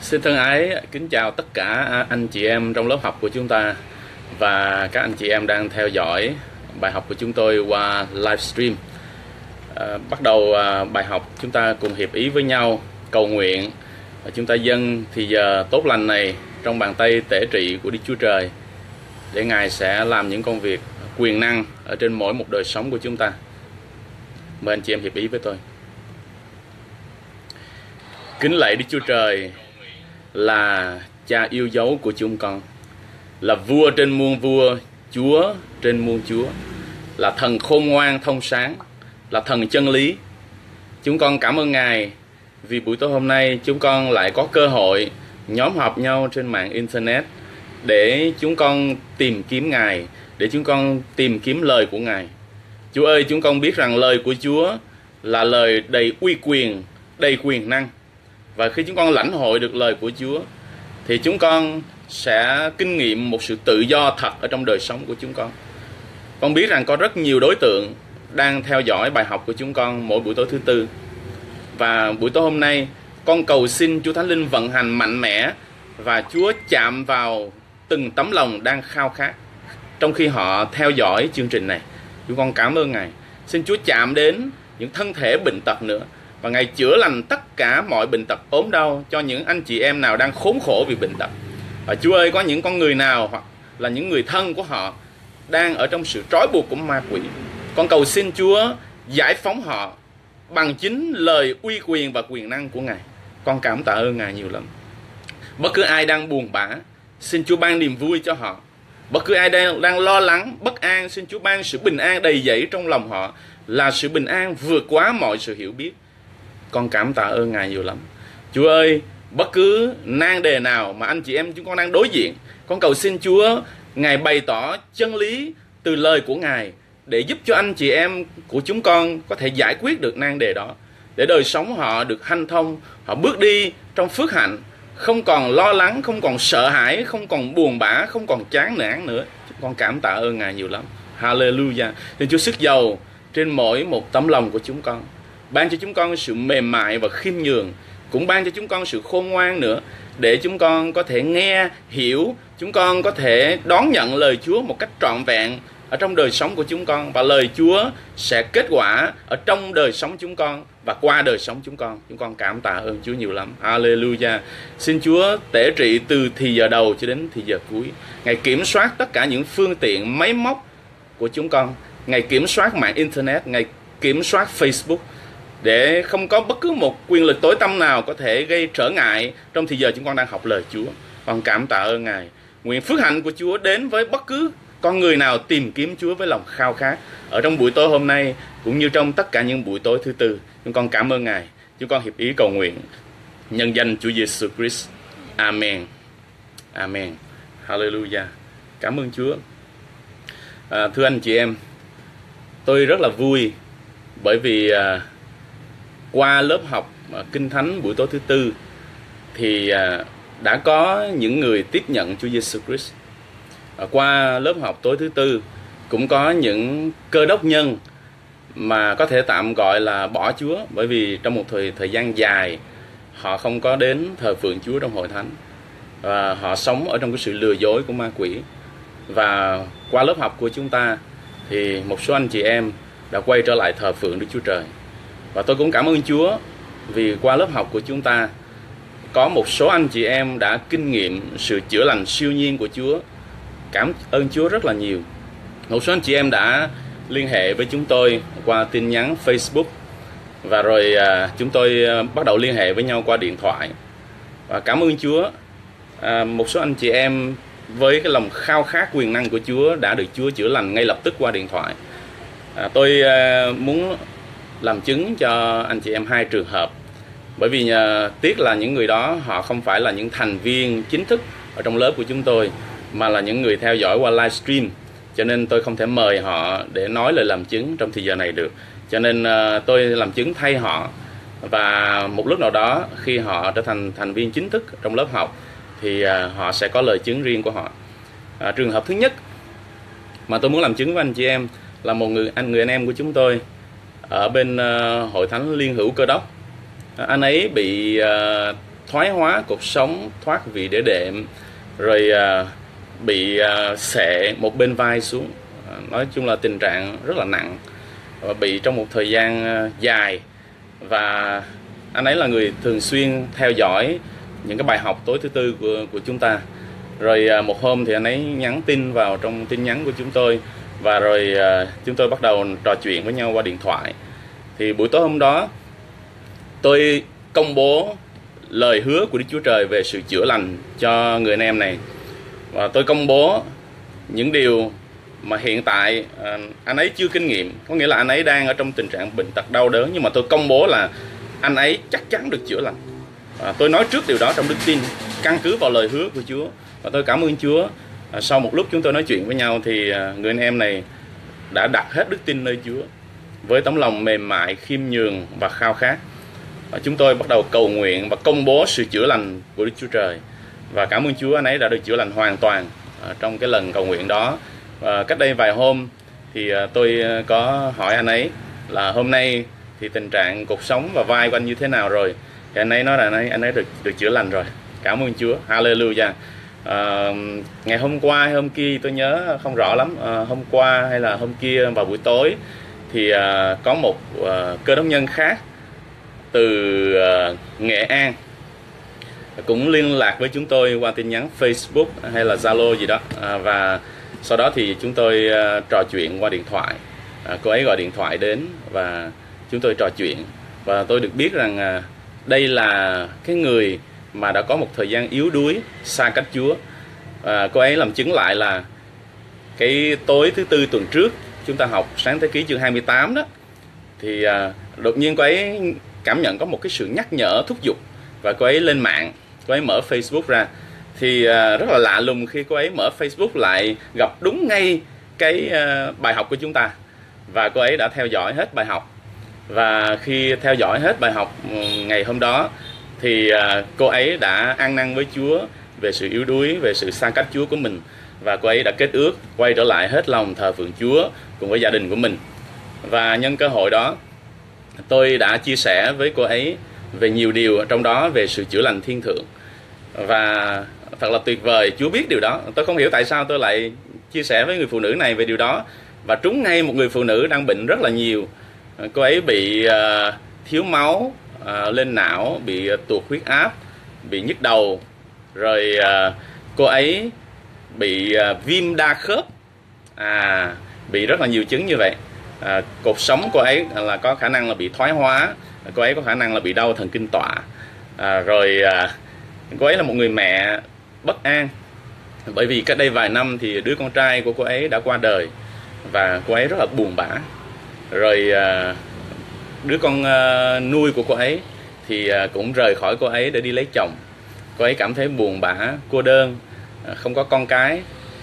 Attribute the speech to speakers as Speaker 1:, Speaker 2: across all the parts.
Speaker 1: Xin thân ái kính chào tất cả anh chị em trong lớp học của chúng ta và các anh chị em đang theo dõi bài học của chúng tôi qua livestream. Bắt đầu bài học, chúng ta cùng hiệp ý với nhau cầu nguyện và chúng ta dâng thì giờ tốt lành này trong bàn tay tể trị của Đức Chúa Trời, để Ngài sẽ làm những công việc quyền năng ở trên mỗi một đời sống của chúng ta. Mời anh chị em hiệp ý với tôi. Kính lạy Đức Chúa Trời, là Cha yêu dấu của chúng con, là vua trên muôn vua, Chúa trên muôn Chúa, là thần khôn ngoan thông sáng, là thần chân lý. Chúng con cảm ơn Ngài vì buổi tối hôm nay chúng con lại có cơ hội nhóm họp nhau trên mạng Internet để chúng con tìm kiếm Ngài, để chúng con tìm kiếm lời của Ngài. Chúa ơi, chúng con biết rằng lời của Chúa là lời đầy uy quyền, đầy quyền năng. Và khi chúng con lãnh hội được lời của Chúa thì chúng con sẽ kinh nghiệm một sự tự do thật ở trong đời sống của chúng con. Con biết rằng có rất nhiều đối tượng đang theo dõi bài học của chúng con mỗi buổi tối thứ tư. Và buổi tối hôm nay con cầu xin Chúa Thánh Linh vận hành mạnh mẽ và Chúa chạm vào từng tấm lòng đang khao khát trong khi họ theo dõi chương trình này. Chúng con cảm ơn Ngài. Xin Chúa chạm đến những thân thể bệnh tật nữa, và Ngài chữa lành tất cả mọi bệnh tật ốm đau cho những anh chị em nào đang khốn khổ vì bệnh tật. Và Chúa ơi, có những con người nào hoặc là những người thân của họ đang ở trong sự trói buộc của ma quỷ, con cầu xin Chúa giải phóng họ bằng chính lời uy quyền và quyền năng của Ngài. Con cảm tạ ơn Ngài nhiều lắm. Bất cứ ai đang buồn bã, xin Chúa ban niềm vui cho họ. Bất cứ ai đang lo lắng, bất an, xin Chúa ban sự bình an đầy dẫy trong lòng họ, là sự bình an vượt quá mọi sự hiểu biết. Con cảm tạ ơn Ngài nhiều lắm. Chúa ơi, bất cứ nan đề nào mà anh chị em chúng con đang đối diện, con cầu xin Chúa Ngài bày tỏ chân lý từ lời của Ngài để giúp cho anh chị em của chúng con có thể giải quyết được nan đề đó, để đời sống họ được hanh thông, họ bước đi trong phước hạnh, không còn lo lắng, không còn sợ hãi, không còn buồn bã, không còn chán nản nữa. Con cảm tạ ơn Ngài nhiều lắm. Hallelujah. Xin Chúa sức dầu trên mỗi một tấm lòng của chúng con, ban cho chúng con sự mềm mại và khiêm nhường, cũng ban cho chúng con sự khôn ngoan nữa, để chúng con có thể nghe, hiểu, chúng con có thể đón nhận lời Chúa một cách trọn vẹn ở trong đời sống của chúng con, và lời Chúa sẽ kết quả ở trong đời sống chúng con và qua đời sống chúng con. Chúng con cảm tạ ơn Chúa nhiều lắm. Hallelujah. Xin Chúa tể trị từ thì giờ đầu cho đến thì giờ cuối. Ngài kiểm soát tất cả những phương tiện máy móc của chúng con. Ngài kiểm soát mạng Internet, Ngài kiểm soát Facebook, để không có bất cứ một quyền lực tối tăm nào có thể gây trở ngại trong thời giờ chúng con đang học lời Chúa. Con cảm tạ ơn Ngài. Nguyện phước hạnh của Chúa đến với bất cứ con người nào tìm kiếm Chúa với lòng khao khát ở trong buổi tối hôm nay, cũng như trong tất cả những buổi tối thứ tư. Chúng con cảm ơn Ngài. Chúng con hiệp ý cầu nguyện nhân danh Chúa Giêsu Christ. Amen. Amen. Hallelujah. Cảm ơn Chúa. Thưa anh chị em, tôi rất là vui bởi vì qua lớp học Kinh Thánh buổi tối thứ tư thì đã có những người tiếp nhận Chúa Giêsu Christ. Qua lớp học tối thứ tư cũng có những cơ đốc nhân mà có thể tạm gọi là bỏ Chúa, bởi vì trong một thời gian dài họ không có đến thờ phượng Chúa trong hội thánh, và họ sống ở trong cái sự lừa dối của ma quỷ. Và qua lớp học của chúng ta thì một số anh chị em đã quay trở lại thờ phượng Đức Chúa Trời. Và tôi cũng cảm ơn Chúa vì qua lớp học của chúng ta có một số anh chị em đã kinh nghiệm sự chữa lành siêu nhiên của Chúa. Cảm ơn Chúa rất là nhiều. Một số anh chị em đã liên hệ với chúng tôi qua tin nhắn Facebook, và rồi chúng tôi bắt đầu liên hệ với nhau qua điện thoại. Và cảm ơn Chúa, một số anh chị em với cái lòng khao khát quyền năng của Chúa đã được Chúa chữa lành ngay lập tức qua điện thoại. Tôi muốn làm chứng cho anh chị em hai trường hợp, bởi vì tiếc là những người đó họ không phải là những thành viên chính thức ở trong lớp của chúng tôi, mà là những người theo dõi qua livestream, cho nên tôi không thể mời họ để nói lời làm chứng trong thời giờ này được. Cho nên tôi làm chứng thay họ, và một lúc nào đó khi họ trở thành thành viên chính thức trong lớp học thì họ sẽ có lời chứng riêng của họ. Trường hợp thứ nhất mà tôi muốn làm chứng với anh chị em là một người anh em của chúng tôi ở bên Hội Thánh Liên Hữu Cơ Đốc. Anh ấy bị thoái hóa cột sống, thoát vị đĩa đệm, rồi bị xệ một bên vai xuống. Nói chung là tình trạng rất là nặng và bị trong một thời gian dài. Và anh ấy là người thường xuyên theo dõi những cái bài học tối thứ tư của chúng ta. Rồi một hôm thì anh ấy nhắn tin vào trong tin nhắn của chúng tôi, và rồi chúng tôi bắt đầu trò chuyện với nhau qua điện thoại. Thì buổi tối hôm đó tôi công bố lời hứa của Đức Chúa Trời về sự chữa lành cho người anh em này. Và tôi công bố những điều mà hiện tại anh ấy chưa kinh nghiệm, có nghĩa là anh ấy đang ở trong tình trạng bệnh tật đau đớn, nhưng mà tôi công bố là anh ấy chắc chắn được chữa lành. Tôi nói trước điều đó trong đức tin, căn cứ vào lời hứa của Chúa. Và tôi cảm ơn Chúa. Sau một lúc chúng tôi nói chuyện với nhau thì người anh em này đã đặt hết đức tin nơi Chúa với tấm lòng mềm mại, khiêm nhường và khao khát. Chúng tôi bắt đầu cầu nguyện và công bố sự chữa lành của Đức Chúa Trời. Và cảm ơn Chúa, anh ấy đã được chữa lành hoàn toàn trong cái lần cầu nguyện đó. Và cách đây vài hôm thì tôi có hỏi anh ấy là hôm nay thì tình trạng cột sống và vai của anh như thế nào rồi. Thì anh ấy nói là anh ấy được chữa lành rồi. Cảm ơn Chúa, hallelujah. Ngày hôm qua hay hôm kia tôi nhớ không rõ lắm, hôm qua hay là hôm kia vào buổi tối thì có một cơ đốc nhân khác từ Nghệ An cũng liên lạc với chúng tôi qua tin nhắn Facebook hay là Zalo gì đó, và sau đó thì chúng tôi trò chuyện qua điện thoại. Cô ấy gọi điện thoại đến và chúng tôi trò chuyện, và tôi được biết rằng đây là cái người mà đã có một thời gian yếu đuối xa cách Chúa. Cô ấy làm chứng lại là cái tối thứ tư tuần trước chúng ta học Sáng Thế Ký chương 28 đó, thì đột nhiên cô ấy cảm nhận có một cái sự nhắc nhở thúc giục, và cô ấy lên mạng, cô ấy mở Facebook ra. Thì rất là lạ lùng khi cô ấy mở Facebook lại gặp đúng ngay cái bài học của chúng ta, và cô ấy đã theo dõi hết bài học. Và khi theo dõi hết bài học ngày hôm đó thì cô ấy đã ăn năn với Chúa về sự yếu đuối, về sự xa cách Chúa của mình, và cô ấy đã kết ước quay trở lại hết lòng thờ phượng Chúa cùng với gia đình của mình. Và nhân cơ hội đó tôi đã chia sẻ với cô ấy về nhiều điều, trong đó về sự chữa lành thiên thượng. Và thật là tuyệt vời, Chúa biết điều đó. Tôi không hiểu tại sao tôi lại chia sẻ với người phụ nữ này về điều đó, và trúng ngay một người phụ nữ đang bệnh rất là nhiều. Cô ấy bị thiếu máu lên não, bị tụt huyết áp, bị nhức đầu, rồi cô ấy bị viêm đa khớp, bị rất là nhiều chứng như vậy. Cột sống cô ấy là có khả năng là bị thoái hóa, cô ấy có khả năng là bị đau thần kinh tọa, rồi cô ấy là một người mẹ bất an, bởi vì cách đây vài năm thì đứa con trai của cô ấy đã qua đời, và cô ấy rất là buồn bã. Rồi đứa con nuôi của cô ấy thì cũng rời khỏi cô ấy để đi lấy chồng. Cô ấy cảm thấy buồn bã, cô đơn, không có con cái,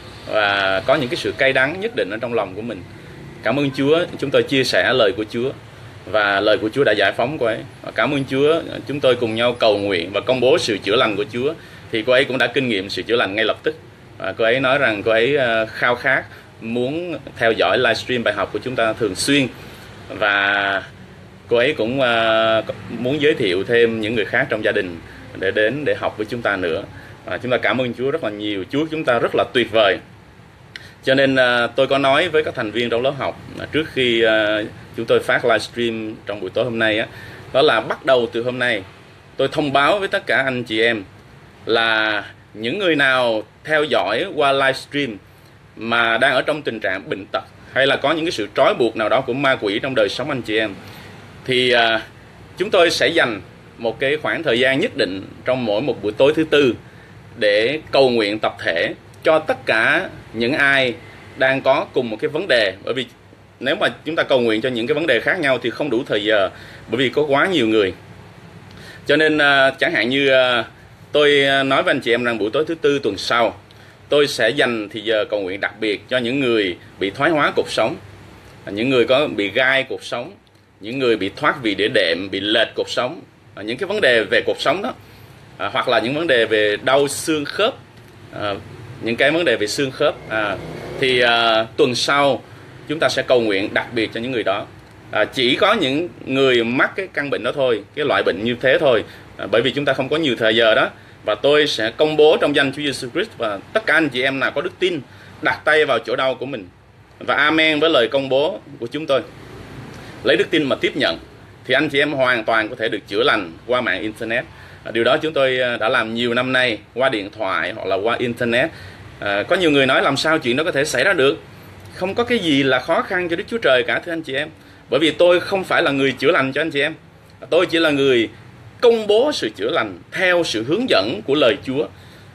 Speaker 1: và có những cái sự cay đắng nhất định ở trong lòng của mình. Cảm ơn Chúa, chúng tôi chia sẻ lời của Chúa, và lời của Chúa đã giải phóng cô ấy. Cảm ơn Chúa, chúng tôi cùng nhau cầu nguyện và công bố sự chữa lành của Chúa. Thì cô ấy cũng đã kinh nghiệm sự chữa lành ngay lập tức. Cô ấy nói rằng cô ấy khao khát muốn theo dõi livestream bài học của chúng ta thường xuyên, và cô ấy cũng muốn giới thiệu thêm những người khác trong gia đình để đến để học với chúng ta nữa. Chúng ta cảm ơn Chúa rất là nhiều. Chúa chúng ta rất là tuyệt vời. Cho nên tôi có nói với các thành viên trong lớp học trước khi chúng tôi phát livestream trong buổi tối hôm nay đó là bắt đầu từ hôm nay tôi thông báo với tất cả anh chị em là những người nào theo dõi qua livestream mà đang ở trong tình trạng bệnh tật, hay là có những cái sự trói buộc nào đó của ma quỷ trong đời sống anh chị em, thì chúng tôi sẽ dành một cái khoảng thời gian nhất định trong mỗi một buổi tối thứ tư để cầu nguyện tập thể cho tất cả những ai đang có cùng một cái vấn đề. Bởi vì nếu mà chúng ta cầu nguyện cho những cái vấn đề khác nhau thì không đủ thời giờ, bởi vì có quá nhiều người. Cho nên chẳng hạn như tôi nói với anh chị em rằng buổi tối thứ tư tuần sau tôi sẽ dành thì giờ cầu nguyện đặc biệt cho những người bị thoái hóa cột sống, những người có bị gai cột sống, những người bị thoát vị đĩa đệm, bị lệch cột sống, những cái vấn đề về cột sống đó, hoặc là những vấn đề về đau xương khớp, những cái vấn đề về xương khớp, thì tuần sau chúng ta sẽ cầu nguyện đặc biệt cho những người đó. Chỉ có những người mắc cái căn bệnh đó thôi, cái loại bệnh như thế thôi. Bởi vì chúng ta không có nhiều thời giờ đó. Và tôi sẽ công bố trong danh Chúa Giêsu Christ, và tất cả anh chị em nào có đức tin đặt tay vào chỗ đau của mình và amen với lời công bố của chúng tôi, lấy đức tin mà tiếp nhận, thì anh chị em hoàn toàn có thể được chữa lành qua mạng internet. Điều đó chúng tôi đã làm nhiều năm nay qua điện thoại hoặc là qua internet. Có nhiều người nói làm sao chuyện đó có thể xảy ra được. Không có cái gì là khó khăn cho Đức Chúa Trời cả, thưa anh chị em. Bởi vì tôi không phải là người chữa lành cho anh chị em. Tôi chỉ là người công bố sự chữa lành theo sự hướng dẫn của lời Chúa.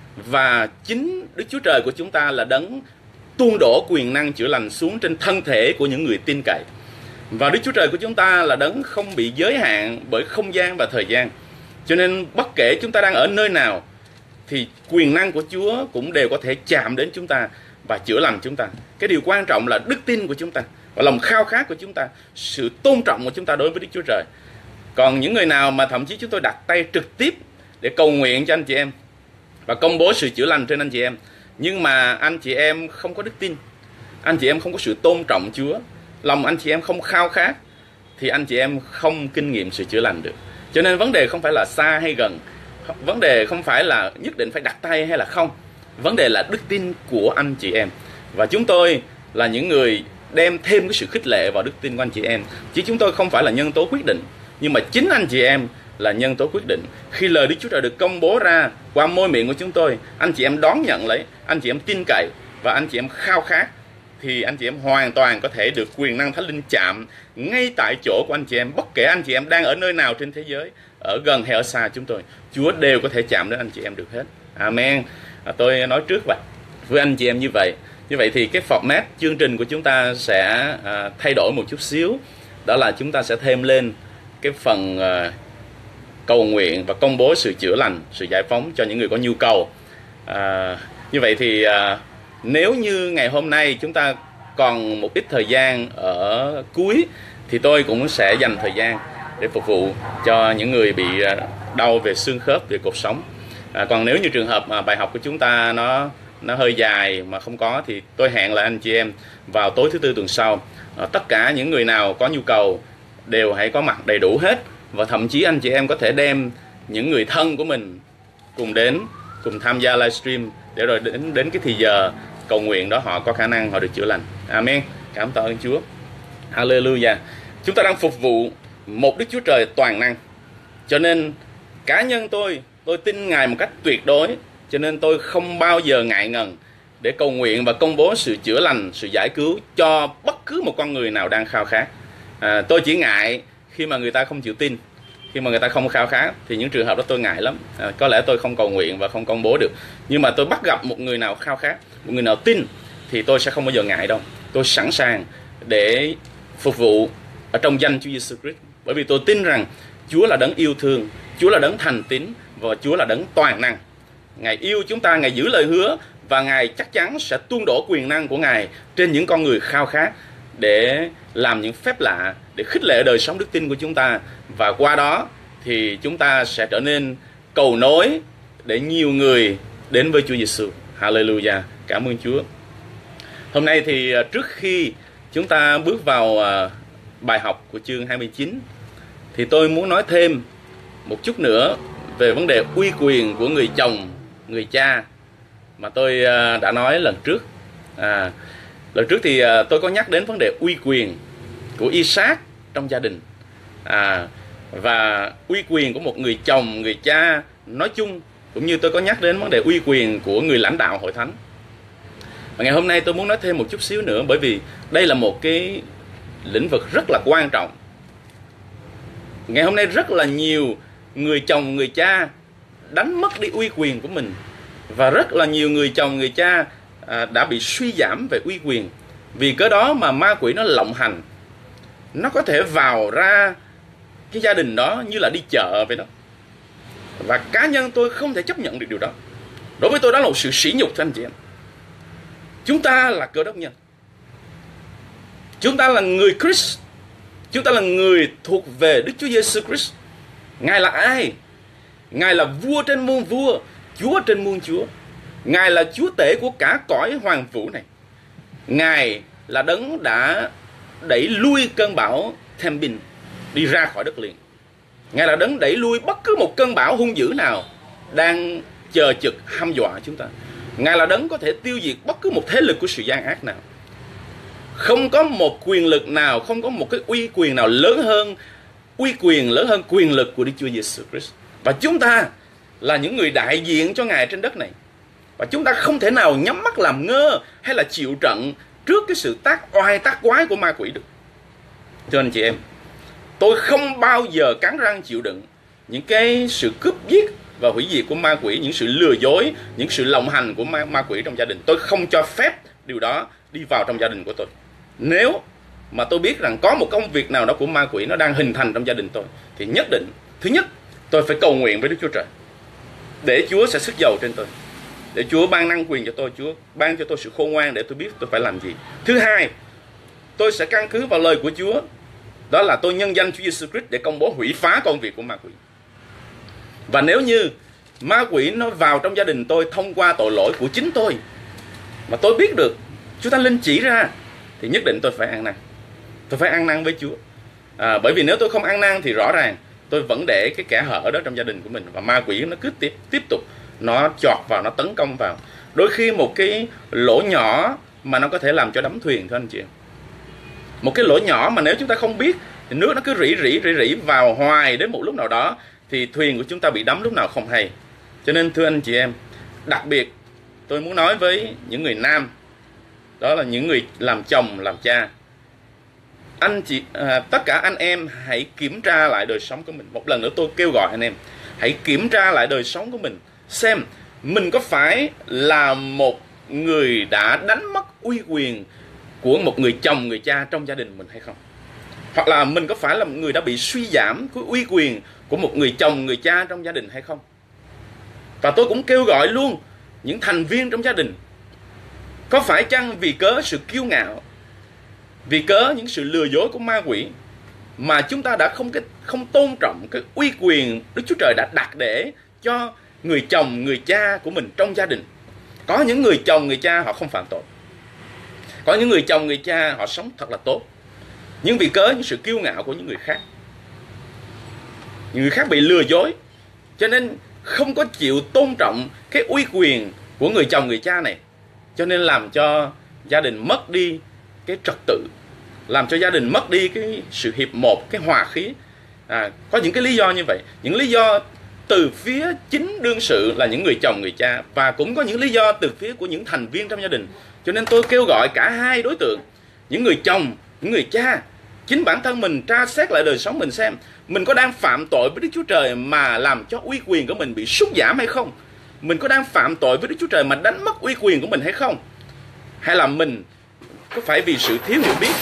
Speaker 1: Và chính Đức Chúa Trời của chúng ta là đấng tuôn đổ quyền năng chữa lành xuống trên thân thể của những người tin cậy. Và Đức Chúa Trời của chúng ta là đấng không bị giới hạn bởi không gian và thời gian. Cho nên bất kể chúng ta đang ở nơi nào thì quyền năng của Chúa cũng đều có thể chạm đến chúng ta và chữa lành chúng ta. Cái điều quan trọng là đức tin của chúng ta và lòng khao khát của chúng ta, sự tôn trọng của chúng ta đối với Đức Chúa Trời. Còn những người nào mà thậm chí chúng tôi đặt tay trực tiếp để cầu nguyện cho anh chị em và công bố sự chữa lành trên anh chị em, nhưng mà anh chị em không có đức tin, anh chị em không có sự tôn trọng Chúa, lòng anh chị em không khao khát, thì anh chị em không kinh nghiệm sự chữa lành được. Cho nên vấn đề không phải là xa hay gần, vấn đề không phải là nhất định phải đặt tay hay là không, vấn đề là đức tin của anh chị em. Và chúng tôi là những người đem thêm cái sự khích lệ vào đức tin của anh chị em, chứ chúng tôi không phải là nhân tố quyết định, nhưng mà chính anh chị em là nhân tố quyết định. Khi lời Đức Chúa Trời được công bố ra qua môi miệng của chúng tôi, anh chị em đón nhận lấy, anh chị em tin cậy và anh chị em khao khát, thì anh chị em hoàn toàn có thể được quyền năng Thánh Linh chạm ngay tại chỗ của anh chị em. Bất kể anh chị em đang ở nơi nào trên thế giới, ở gần hay ở xa chúng tôi, Chúa đều có thể chạm đến anh chị em được hết. Amen. Tôi nói trước vậy với anh chị em như vậy. Như vậy thì cái format chương trình của chúng ta sẽ thay đổi một chút xíu. Đó là chúng ta sẽ thêm lên cái phần cầu nguyện và công bố sự chữa lành, sự giải phóng cho những người có nhu cầu. Như vậy thì nếu như ngày hôm nay chúng ta còn một ít thời gian ở cuối, thì tôi cũng sẽ dành thời gian để phục vụ cho những người bị đau về xương khớp, về cột sống. Còn nếu như trường hợp mà bài học của chúng ta nó hơi dài mà không có, thì tôi hẹn lại anh chị em vào tối thứ Tư tuần sau. Tất cả những người nào có nhu cầu đều hãy có mặt đầy đủ hết. Và thậm chí anh chị em có thể đem những người thân của mình cùng tham gia livestream, để rồi đến cái thì giờ cầu nguyện đó họ có khả năng họ được chữa lành. Amen. Cảm tạ ơn Chúa. Hallelujah. Chúng ta đang phục vụ một Đức Chúa Trời toàn năng. Cho nên cá nhân tôi tin Ngài một cách tuyệt đối. Cho nên tôi không bao giờ ngại ngần để cầu nguyện và công bố sự chữa lành, sự giải cứu cho bất cứ một con người nào đang khao khát. Tôi chỉ ngại khi mà người ta không chịu tin, khi mà người ta không khao khát, thì những trường hợp đó tôi ngại lắm. Có lẽ tôi không cầu nguyện và không công bố được. Nhưng mà tôi bắt gặp một người nào khao khát, một người nào tin, thì tôi sẽ không bao giờ ngại đâu. Tôi sẵn sàng để phục vụ ở trong danh Chúa Giêsu Christ. Bởi vì tôi tin rằng Chúa là đấng yêu thương, Chúa là đấng thành tín và Chúa là đấng toàn năng. Ngài yêu chúng ta, Ngài giữ lời hứa, và Ngài chắc chắn sẽ tuôn đổ quyền năng của Ngài trên những con người khao khát để làm những phép lạ, để khích lệ đời sống đức tin của chúng ta. Và qua đó thì chúng ta sẽ trở nên cầu nối để nhiều người đến với Chúa Giêsu. Hallelujah. Cảm ơn Chúa. Hôm nay thì trước khi chúng ta bước vào bài học của chương 29, thì tôi muốn nói thêm một chút nữa về vấn đề uy quyền của người chồng, người cha mà tôi đã nói lần trước. Lần trước thì tôi có nhắc đến vấn đề uy quyền của Isaac trong gia đình, và uy quyền của một người chồng, người cha nói chung, cũng như tôi có nhắc đến vấn đề uy quyền của người lãnh đạo hội thánh. Và ngày hôm nay tôi muốn nói thêm một chút xíu nữa, bởi vì đây là một cái lĩnh vực rất là quan trọng. Ngày hôm nay rất là nhiều người chồng, người cha đánh mất đi uy quyền của mình, và rất là nhiều người chồng, người cha đã bị suy giảm về uy quyền. Vì cớ đó mà ma quỷ nó lộng hành, nó có thể vào ra cái gia đình đó như là đi chợ vậy đó. Và cá nhân tôi không thể chấp nhận được điều đó. Đối với tôi đó là một sự sỉ nhục thưa anh chị em. Chúng ta là Cơ Đốc nhân, chúng ta là người Christ, chúng ta là người thuộc về Đức Chúa Giêsu Christ. Ngài là ai? Ngài là vua trên muôn vua, Chúa trên muôn chúa. Ngài là Chúa tể của cả cõi hoàng vũ này. Ngài là đấng đã đẩy lui cơn bão Thembin, đi ra khỏi đất liền. Ngài là đấng đẩy lui bất cứ một cơn bão hung dữ nào đang chờ chực hăm dọa chúng ta. Ngài là đấng có thể tiêu diệt bất cứ một thế lực của sự gian ác nào. Không có một quyền lực nào, không có một cái uy quyền nào lớn hơn quyền lực của Đức Chúa Giêsu Christ. Và chúng ta là những người đại diện cho Ngài trên đất này. Và chúng ta không thể nào nhắm mắt làm ngơ hay là chịu trận trước cái sự tác oai tác quái của ma quỷ được. Cho nên chị em, tôi không bao giờ cắn răng chịu đựng những cái sự cướp giết và hủy diệt của ma quỷ, những sự lừa dối, những sự lộng hành của ma quỷ trong gia đình. Tôi không cho phép điều đó đi vào trong gia đình của tôi. Nếu mà tôi biết rằng có một công việc nào đó của ma quỷ nó đang hình thành trong gia đình tôi, thì nhất định, thứ nhất, tôi phải cầu nguyện với Đức Chúa Trời để Chúa sẽ sức dầu trên tôi, để Chúa ban năng quyền cho tôi, Chúa ban cho tôi sự khôn ngoan để tôi biết tôi phải làm gì. Thứ hai, tôi sẽ căn cứ vào lời của Chúa, đó là tôi nhân danh Chúa Giêsu Christ để công bố hủy phá công việc của ma quỷ. Và nếu như ma quỷ nó vào trong gia đình tôi thông qua tội lỗi của chính tôi, mà tôi biết được Chúa Thánh Linh chỉ ra, thì nhất định tôi phải ăn năn. Tôi phải ăn năn với Chúa. Bởi vì nếu tôi không ăn năn thì rõ ràng tôi vẫn để cái kẽ hở đó trong gia đình của mình, và ma quỷ nó cứ tiếp tục nó chọt vào, nó tấn công vào. Đôi khi một cái lỗ nhỏ mà nó có thể làm cho đắm thuyền, thưa anh chị em. Một cái lỗ nhỏ mà nếu chúng ta không biết thì nước nó cứ rỉ vào hoài, đến một lúc nào đó thì thuyền của chúng ta bị đắm lúc nào không hay. Cho nên thưa anh chị em, đặc biệt tôi muốn nói với những người nam, đó là những người làm chồng, làm cha. Tất cả anh em hãy kiểm tra lại đời sống của mình. Một lần nữa tôi kêu gọi anh em, hãy kiểm tra lại đời sống của mình, xem mình có phải là một người đã đánh mất uy quyền của một người chồng, người cha trong gia đình mình hay không. Hoặc là mình có phải là một người đã bị suy giảm cái uy quyền của một người chồng, người cha trong gia đình hay không. Và tôi cũng kêu gọi luôn những thành viên trong gia đình, có phải chăng vì cớ sự kiêu ngạo, vì cớ những sự lừa dối của ma quỷ mà chúng ta đã không tôn trọng cái uy quyền Đức Chúa Trời đã đặt để cho người chồng, người cha của mình trong gia đình. Có những người chồng, người cha họ không phạm tội, có những người chồng, người cha họ sống thật là tốt, nhưng vì cớ những sự kiêu ngạo của những người khác, những người khác bị lừa dối, cho nên không có chịu tôn trọng cái uy quyền của người chồng, người cha này, cho nên làm cho gia đình mất đi cái trật tự, làm cho gia đình mất đi cái sự hiệp một, cái hòa khí. Có những cái lý do như vậy, những lý do từ phía chính đương sự là những người chồng, người cha, và cũng có những lý do từ phía của những thành viên trong gia đình. Cho nên tôi kêu gọi cả hai đối tượng, những người chồng, những người cha, chính bản thân mình tra xét lại đời sống mình, xem mình có đang phạm tội với Đức Chúa Trời mà làm cho uy quyền của mình bị sút giảm hay không. Mình có đang phạm tội với Đức Chúa Trời mà đánh mất uy quyền của mình hay không. Hay là mình có phải vì sự thiếu hiểu biết.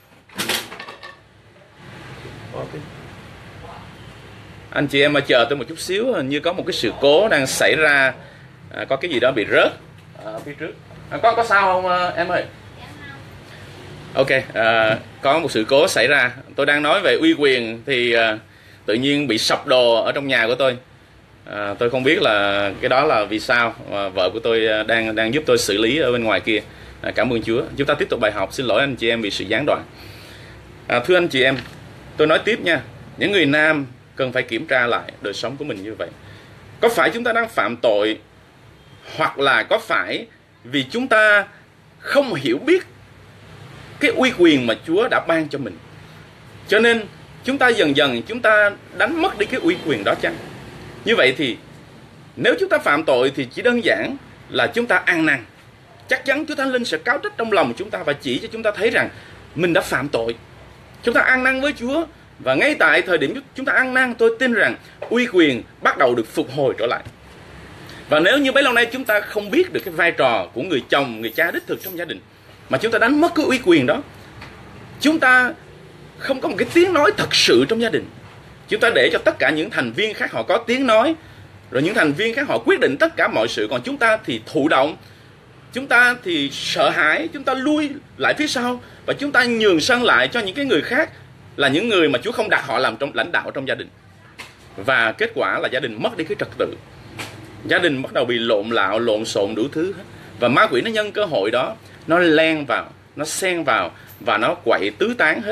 Speaker 1: Anh chị em mà chờ tôi một chút xíu, hình như có một cái sự cố đang xảy ra, có cái gì đó bị rớt ở phía trước. Có sao không em ơi? Ok, có một sự cố xảy ra. Tôi đang nói về uy quyền thì tự nhiên bị sập đồ ở trong nhà của tôi. Tôi không biết là cái đó là vì sao. Vợ của tôi đang giúp tôi xử lý ở bên ngoài kia. Cảm ơn Chúa. Chúng ta tiếp tục bài học. Xin lỗi anh chị em vì sự gián đoạn. Thưa anh chị em, tôi nói tiếp nha. Những người nam cần phải kiểm tra lại đời sống của mình như vậy. Có phải chúng ta đang phạm tội, hoặc là có phải vì chúng ta không hiểu biết cái uy quyền mà Chúa đã ban cho mình, cho nên chúng ta dần dần chúng ta đánh mất đi cái uy quyền đó chăng? Như vậy thì nếu chúng ta phạm tội thì chỉ đơn giản là chúng ta ăn năn. Chắc chắn Chúa Thánh Linh sẽ cáo trách trong lòng chúng ta và chỉ cho chúng ta thấy rằng mình đã phạm tội. Chúng ta ăn năn với Chúa, và ngay tại thời điểm chúng ta ăn năn, tôi tin rằng uy quyền bắt đầu được phục hồi trở lại. Và nếu như bấy lâu nay chúng ta không biết được cái vai trò của người chồng, người cha đích thực trong gia đình, mà chúng ta đánh mất cái uy quyền đó, chúng ta không có một cái tiếng nói thật sự trong gia đình. Chúng ta để cho tất cả những thành viên khác họ có tiếng nói, rồi những thành viên khác họ quyết định tất cả mọi sự, còn chúng ta thì thụ động, chúng ta thì sợ hãi, chúng ta lui lại phía sau, và chúng ta nhường sân lại cho những cái người khác, là những người mà Chúa không đặt họ làm lãnh đạo trong gia đình. Và kết quả là gia đình mất đi cái trật tự, gia đình bắt đầu bị lộn xộn đủ thứ hết. Và ma quỷ nó nhân cơ hội đó, nó len vào, nó xen vào, và nó quậy tứ tán hết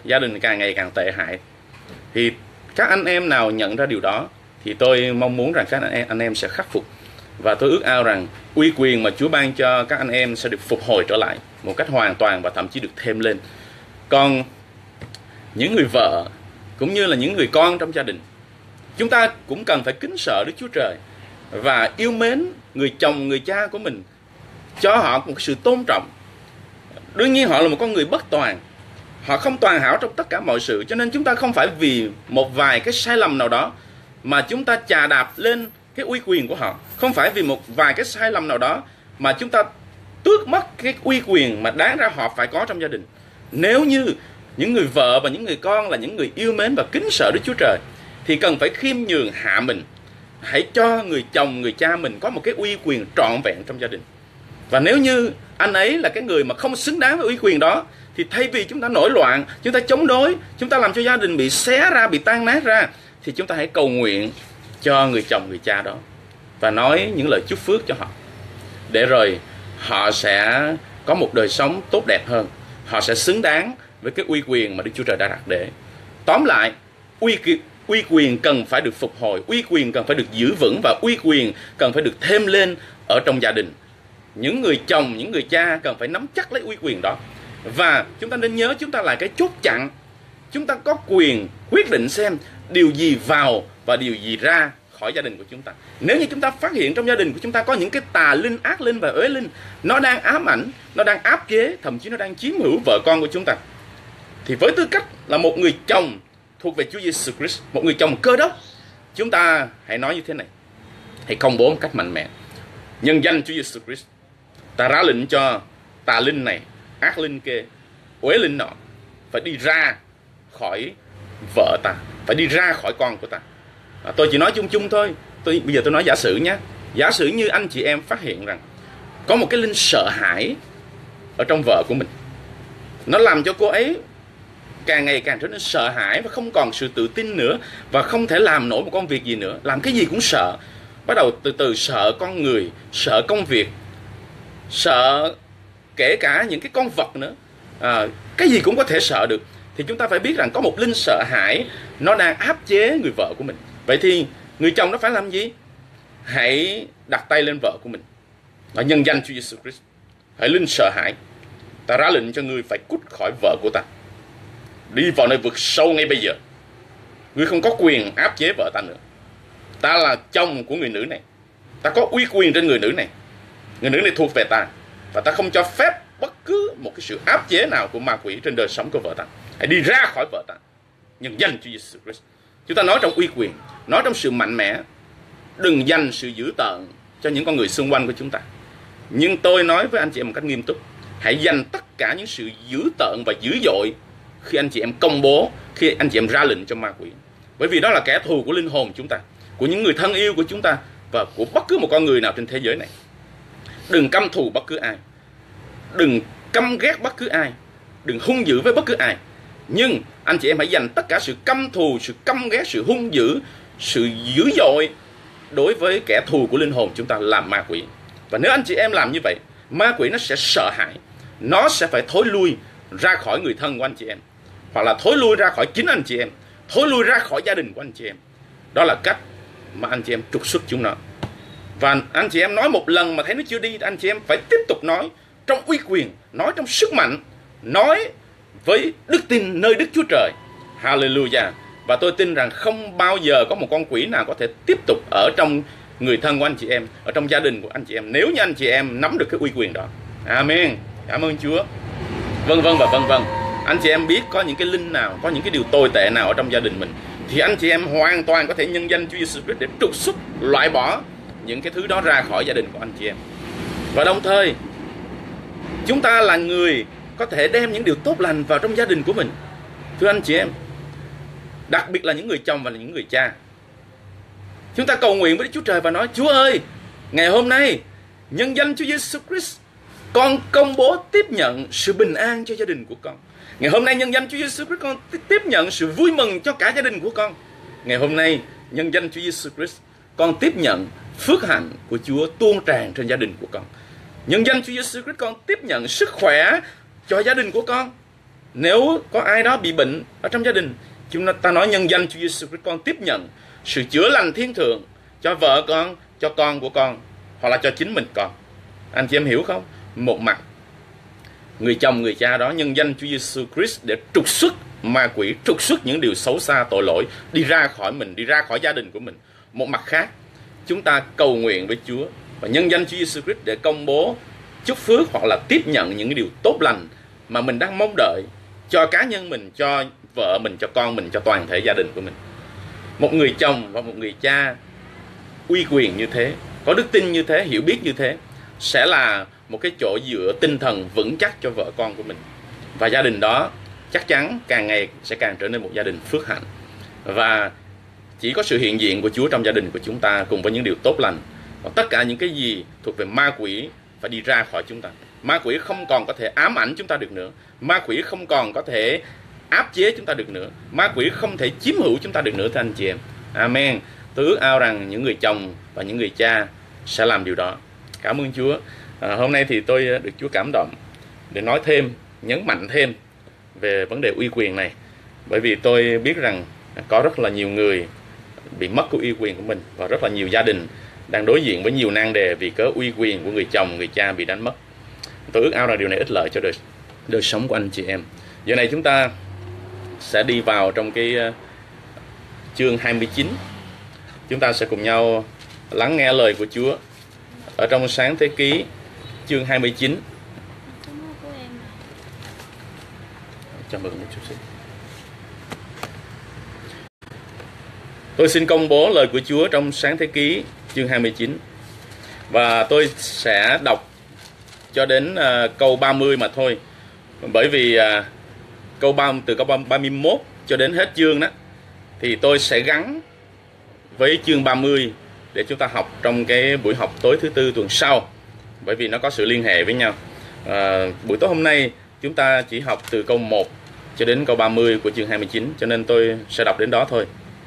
Speaker 1: gia đình càng ngày càng tệ hại. Thì các anh em nào nhận ra điều đó thì tôi mong muốn rằng các anh em sẽ khắc phục. Và tôi ước ao rằng uy quyền mà Chúa ban cho các anh em sẽ được phục hồi trở lại một cách hoàn toàn và thậm chí được thêm lên. Còn những người vợ cũng như là những người con trong gia đình, chúng ta cũng cần phải kính sợ Đức Chúa Trời và yêu mến người chồng, người cha của mình, cho họ một sự tôn trọng. Đương nhiên họ là một con người bất toàn, họ không toàn hảo trong tất cả mọi sự, cho nên chúng ta không phải vì một vài cái sai lầm nào đó mà chúng ta chà đạp lên cái uy quyền của họ. Không phải vì một vài cái sai lầm nào đó mà chúng ta tước mất cái uy quyền mà đáng ra họ phải có trong gia đình. Nếu như những người vợ và những người con là những người yêu mến và kính sợ Đức Chúa Trời thì cần phải khiêm nhường hạ mình. Hãy cho người chồng, người cha mình có một cái uy quyền trọn vẹn trong gia đình. Và nếu như anh ấy là cái người mà không xứng đáng với uy quyền đó, thì thay vì chúng ta nổi loạn, chúng ta chống đối, chúng ta làm cho gia đình bị xé ra, bị tan nát ra, thì chúng ta hãy cầu nguyện cho người chồng, người cha đó và nói những lời chúc phước cho họ, để rồi họ sẽ có một đời sống tốt đẹp hơn. Họ sẽ xứng đáng với cái uy quyền mà Đức Chúa Trời đã đặt để. Tóm lại, uy quyền cần phải được phục hồi, uy quyền cần phải được giữ vững, và uy quyền cần phải được thêm lên ở trong gia đình. Những người chồng, những người cha cần phải nắm chắc lấy uy quyền đó. Và chúng ta nên nhớ, chúng ta là cái chốt chặn. Chúng ta có quyền quyết định xem điều gì vào và điều gì ra khỏi gia đình của chúng ta. Nếu như chúng ta phát hiện trong gia đình của chúng ta có những cái tà linh, ác linh và uế linh, nó đang ám ảnh, nó đang áp chế, thậm chí nó đang chiếm hữu vợ con của chúng ta, thì với tư cách là một người chồng thuộc về Chúa Giêsu Christ, một người chồng Cơ Đốc, chúng ta hãy nói như thế này, hãy công bố một cách mạnh mẽ: nhân danh Chúa Giêsu Christ, ta ra lệnh cho tà linh này, ác linh kia, uế linh nọ phải đi ra khỏi vợ ta, phải đi ra khỏi con của ta. Tôi chỉ nói chung chung thôi. Bây giờ tôi nói giả sử nhé. Giả sử như anh chị em phát hiện rằng có một cái linh sợ hãi ở trong vợ của mình, nó làm cho cô ấy càng ngày càng trở nên sợ hãi và không còn sự tự tin nữa, và không thể làm nổi một công việc gì nữa, làm cái gì cũng sợ. Bắt đầu từ từ sợ con người, sợ công việc, sợ kể cả những cái con vật nữa, cái gì cũng có thể sợ được. Thì chúng ta phải biết rằng có một linh sợ hãi nó đang áp chế người vợ của mình. Vậy thì người chồng nó phải làm gì? Hãy đặt tay lên vợ của mình, ở nhân danh Chúa Giêsu Christ, hãy linh sợ hãi, ta ra lệnh cho ngươi phải cút khỏi vợ của ta, đi vào nơi vực sâu ngay bây giờ. Ngươi không có quyền áp chế vợ ta nữa. Ta là chồng của người nữ này, ta có uy quyền trên người nữ này. Người nữ này thuộc về ta, và ta không cho phép bất cứ một cái sự áp chế nào của ma quỷ trên đời sống của vợ ta. Hãy đi ra khỏi vợ ta, nhân danh Chúa Giêsu Christ. Chúng ta nói trong uy quyền, nói trong sự mạnh mẽ, đừng dành sự dữ tợn cho những con người xung quanh của chúng ta. Nhưng tôi nói với anh chị em một cách nghiêm túc, hãy dành tất cả những sự dữ tợn và dữ dội khi anh chị em công bố, khi anh chị em ra lệnh cho ma quỷ. Bởi vì đó là kẻ thù của linh hồn chúng ta, của những người thân yêu của chúng ta, và của bất cứ một con người nào trên thế giới này. Đừng căm thù bất cứ ai, đừng căm ghét bất cứ ai, đừng hung dữ với bất cứ ai. Nhưng anh chị em hãy dành tất cả sự căm thù, sự căm ghét, sự hung dữ, sự dữ dội đối với kẻ thù của linh hồn chúng ta là ma quỷ. Và nếu anh chị em làm như vậy, ma quỷ nó sẽ sợ hãi, nó sẽ phải thối lui ra khỏi người thân của anh chị em, hoặc là thối lui ra khỏi chính anh chị em, thối lui ra khỏi gia đình của anh chị em. Đó là cách mà anh chị em trục xuất chúng nó. Và anh chị em nói một lần mà thấy nó chưa đi, anh chị em phải tiếp tục nói trong uy quyền, nói trong sức mạnh, nói với đức tin nơi Đức Chúa Trời. Hallelujah. Và tôi tin rằng không bao giờ có một con quỷ nào có thể tiếp tục ở trong người thân của anh chị em, ở trong gia đình của anh chị em, nếu như anh chị em nắm được cái uy quyền đó. Amen. Cảm ơn Chúa. Vân vân và vân vân. Anh chị em biết có những cái linh nào, có những cái điều tồi tệ nào ở trong gia đình mình, thì anh chị em hoàn toàn có thể nhân danh Chúa Giêsu Christ để trục xuất, loại bỏ những cái thứ đó ra khỏi gia đình của anh chị em. Và đồng thời, chúng ta là người có thể đem những điều tốt lành vào trong gia đình của mình. Thưa anh chị em, đặc biệt là những người chồng và những người cha, chúng ta cầu nguyện với Đức Chúa Trời và nói: Chúa ơi, ngày hôm nay nhân danh Chúa Giêsu Christ, con công bố tiếp nhận sự bình an cho gia đình của con. Ngày hôm nay nhân danh Chúa Giêsu Christ, con tiếp nhận sự vui mừng cho cả gia đình của con. Ngày hôm nay nhân danh Chúa Giêsu Christ, con tiếp nhận phước hạnh của Chúa tuôn tràn trên gia đình của con. Nhân danh Chúa Giêsu Christ, con tiếp nhận sức khỏe cho gia đình của con. Nếu có ai đó bị bệnh ở trong gia đình, chúng ta nói nhân danh Chúa Giêsu Christ, con tiếp nhận sự chữa lành thiên thượng cho vợ con, cho con của con, hoặc là cho chính mình con. Anh chị em hiểu không? Một mặt, người chồng, người cha đó nhân danh Chúa Giêsu Christ để trục xuất ma quỷ, trục xuất những điều xấu xa, tội lỗi đi ra khỏi mình, đi ra khỏi gia đình của mình. Một mặt khác, chúng ta cầu nguyện với Chúa và nhân danh Chúa Giêsu Christ để công bố chúc phước hoặc là tiếp nhận những điều tốt lành mà mình đang mong đợi cho cá nhân mình, cho vợ mình, cho con mình, cho toàn thể gia đình của mình. Một người chồng và một người cha uy quyền như thế, có đức tin như thế, hiểu biết như thế, sẽ là một cái chỗ dựa tinh thần vững chắc cho vợ con của mình. Và gia đình đó chắc chắn càng ngày sẽ càng trở nên một gia đình phước hạnh. Và chỉ có sự hiện diện của Chúa trong gia đình của chúng ta cùng với những điều tốt lành. Và tất cả những cái gì thuộc về ma quỷ phải đi ra khỏi chúng ta. Ma quỷ không còn có thể ám ảnh chúng ta được nữa. Ma quỷ không còn có thể áp chế chúng ta được nữa. Ma quỷ không thể chiếm hữu chúng ta được nữa, thưa anh chị em. Amen. Tôi ước ao rằng những người chồng và những người cha sẽ làm điều đó. Cảm ơn Chúa. Hôm nay thì tôi được Chúa cảm động để nói thêm, nhấn mạnh thêm về vấn đề uy quyền này. Bởi vì tôi biết rằng có rất là nhiều người bị mất cái uy quyền của mình, và rất là nhiều gia đình đang đối diện với nhiều nan đề vì cớ uy quyền của người chồng, người cha bị đánh mất. Tôi ước ao rằng điều này ích lợi cho đời sống của anh chị em. Giờ này chúng ta sẽ đi vào trong cái chương 29. Chúng ta sẽ cùng nhau lắng nghe lời của Chúa ở trong Sáng Thế Ký chương 29. Cho mượn một chút xíu. Tôi xin công bố lời của Chúa trong Sáng Thế Ký chương 29. Và tôi sẽ đọc cho đến câu 30 mà thôi. Bởi vì từ câu 31 cho đến hết chương đó, thì tôi sẽ gắn với chương 30 để chúng ta học trong cái buổi học tối thứ Tư tuần sau. Bởi vì nó có sự liên hệ với nhau. Buổi tối hôm nay chúng ta chỉ học từ câu 1 cho đến câu 30 của chương 29, cho nên tôi sẽ đọc đến đó thôi.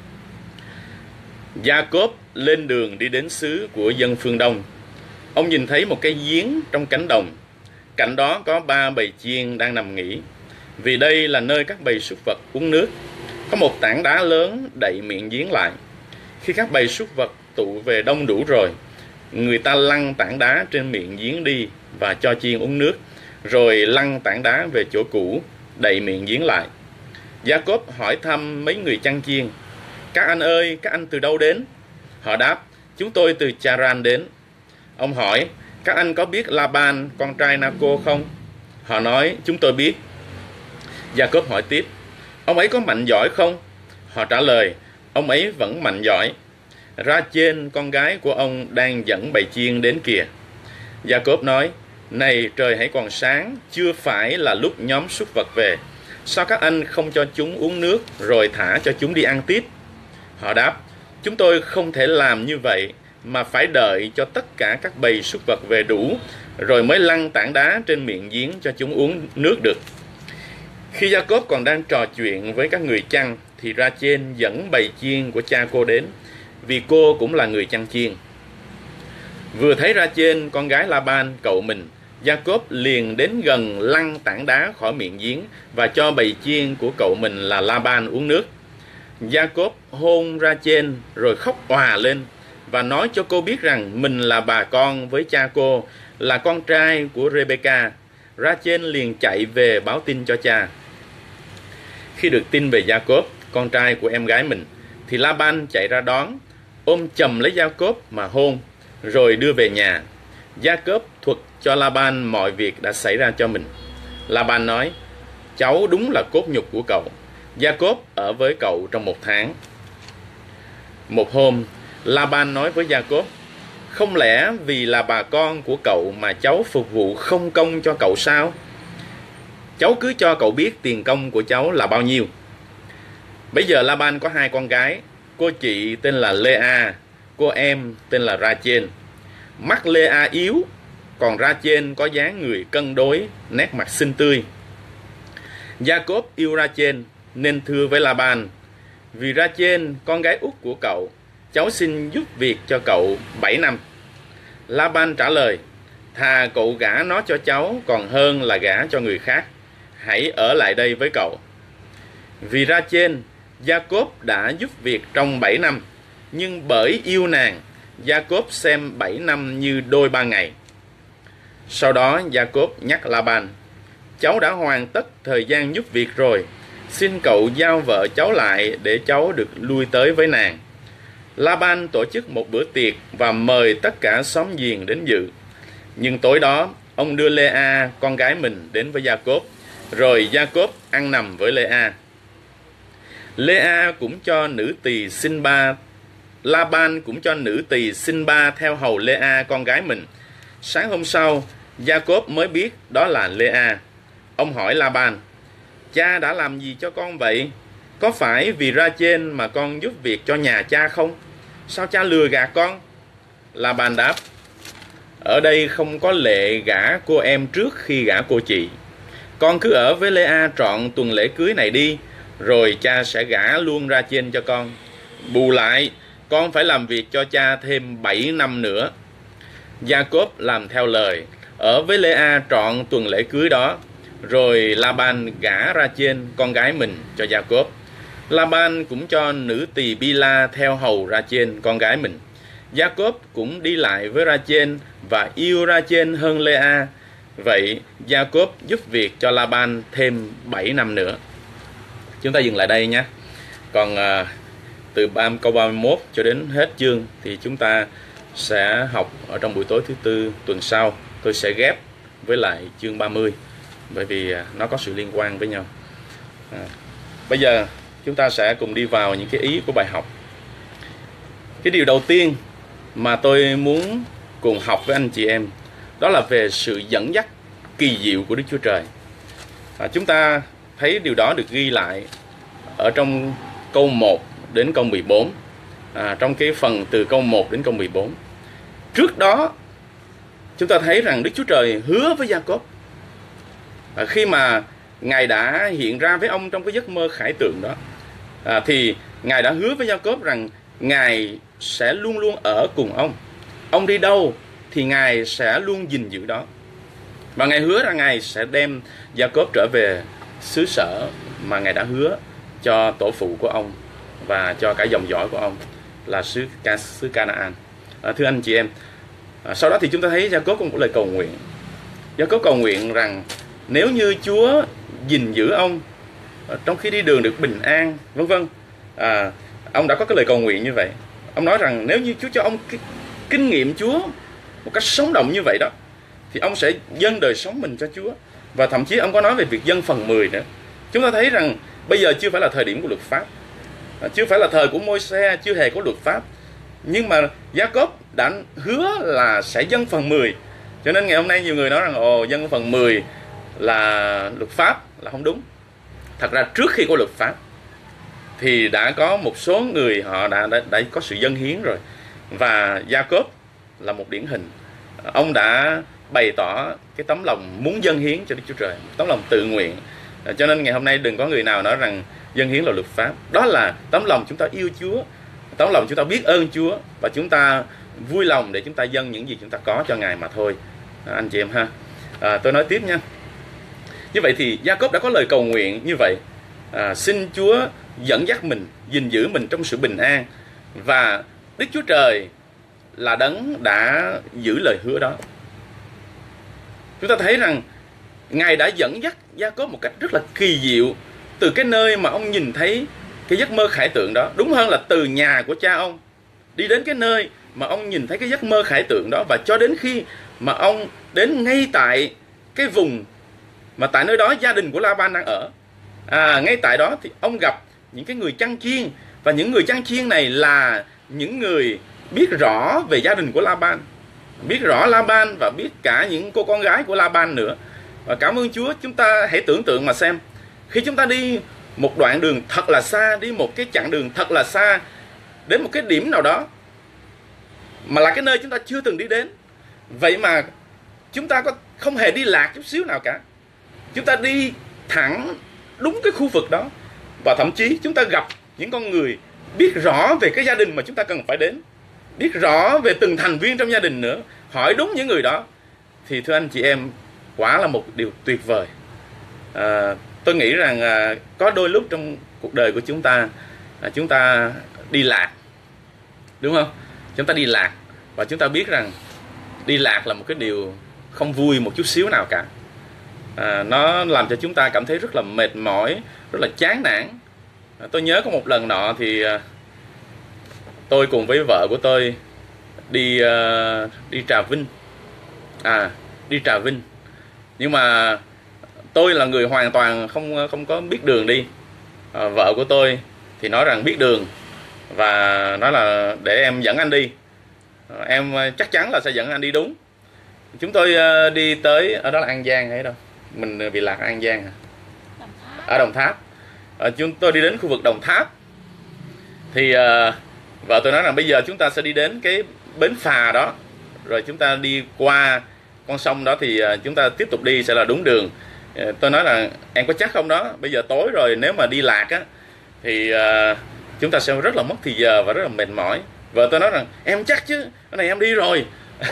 Speaker 1: Gia-cốp lên đường đi đến xứ của dân phương Đông. Ông nhìn thấy một cái giếng trong cánh đồng. Cạnh đó có 3 bầy chiên đang nằm nghỉ. Vì đây là nơi các bầy súc vật uống nước. Có một tảng đá lớn đậy miệng giếng lại. Khi các bầy súc vật tụ về đông đủ rồi, người ta lăn tảng đá trên miệng giếng đi và cho chiên uống nước, rồi lăn tảng đá về chỗ cũ, đậy miệng giếng lại. Gia-cốp hỏi thăm mấy người chăn chiên: "Các anh ơi, các anh từ đâu đến?" Họ đáp: "Chúng tôi từ Charan đến." Ông hỏi: "Các anh có biết Laban, con trai Na-cô không?" Họ nói: "Chúng tôi biết." Gia-cốp hỏi tiếp: "Ông ấy có mạnh giỏi không?" Họ trả lời: "Ông ấy vẫn mạnh giỏi. Ra-chên, con gái của ông, đang dẫn bầy chiên đến kìa." Gia-cốp nói: "Này, trời hãy còn sáng, chưa phải là lúc nhóm súc vật về. Sao các anh không cho chúng uống nước rồi thả cho chúng đi ăn tiếp?" Họ đáp: "Chúng tôi không thể làm như vậy, mà phải đợi cho tất cả các bầy súc vật về đủ, rồi mới lăn tảng đá trên miệng giếng cho chúng uống nước được." Khi Gia-cốp còn đang trò chuyện với các người chăn, thì Ra-chên dẫn bầy chiên của cha cô đến, vì cô cũng là người chăn chiên. Vừa thấy Ra-chên, con gái La-ban, cậu mình, Gia-cốp liền đến gần lăn tảng đá khỏi miệng giếng và cho bầy chiên của cậu mình là La-ban uống nước. Gia-cốp hôn Ra-chên rồi khóc òa lên và nói cho cô biết rằng mình là bà con với cha cô, là con trai của Rê-bê-ca. Ra-chên liền chạy về báo tin cho cha. Khi được tin về Gia-cốp, con trai của em gái mình, thì La-ban chạy ra đón, ôm chầm lấy Gia-cốp mà hôn, rồi đưa về nhà. Gia-cốp thuật cho La-ban mọi việc đã xảy ra cho mình. La-ban nói: "Cháu đúng là cốt nhục của cậu." Gia-cốp ở với cậu trong 1 tháng. Một hôm, La-ban nói với Gia-cốp: "Không lẽ vì là bà con của cậu mà cháu phục vụ không công cho cậu sao? Cháu cứ cho cậu biết tiền công của cháu là bao nhiêu." Bây giờ La-ban có 2 con gái, cô chị tên là Lê-a, cô em tên là Ra-chên. Mắt Lê-a yếu, còn Ra-chên có dáng người cân đối, nét mặt xinh tươi. Gia-cốp yêu Ra-chên nên thưa với La-ban: "Vì Ra-chên, con gái út của cậu, cháu xin giúp việc cho cậu 7 năm." La-ban trả lời: "Thà cậu gả nó cho cháu còn hơn là gả cho người khác. hãy ở lại đây với cậu. Vì Rachel, Jacob đã giúp việc trong 7 năm, nhưng bởi yêu nàng, Jacob xem 7 năm như đôi 3 ngày. Sau đó Jacob nhắc Laban: cháu đã hoàn tất thời gian giúp việc rồi, xin cậu giao vợ cháu lại để cháu được lui tới với nàng. Laban tổ chức một bữa tiệc và mời tất cả xóm giềng đến dự. Nhưng tối đó, ông đưa Lea, con gái mình, đến với Jacob, rồi Jacob ăn nằm với Lea. Lea cũng cho nữ tỳ Sinba, Laban cũng cho nữ tỳ Sinba theo hầu Lea, con gái mình. Sáng hôm sau, Jacob mới biết đó là Lea. Ông hỏi Laban: cha đã làm gì cho con vậy? Có phải vì Rachel mà con giúp việc cho nhà cha không? Sao cha lừa gạt con? Laban đáp: ở đây không có lệ gả cô em trước khi gả cô chị. Con cứ ở với Lea trọn tuần lễ cưới này đi, rồi cha sẽ gả luôn Rachel cho con. Bù lại, con phải làm việc cho cha thêm 7 năm nữa. Jacob làm theo lời, ở với Lea trọn tuần lễ cưới đó, rồi Laban gả Rachel, con gái mình, cho Jacob. Laban cũng cho nữ tỳ Bila theo hầu Rachel, con gái mình. Jacob cũng đi lại với Rachel và yêu Rachel hơn Lea. Vậy Jacob giúp việc cho Laban thêm 7 năm nữa. Chúng ta dừng lại đây nhé. Còn từ câu 31 cho đến hết chương thì chúng ta sẽ học ở trong buổi tối thứ Tư tuần sau. Tôi sẽ ghép với lại chương 30, bởi vì nó có sự liên quan với nhau. Bây giờ chúng ta sẽ cùng đi vào những cái ý của bài học. Cái điều đầu tiên mà tôi muốn cùng học với anh chị em, đó là về sự dẫn dắt kỳ diệu của Đức Chúa Trời. Chúng ta thấy điều đó được ghi lại ở trong câu 1 đến câu 14, trong cái phần từ câu 1 đến câu 14. Trước đó chúng ta thấy rằng Đức Chúa Trời hứa với Jacob, khi mà Ngài đã hiện ra với ông trong cái giấc mơ khải tượng đó, thì Ngài đã hứa với Jacob rằng Ngài sẽ luôn luôn ở cùng ông. Ông đi đâu thì Ngài sẽ luôn gìn giữ đó. Và Ngài hứa rằng Ngài sẽ đem Jacob trở về xứ sở mà Ngài đã hứa cho tổ phụ của ông và cho cả dòng dõi của ông, là xứ Canaan. Thưa anh chị em, sau đó thì chúng ta thấy Jacob có một lời cầu nguyện. Jacob cầu nguyện rằng nếu như Chúa gìn giữ ông trong khi đi đường được bình an, vân vân. Ông đã có cái lời cầu nguyện như vậy. Ông nói rằng nếu như Chúa cho ông kinh nghiệm Chúa một cách sống động như vậy đó, thì ông sẽ dâng đời sống mình cho Chúa. Và thậm chí ông có nói về việc dâng phần 10 nữa. Chúng ta thấy rằng bây giờ chưa phải là thời điểm của luật pháp, chưa phải là thời của Môi-se, chưa hề có luật pháp. Nhưng mà Jacob đã hứa là sẽ dâng phần 10. Cho nên ngày hôm nay nhiều người nói rằng dâng phần 10 là luật pháp, là không đúng. Thật ra trước khi có luật pháp thì đã có một số người họ đã có sự dâng hiến rồi. Và Jacob là một điển hình. Ông đã bày tỏ cái tấm lòng muốn dâng hiến cho Đức Chúa Trời, tấm lòng tự nguyện. Cho nên ngày hôm nay đừng có người nào nói rằng dâng hiến là luật pháp. Đó là tấm lòng chúng ta yêu Chúa, tấm lòng chúng ta biết ơn Chúa, và chúng ta vui lòng để chúng ta dâng những gì chúng ta có cho Ngài mà thôi. Anh chị em ha. Tôi nói tiếp nha. Như vậy thì Jacob đã có lời cầu nguyện như vậy, xin Chúa dẫn dắt mình, gìn giữ mình trong sự bình an. Và Đức Chúa Trời là đấng đã giữ lời hứa đó. Chúng ta thấy rằng Ngài đã dẫn dắt Jacob một cách rất là kỳ diệu, từ cái nơi mà ông nhìn thấy cái giấc mơ khải tượng đó, đúng hơn là từ nhà của cha ông đi đến cái nơi mà ông nhìn thấy cái giấc mơ khải tượng đó, và cho đến khi mà ông đến ngay tại cái vùng mà tại nơi đó gia đình của Laban đang ở. Ngay tại đó thì ông gặp những cái người chăn chiên, và những người chăn chiên này là những người biết rõ về gia đình của Laban, biết rõ Laban và biết cả những cô con gái của Laban nữa. Và cảm ơn Chúa, chúng ta hãy tưởng tượng mà xem, khi chúng ta đi một đoạn đường thật là xa, đi một cái chặng đường thật là xa, đến một cái điểm nào đó mà là cái nơi chúng ta chưa từng đi đến, vậy mà chúng ta không hề đi lạc chút xíu nào cả. Chúng ta đi thẳng đúng cái khu vực đó, và thậm chí chúng ta gặp những con người biết rõ về cái gia đình mà chúng ta cần phải đến, biết rõ về từng thành viên trong gia đình nữa, hỏi đúng những người đó. Thì thưa anh chị em, quả là một điều tuyệt vời. Tôi nghĩ rằng có đôi lúc trong cuộc đời của chúng ta đi lạc, đúng không? Chúng ta đi lạc và chúng ta biết rằng đi lạc là một cái điều không vui một chút xíu nào cả. Nó làm cho chúng ta cảm thấy rất là mệt mỏi, rất là chán nản. Tôi nhớ có một lần nọ thì tôi cùng với vợ của tôi đi Trà Vinh. Đi Trà Vinh. Nhưng mà tôi là người hoàn toàn không có biết đường đi. Vợ của tôi thì nói rằng biết đường và nói là để em dẫn anh đi. Em chắc chắn là sẽ dẫn anh đi đúng. Chúng tôi đi tới, ở đó là An Giang hay đâu? Mình bị lạc ở An Giang hả? Ở Đồng Tháp. Chúng tôi đi đến khu vực Đồng Tháp. Thì vợ tôi nói rằng bây giờ chúng ta sẽ đi đến cái bến phà đó, rồi chúng ta đi qua con sông đó thì chúng ta tiếp tục đi sẽ là đúng đường. Tôi nói là em có chắc không đó? Bây giờ tối rồi, nếu mà đi lạc á thì chúng ta sẽ rất là mất thì giờ và rất là mệt mỏi. Vợ tôi nói rằng em chắc chứ, cái này em đi rồi.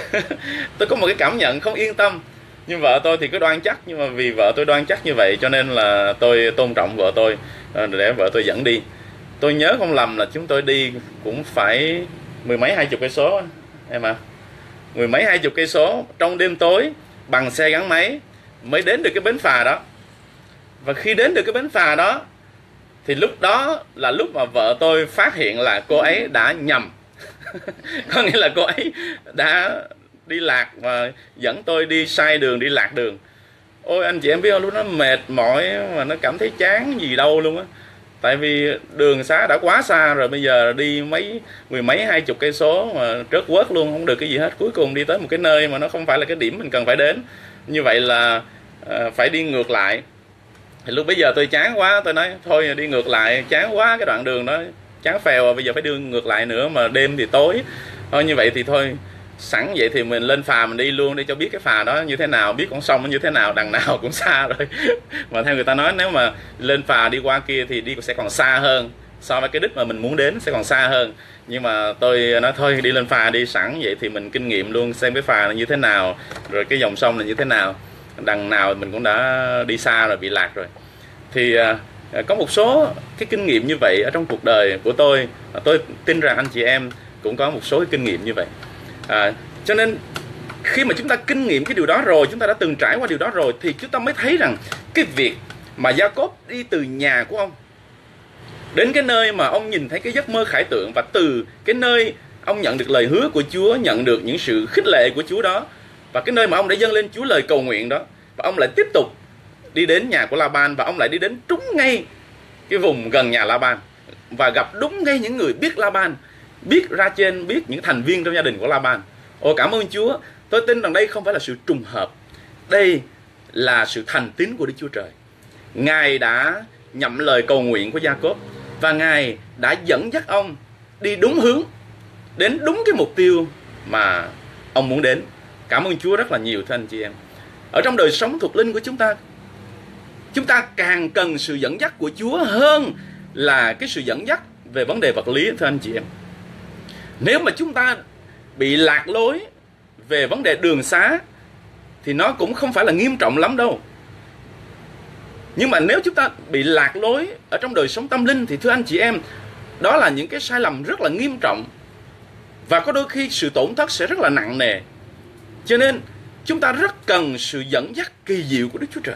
Speaker 1: Tôi có một cái cảm nhận không yên tâm. Nhưng vợ tôi thì cứ đoan chắc. Nhưng mà vì vợ tôi đoan chắc như vậy cho nên là tôi tôn trọng vợ tôi, để vợ tôi dẫn đi. Tôi nhớ không lầm là chúng tôi đi cũng phải mười mấy 20 cây số em ạ. Mười mấy 20 cây số trong đêm tối bằng xe gắn máy mới đến được cái bến phà đó. Và khi đến được cái bến phà đó thì lúc đó là lúc mà vợ tôi phát hiện là cô ấy đã nhầm. Có nghĩa là cô ấy đã đi lạc và dẫn tôi đi sai đường, đi lạc đường. Ôi anh chị em biết không, lúc đó mệt mỏi mà nó cảm thấy chán gì đâu luôn á. Tại vì đường xá đã quá xa rồi, bây giờ đi mười mấy 20 cây số mà trớt quớt luôn, không được cái gì hết. Cuối cùng đi tới một cái nơi mà nó không phải là cái điểm mình cần phải đến. Như vậy là phải đi ngược lại. Thì lúc bây giờ tôi chán quá, tôi nói thôi đi ngược lại, chán quá cái đoạn đường đó, chán phèo rồi, bây giờ phải đi ngược lại nữa mà đêm thì tối. Thôi như vậy thì thôi, sẵn vậy thì mình lên phà mình đi luôn đi cho biết cái phà đó như thế nào, biết con sông nó như thế nào, đằng nào cũng xa rồi. Mà theo người ta nói nếu mà lên phà đi qua kia thì đi sẽ còn xa hơn, so với cái đích mà mình muốn đến sẽ còn xa hơn. Nhưng mà tôi nói thôi đi lên phà đi, sẵn vậy thì mình kinh nghiệm luôn xem cái phà là như thế nào, rồi cái dòng sông là như thế nào, đằng nào mình cũng đã đi xa rồi, bị lạc rồi. Thì có một số cái kinh nghiệm như vậy ở trong cuộc đời của tôi tin rằng anh chị em cũng có một số cái kinh nghiệm như vậy. Cho nên khi mà chúng ta kinh nghiệm cái điều đó rồi, chúng ta đã từng trải qua điều đó rồi, thì chúng ta mới thấy rằng cái việc mà Gia-cốp đi từ nhà của ông đến cái nơi mà ông nhìn thấy cái giấc mơ khải tượng, và từ cái nơi ông nhận được lời hứa của Chúa, nhận được những sự khích lệ của Chúa đó, và cái nơi mà ông đã dâng lên Chúa lời cầu nguyện đó, và ông lại tiếp tục đi đến nhà của La-ban, và ông lại đi đến trúng ngay cái vùng gần nhà La-ban và gặp đúng ngay những người biết La-ban, biết Ra-chên, biết những thành viên trong gia đình của La-ban. Ồ, cảm ơn Chúa. Tôi tin rằng đây không phải là sự trùng hợp, đây là sự thành tín của Đức Chúa Trời. Ngài đã nhậm lời cầu nguyện của Gia-cốp và Ngài đã dẫn dắt ông đi đúng hướng, đến đúng cái mục tiêu mà ông muốn đến. Cảm ơn Chúa rất là nhiều thưa anh chị em. Ở trong đời sống thuộc linh của chúng ta càng cần sự dẫn dắt của Chúa hơn là cái sự dẫn dắt về vấn đề vật lý thưa anh chị em. Nếu mà chúng ta bị lạc lối về vấn đề đường xá thì nó cũng không phải là nghiêm trọng lắm đâu. Nhưng mà nếu chúng ta bị lạc lối ở trong đời sống tâm linh thì thưa anh chị em, đó là những cái sai lầm rất là nghiêm trọng, và có đôi khi sự tổn thất sẽ rất là nặng nề. Cho nên chúng ta rất cần sự dẫn dắt kỳ diệu của Đức Chúa Trời.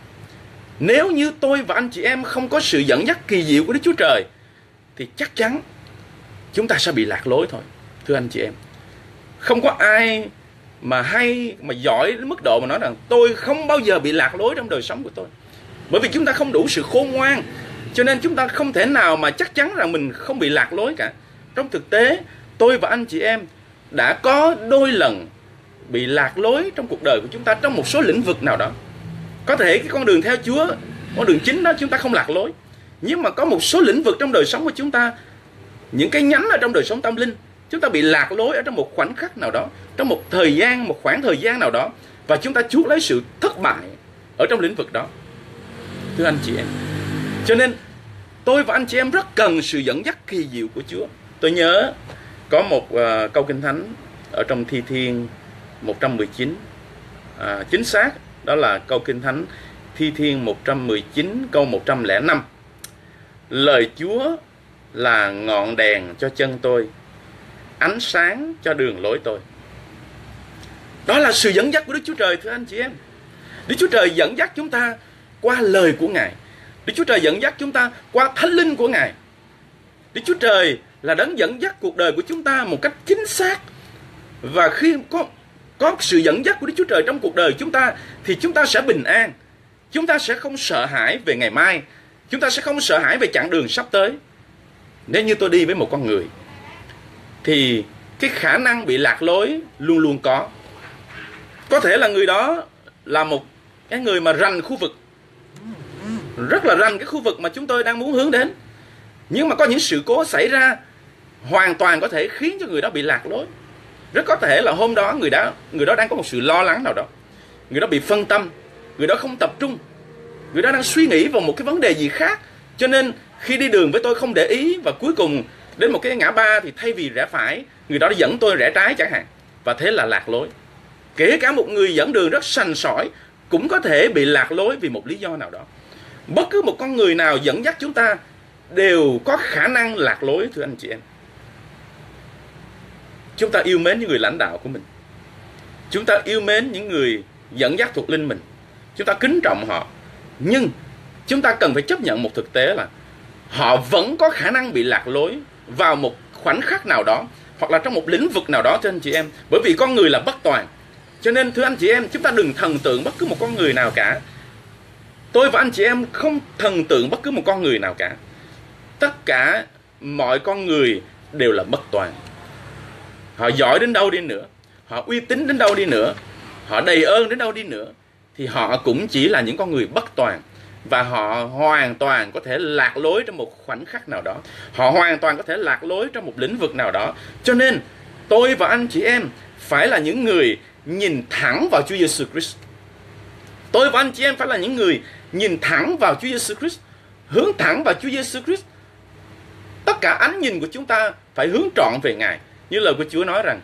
Speaker 1: Nếu như tôi và anh chị em không có sự dẫn dắt kỳ diệu của Đức Chúa Trời thì chắc chắn chúng ta sẽ bị lạc lối thôi thưa anh chị em. Không có ai mà hay, mà giỏi đến mức độ mà nói rằng tôi không bao giờ bị lạc lối trong đời sống của tôi. Bởi vì chúng ta không đủ sự khôn ngoan, cho nên chúng ta không thể nào mà chắc chắn rằng mình không bị lạc lối cả. Trong thực tế, tôi và anh chị em đã có đôi lần bị lạc lối trong cuộc đời của chúng ta trong một số lĩnh vực nào đó. Có thể cái con đường theo Chúa, con đường chính đó chúng ta không lạc lối, nhưng mà có một số lĩnh vực trong đời sống của chúng ta, những cái nhánh ở trong đời sống tâm linh, chúng ta bị lạc lối ở trong một khoảnh khắc nào đó, trong một thời gian, một khoảng thời gian nào đó, và chúng ta chuốc lấy sự thất bại ở trong lĩnh vực đó thưa anh chị em. Cho nên tôi và anh chị em rất cần sự dẫn dắt kỳ diệu của Chúa. Tôi nhớ có một câu kinh thánh ở trong Thi Thiên 119, chính xác đó là câu kinh thánh Thi Thiên 119 câu 105. Lời Chúa là ngọn đèn cho chân tôi, ánh sáng cho đường lối tôi. Đó là sự dẫn dắt của Đức Chúa Trời, thưa anh chị em. Đức Chúa Trời dẫn dắt chúng ta qua lời của Ngài. Đức Chúa Trời dẫn dắt chúng ta qua Thánh Linh của Ngài. Đức Chúa Trời là đấng dẫn dắt cuộc đời của chúng ta một cách chính xác. Và khi có sự dẫn dắt của Đức Chúa Trời trong cuộc đời chúng ta, thì chúng ta sẽ bình an. Chúng ta sẽ không sợ hãi về ngày mai. Chúng ta sẽ không sợ hãi về chặng đường sắp tới. Nếu như tôi đi với một con người, thì cái khả năng bị lạc lối luôn luôn có. Có thể là người đó là một cái người mà rành khu vực, rất là rành cái khu vực mà chúng tôi đang muốn hướng đến. Nhưng mà có những sự cố xảy ra hoàn toàn có thể khiến cho người đó bị lạc lối. Rất có thể là hôm đó người đó đang có một sự lo lắng nào đó. Người đó bị phân tâm, người đó không tập trung, người đó đang suy nghĩ vào một cái vấn đề gì khác. Cho nên khi đi đường với tôi không để ý, và cuối cùng đến một cái ngã ba thì thay vì rẽ phải, người đó dẫn tôi rẽ trái chẳng hạn. Và thế là lạc lối. Kể cả một người dẫn đường rất sành sỏi cũng có thể bị lạc lối vì một lý do nào đó. Bất cứ một con người nào dẫn dắt chúng ta đều có khả năng lạc lối, thưa anh chị em. Chúng ta yêu mến những người lãnh đạo của mình. Chúng ta yêu mến những người dẫn dắt thuộc linh mình. Chúng ta kính trọng họ. Nhưng chúng ta cần phải chấp nhận một thực tế là họ vẫn có khả năng bị lạc lối vào một khoảnh khắc nào đó, hoặc là trong một lĩnh vực nào đó, thưa anh chị em. Bởi vì con người là bất toàn. Cho nên thưa anh chị em, chúng ta đừng thần tượng bất cứ một con người nào cả. Tôi và anh chị em không thần tượng bất cứ một con người nào cả. Tất cả mọi con người đều là bất toàn. Họ giỏi đến đâu đi nữa, họ uy tín đến đâu đi nữa, họ đầy ơn đến đâu đi nữa, thì họ cũng chỉ là những con người bất toàn. Và họ hoàn toàn có thể lạc lối trong một khoảnh khắc nào đó. Họ hoàn toàn có thể lạc lối trong một lĩnh vực nào đó. Cho nên tôi và anh chị em phải là những người nhìn thẳng vào Chúa Giêsu Christ. Tôi và anh chị em phải là những người nhìn thẳng vào Chúa Giêsu Christ, hướng thẳng vào Chúa Giêsu Christ. Tất cả ánh nhìn của chúng ta phải hướng trọn về Ngài. Như lời của Chúa nói rằng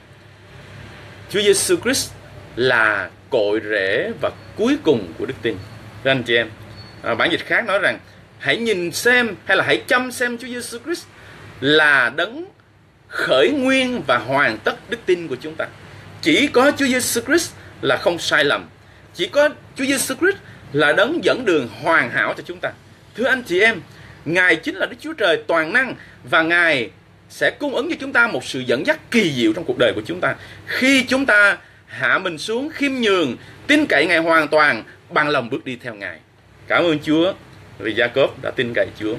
Speaker 1: Chúa Giêsu Christ là cội rễ và cuối cùng của đức tin. Thưa anh chị em, bản dịch khác nói rằng hãy nhìn xem, hay là hãy chăm xem Chúa Giêsu Christ là đấng khởi nguyên và hoàn tất đức tin của chúng ta. Chỉ có Chúa Giêsu Christ là không sai lầm. Chỉ có Chúa Giêsu Christ là đấng dẫn đường hoàn hảo cho chúng ta. Thưa anh chị em, Ngài chính là Đức Chúa Trời toàn năng, và Ngài sẽ cung ứng cho chúng ta một sự dẫn dắt kỳ diệu trong cuộc đời của chúng ta. Khi chúng ta hạ mình xuống, khiêm nhường, tin cậy Ngài hoàn toàn, bằng lòng bước đi theo Ngài. Cảm ơn Chúa vì Gia-cốp đã tin cậy Chúa,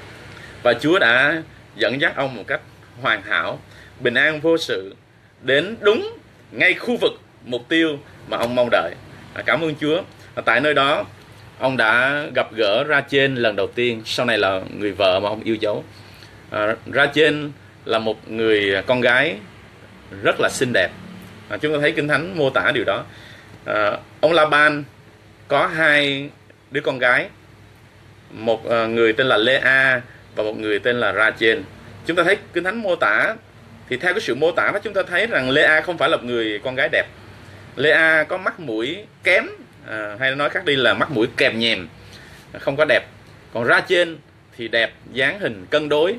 Speaker 1: và Chúa đã dẫn dắt ông một cách hoàn hảo, bình an vô sự, đến đúng ngay khu vực mục tiêu mà ông mong đợi. Cảm ơn Chúa. Tại nơi đó ông đã gặp gỡ Rachel lần đầu tiên, sau này là người vợ mà ông yêu dấu. Rachel là một người con gái rất là xinh đẹp. Chúng ta thấy Kinh Thánh mô tả điều đó. Ông Laban có hai đứa con gái, một người tên là Lea và một người tên là Rachel. Chúng ta thấy Kinh Thánh mô tả, thì theo cái sự mô tả đó chúng ta thấy rằng Lea không phải là một người con gái đẹp. Lea có mắt mũi kém, hay nói khác đi là mắt mũi kèm nhèm, không có đẹp. Còn Rachel thì đẹp, dáng hình cân đối.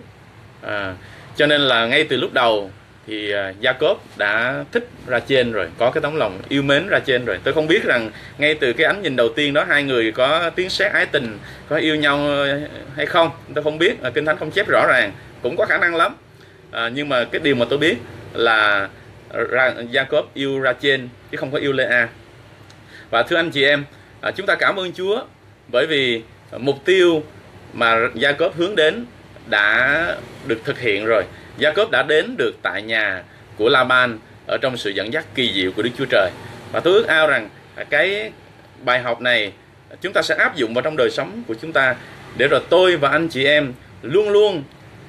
Speaker 1: Cho nên là ngay từ lúc đầu thì Gia-cốp đã thích Rachel rồi, có cái tấm lòng yêu mến Rachel rồi. Tôi không biết rằng ngay từ cái ánh nhìn đầu tiên đó hai người có tiếng sét ái tình, có yêu nhau hay không, tôi không biết, Kinh Thánh không chép rõ ràng, cũng có khả năng lắm. Nhưng mà cái điều mà tôi biết là Gia-cốp yêu Rachel chứ không có yêu Lea. Và thưa anh chị em, chúng ta cảm ơn Chúa, bởi vì mục tiêu mà Gia-cốp hướng đến đã được thực hiện rồi. Gia-cốp đã đến được tại nhà của La-ban ở trong sự dẫn dắt kỳ diệu của Đức Chúa Trời. Và tôi ước ao rằng cái bài học này chúng ta sẽ áp dụng vào trong đời sống của chúng ta, để rồi tôi và anh chị em luôn luôn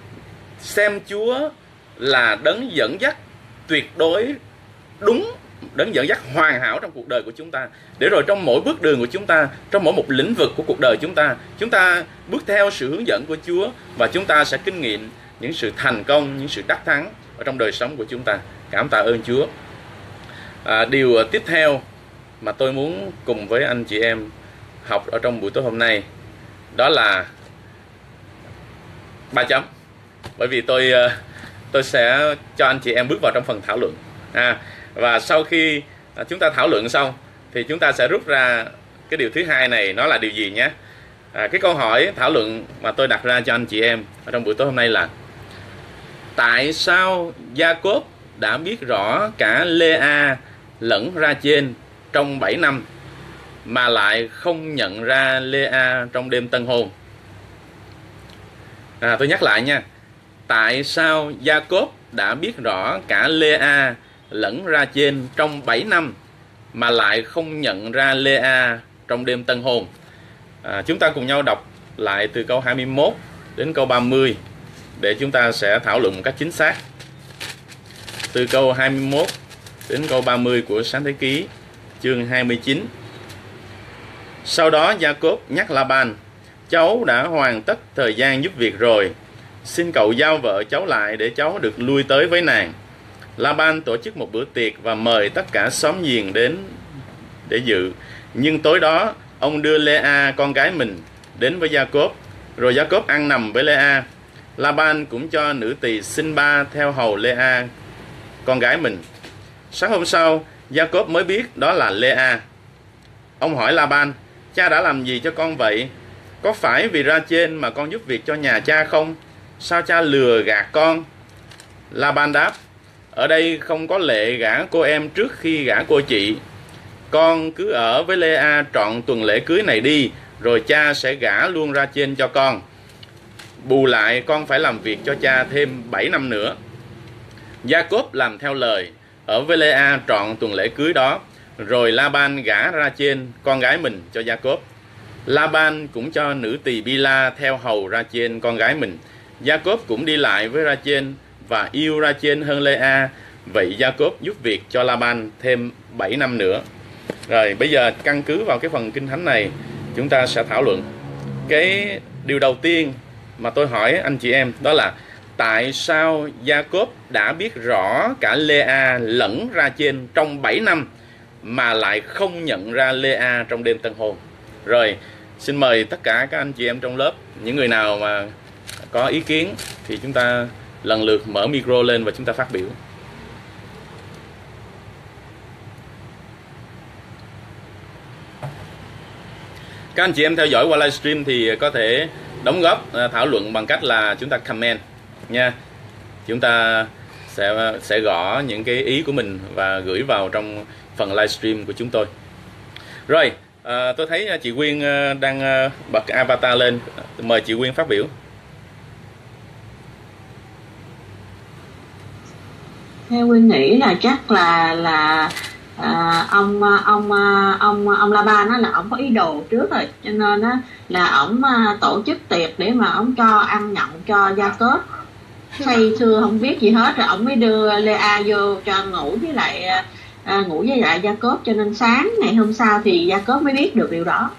Speaker 1: xem Chúa là đấng dẫn dắt tuyệt đối đúng, đấng dẫn dắt hoàn hảo trong cuộc đời của chúng ta. Để rồi trong mỗi bước đường của chúng ta, trong mỗi một lĩnh vực của cuộc đời chúng ta bước theo sự hướng dẫn của Chúa, và chúng ta sẽ kinh nghiệm những sự thành công, những sự đắc thắng ở trong đời sống của chúng ta. Cảm tạ ơn Chúa. Điều tiếp theo mà tôi muốn cùng với anh chị em học ở trong buổi tối hôm nay đó là 3 chấm. Bởi vì tôi sẽ cho anh chị em bước vào trong phần thảo luận. Và sau khi chúng ta thảo luận xong thì chúng ta sẽ rút ra cái điều thứ hai này nó là điều gì nhé. Cái câu hỏi thảo luận mà tôi đặt ra cho anh chị em ở trong buổi tối hôm nay là: tại sao Gia-cốp đã biết rõ cả Lê-a lẫn Ra-chên trong 7 năm mà lại không nhận ra Lê-a trong đêm tân hôn? Tôi nhắc lại nha. Tại sao Gia-cốp đã biết rõ cả Lê-a lẫn Ra-chên trong 7 năm mà lại không nhận ra Lê-a trong đêm tân hôn? Chúng ta cùng nhau đọc lại từ câu 21 đến câu 30 để chúng ta sẽ thảo luận một cách chính xác. Từ câu 21 đến câu 30 của Sáng Thế Ký chương 29. Sau đó Gia-cốp nhắc La-ban: cháu đã hoàn tất thời gian giúp việc rồi, xin cậu giao vợ cháu lại để cháu được lui tới với nàng. La-ban tổ chức một bữa tiệc và mời tất cả xóm giềng đến để dự. Nhưng tối đó ông đưa Lê-a con gái mình đến với Gia-cốp, rồi Gia-cốp ăn nằm với Lê-a. La-ban cũng cho nữ tỳ Xin-ba theo hầu Lê-a con gái mình. Sáng hôm sau, Gia-cốp mới biết đó là Lê-a. Ông hỏi La-ban: cha đã làm gì cho con vậy? Có phải vì Ra-chên mà con giúp việc cho nhà cha không? Sao cha lừa gạt con? La-ban đáp: ở đây không có lệ gả cô em trước khi gả cô chị. Con cứ ở với Lê-a trọn tuần lễ cưới này đi, rồi cha sẽ gả luôn Ra-chên cho con. Bù lại con phải làm việc cho cha thêm 7 năm nữa. Gia-cốp làm theo lời, ở với Lê-a trọn tuần lễ cưới đó, rồi La-ban gả Ra-chên con gái mình cho Gia-cốp. La-ban cũng cho nữ tỳ Bi-la theo hầu Ra-chên con gái mình. Gia-cốp cũng đi lại với Ra-chên và yêu Ra-chên hơn Lê-a. Vậy Gia-cốp giúp việc cho La-ban thêm 7 năm nữa. Rồi bây giờ căn cứ vào cái phần kinh thánh này, chúng ta sẽ thảo luận. Cái điều đầu tiên mà tôi hỏi anh chị em đó là: tại sao Gia-cốp đã biết rõ cả Lê-a lẫn Ra-chên trong 7 năm mà lại không nhận ra Lê-a trong đêm tân hôn? Rồi xin mời tất cả các anh chị em trong lớp, những người nào mà có ý kiến thì chúng ta lần lượt mở micro lên và chúng ta phát biểu. Các anh chị em theo dõi qua livestream thì có thể đóng góp thảo luận bằng cách là chúng ta comment nha. Chúng ta sẽ gõ những cái ý của mình và gửi vào trong phần livestream của chúng tôi. Rồi, tôi thấy chị Quyên đang bật avatar lên. Mời chị Quyên phát biểu.
Speaker 2: Theo Quyên nghĩ là chắc là ông La-ban là ông có ý đồ trước rồi, cho nên là ông tổ chức tiệc để mà ông cho ăn nhậu cho Gia-cốp. Say xưa không biết gì hết, rồi ông mới đưa Lê-a vô cho ngủ với lại Gia-cốp, cho nên sáng ngày hôm sau thì Gia-cốp mới biết được điều đó.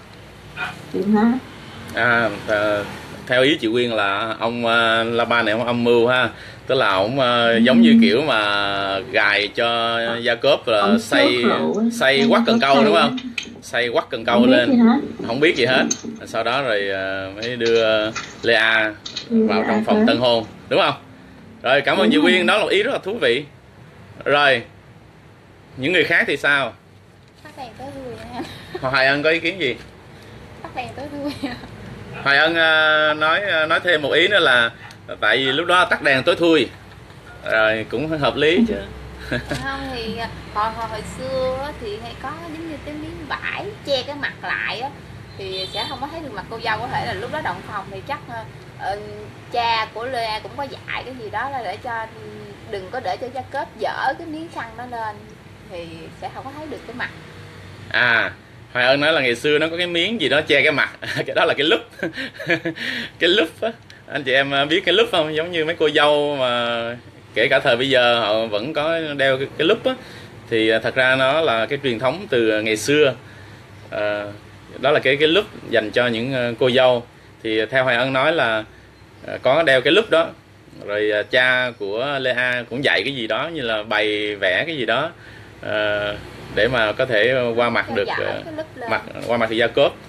Speaker 1: Theo ý chị Quyên là ông La-ban này ông âm mưu ha, tức là ông giống như kiểu mà gài cho Gia-cốp là xây quắc cần câu, đúng không? Xây quắc cần câu lên, không biết gì hết. Sau đó rồi mới đưa Lê-a vào trong phòng tân hôn, đúng không? Rồi, cảm ơn chị Quyên, đó là một ý rất là thú vị. Rồi, những người khác thì sao?
Speaker 3: Tắt đèn tối thui nha.
Speaker 1: Hoài Ân có ý kiến gì?
Speaker 3: Tắt đèn tối thui.
Speaker 1: Hoài Ân nói thêm một ý nữa là tại vì lúc đó tắt đèn tối thui, rồi cũng hợp lý chứ.
Speaker 3: Không thì hồi xưa thì hay có giống như cái miếng vải che cái mặt lại á, thì sẽ không có thấy được mặt cô dâu. Có thể là lúc đó động phòng thì chắc cha của Lê cũng có dạy cái gì đó là để cho đừng có để cho Gia-cốp dở cái miếng khăn đó lên thì sẽ không có thấy được cái mặt.
Speaker 1: Hoài Ân nói là ngày xưa nó có cái miếng gì đó che cái mặt. Cái đó là cái lúp. Cái lúp á, anh chị em biết cái lúp không? Giống như mấy cô dâu mà kể cả thời bây giờ họ vẫn có đeo cái lúp á, thì thật ra nó là cái truyền thống từ ngày xưa. Đó là cái lúp dành cho những cô dâu. Thì theo Hoài Ân nói là có đeo cái lúp đó, rồi cha của Lê-a cũng dạy cái gì đó như là bày vẽ cái gì đó để mà có thể qua mặt được qua mặt Gia-cốp.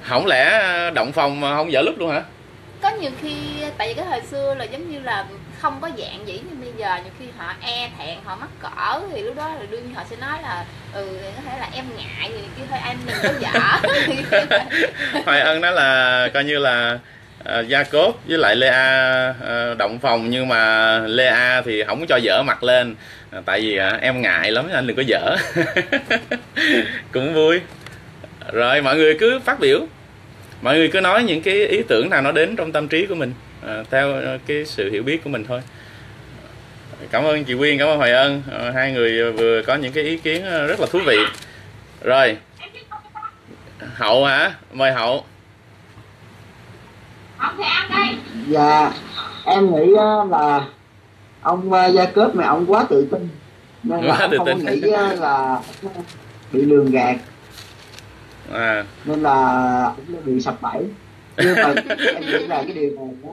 Speaker 1: Không lẽ động phòng mà không dở lúc luôn hả?
Speaker 3: Có nhiều khi tại vì cái thời xưa là giống như là không có dạng dĩ như bây giờ, nhiều khi họ e thẹn, họ mắc cỡ thì lúc đó là đương nhiên họ sẽ nói là có thể là em ngại gì kia thôi, anh đừng có dở.
Speaker 1: Hoài Ân nói là coi như là Jacob với lại Lea động phòng, nhưng mà Lea thì không có cho dở mặt lên, tại vì em ngại lắm, anh đừng có dở. Cũng vui. Rồi mọi người cứ phát biểu, mọi người cứ nói những cái ý tưởng nào nó đến trong tâm trí của mình, theo cái sự hiểu biết của mình thôi. Cảm ơn chị Quyên, cảm ơn Hoài Ân, hai người vừa có những cái ý kiến rất là thú vị. Rồi Hậu hả? Mời Hậu.
Speaker 4: Dạ, em nghĩ là ông Gia Cớp này ông quá tự tin, nên là ông không nghĩ là bị lường gạt, nên là ông bị sập bẫy. Nhưng mà em nghĩ là cái điều này đó,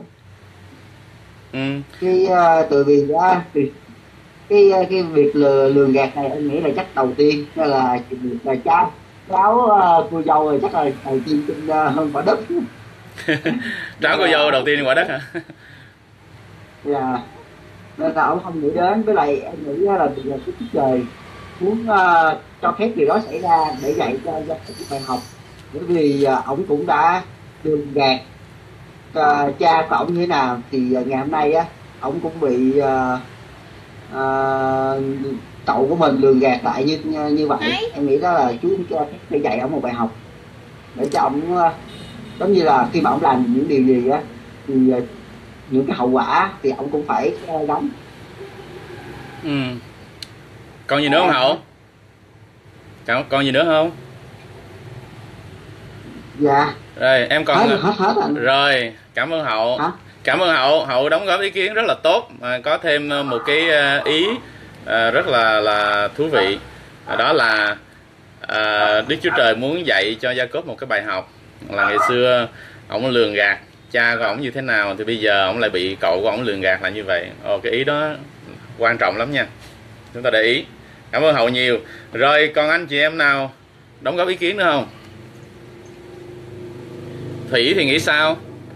Speaker 4: từ vì cái việc lường gạt này em nghĩ là chắc đầu tiên là cháu cô dâu rồi chắc là đầu tiên trên hơn quả đất.
Speaker 1: Cháu cô dâu đầu tiên trên quả đất hả?
Speaker 4: Dạ, nên là ông không nghĩ đến. Với lại em nghĩ là bây giờ cái trời muốn cho phép điều đó xảy ra để dạy cho gia đình bài học, bởi vì ông cũng đã lường gạt cha của ông như thế nào, thì ngày hôm nay á ông cũng bị cậu của mình lường gạt lại như vậy. Em nghĩ đó là chú để dạy ông một bài học, để cho ông giống như là khi mà ông làm những điều gì á thì những cái hậu quả thì ông cũng phải đóng.
Speaker 1: Còn gì nữa không Hậu? Còn gì nữa không?
Speaker 4: Dạ.
Speaker 1: Rồi em còn
Speaker 4: hết anh.
Speaker 1: Rồi, cảm ơn Hậu.
Speaker 4: Hả?
Speaker 1: Cảm ơn Hậu, Hậu đóng góp ý kiến rất là tốt, có thêm một cái ý rất là thú vị. Đó là Đức Chúa Trời muốn dạy cho Gia-cốp một cái bài học, là ngày xưa ổng lường gạt cha của ổng như thế nào, thì bây giờ ổng lại bị cậu của ổng lường gạt là như vậy. Cái ý đó quan trọng lắm nha, chúng ta để ý. Cảm ơn Hậu nhiều. Rồi còn anh chị em nào đóng góp ý kiến nữa không? Thủy thì nghĩ sao?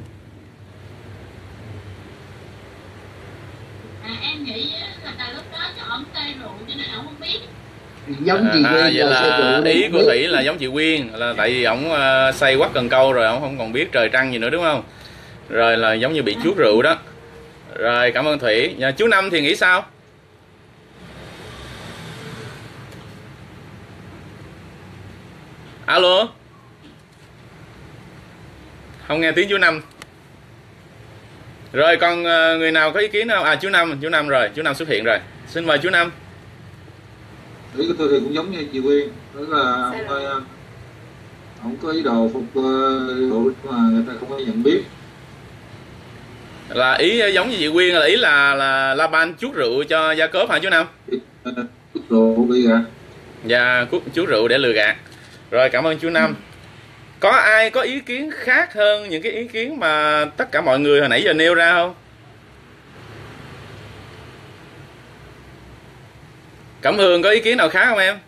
Speaker 2: Em nghĩ là lúc đó cho ổng say rượu cho nên ổng không biết.
Speaker 4: Giống chị Quyên.
Speaker 1: Vậy là ý của Thủy là giống chị Quyên, là tại vì ổng say quắt cần câu rồi ổng không còn biết trời trăng gì nữa, đúng không? Rồi là giống như bị chuốt rượu đó. Rồi cảm ơn Thủy. Chú Năm thì nghĩ sao? Alo, không nghe tiếng chú Năm. Rồi còn người nào có ý kiến không? Chú Năm rồi, chú Năm xuất hiện rồi. Xin mời chú Năm.
Speaker 5: Ý của tôi thì cũng giống như chị Quyên, đó là ông có ý đồ phục vụ mà người ta không có nhận biết.
Speaker 1: Là ý giống như chị Quyên, là ý là Laban chuốt rượu cho Gia-cốp hả chú Năm?
Speaker 5: Chuốt rượu bị gạt.
Speaker 1: Dạ, chuốt rượu để lừa gạt. Rồi cảm ơn chú Năm. Có ai có ý kiến khác hơn những cái ý kiến mà tất cả mọi người hồi nãy giờ nêu ra không? Cẩm Hương có ý kiến nào khác không em?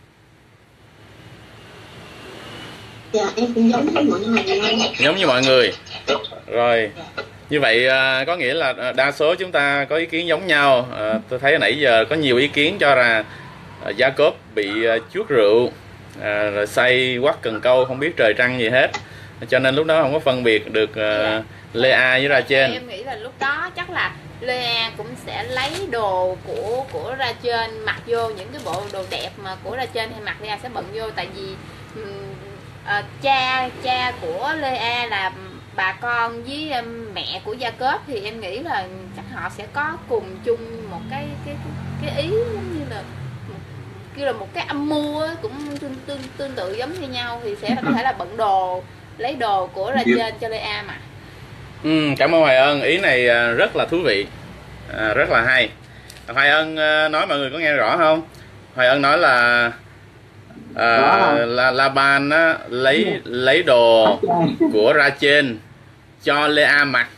Speaker 2: Dạ em cũng giống như mọi người.
Speaker 1: Giống như mọi người. Rồi như vậy có nghĩa là đa số chúng ta có ý kiến giống nhau. Tôi thấy nãy giờ có nhiều ý kiến cho là Gia-cốp bị chuốt rượu, rồi say quắt cần câu, không biết trời trăng gì hết, cho nên lúc đó không có phân biệt được Lea với Ra-trên.
Speaker 3: Em nghĩ là lúc đó chắc là Lea cũng sẽ lấy đồ của Ra-trên mặc vô, những cái bộ đồ đẹp mà của Ra-trên hay mặc Lea sẽ bận vô, tại vì cha của Lea là bà con với mẹ của Gia-cốp, thì em nghĩ là chắc họ sẽ có cùng chung một cái ý giống như là kêu là một cái âm mưu cũng tương tự giống như nhau, thì sẽ có thể là bận đồ, lấy đồ của Ra-trên cho Lea mà.
Speaker 1: Cảm ơn Hoài Ân, ý này rất là thú vị, rất là hay. Hoài Ân nói mọi người có nghe rõ không? Hoài Ân nói là Laban lấy đồ của Ra-trên cho Lea mặc,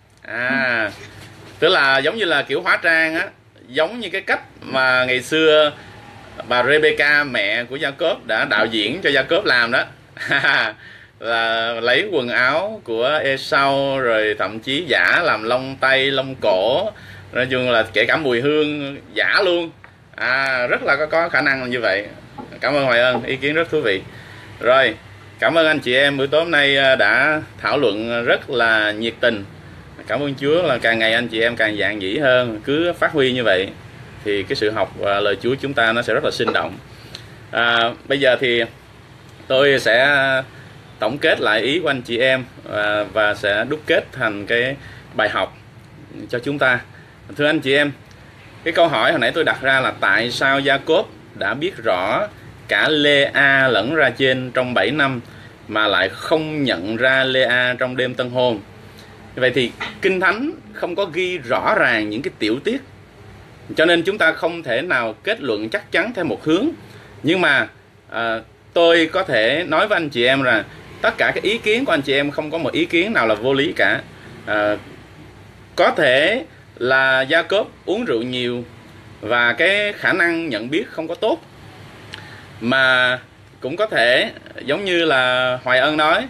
Speaker 1: tức là giống như là kiểu hóa trang á, giống như cái cách mà ngày xưa bà Rebecca mẹ của Gia-cốp đã đạo diễn cho Gia-cốp làm đó. là lấy quần áo của Esau rồi thậm chí giả làm lông tay lông cổ, nói chung là kể cả mùi hương giả luôn. Rất là có khả năng là như vậy. Cảm ơn Hoài Ân, ý kiến rất thú vị. Rồi, cảm ơn anh chị em buổi tối hôm nay đã thảo luận rất là nhiệt tình. Cảm ơn Chúa là càng ngày anh chị em càng dạn dĩ hơn, cứ phát huy như vậy thì cái sự học lời Chúa chúng ta nó sẽ rất là sinh động. Bây giờ thì tôi sẽ tổng kết lại ý của anh chị em và sẽ đúc kết thành cái bài học cho chúng ta. Thưa anh chị em, cái câu hỏi hồi nãy tôi đặt ra là tại sao Gia-cốp đã biết rõ cả Lê-a lẫn Ra-chên trong 7 năm mà lại không nhận ra Lê-a trong đêm tân hôn. Vậy thì Kinh Thánh không có ghi rõ ràng những cái tiểu tiết, cho nên chúng ta không thể nào kết luận chắc chắn theo một hướng. Nhưng mà tôi có thể nói với anh chị em rằng tất cả các ý kiến của anh chị em không có một ý kiến nào là vô lý cả. Có thể là Gia-cốp uống rượu nhiều và cái khả năng nhận biết không có tốt, mà cũng có thể giống như là Hoài Ân nói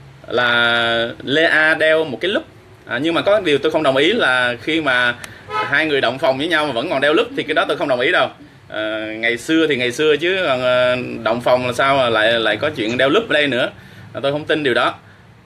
Speaker 1: là Lê-a đeo một cái lúp. Nhưng mà có điều tôi không đồng ý là khi mà hai người động phòng với nhau mà vẫn còn đeo lúp thì cái đó tôi không đồng ý đâu. Ngày xưa thì ngày xưa chứ còn động phòng là sao mà lại có chuyện đeo lúp ở đây nữa. Tôi không tin điều đó.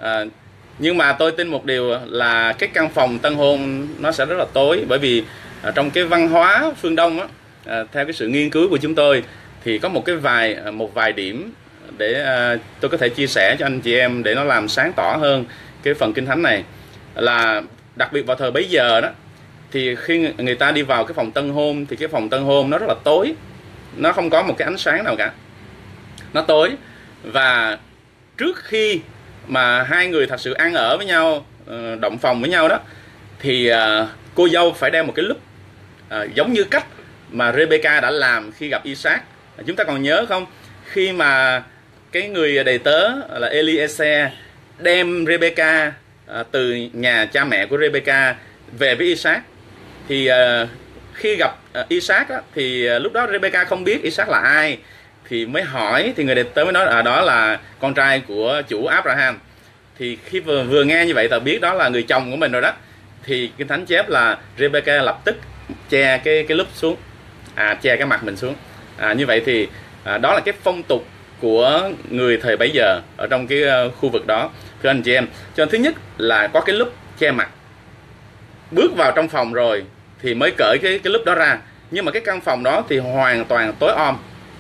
Speaker 1: Nhưng mà tôi tin một điều là cái căn phòng tân hôn nó sẽ rất là tối, bởi vì trong cái văn hóa phương Đông á, theo cái sự nghiên cứu của chúng tôi thì có một vài điểm để tôi có thể chia sẻ cho anh chị em để nó làm sáng tỏ hơn cái phần Kinh Thánh này. Là đặc biệt vào thời bấy giờ đó, thì khi người ta đi vào cái phòng tân hôn thì cái phòng tân hôn nó rất là tối, nó không có một cái ánh sáng nào cả, nó tối. Và trước khi mà hai người thật sự ăn ở với nhau, động phòng với nhau đó, thì cô dâu phải đeo một cái lúp, giống như cách mà Rebecca đã làm khi gặp Isaac. Chúng ta còn nhớ không, khi mà cái người đầy tớ là Eliezer đem Rebecca từ nhà cha mẹ của Rebecca về với Isaac, thì khi gặp Isaac á, thì lúc đó Rebecca không biết Isaac là ai, thì mới hỏi, thì người đầy tớ mới nói đó là con trai của chủ Abraham. Thì khi vừa nghe như vậy ta biết đó là người chồng của mình rồi đó, thì Kinh Thánh chép là Rebecca lập tức che cái lúp xuống, che cái mặt mình xuống. Như vậy thì đó là cái phong tục của người thời bấy giờ ở trong cái khu vực đó, thưa anh chị em. Cho nên thứ nhất là có cái lúp che mặt, bước vào trong phòng rồi thì mới cởi cái lúp đó ra. Nhưng mà cái căn phòng đó thì hoàn toàn tối om.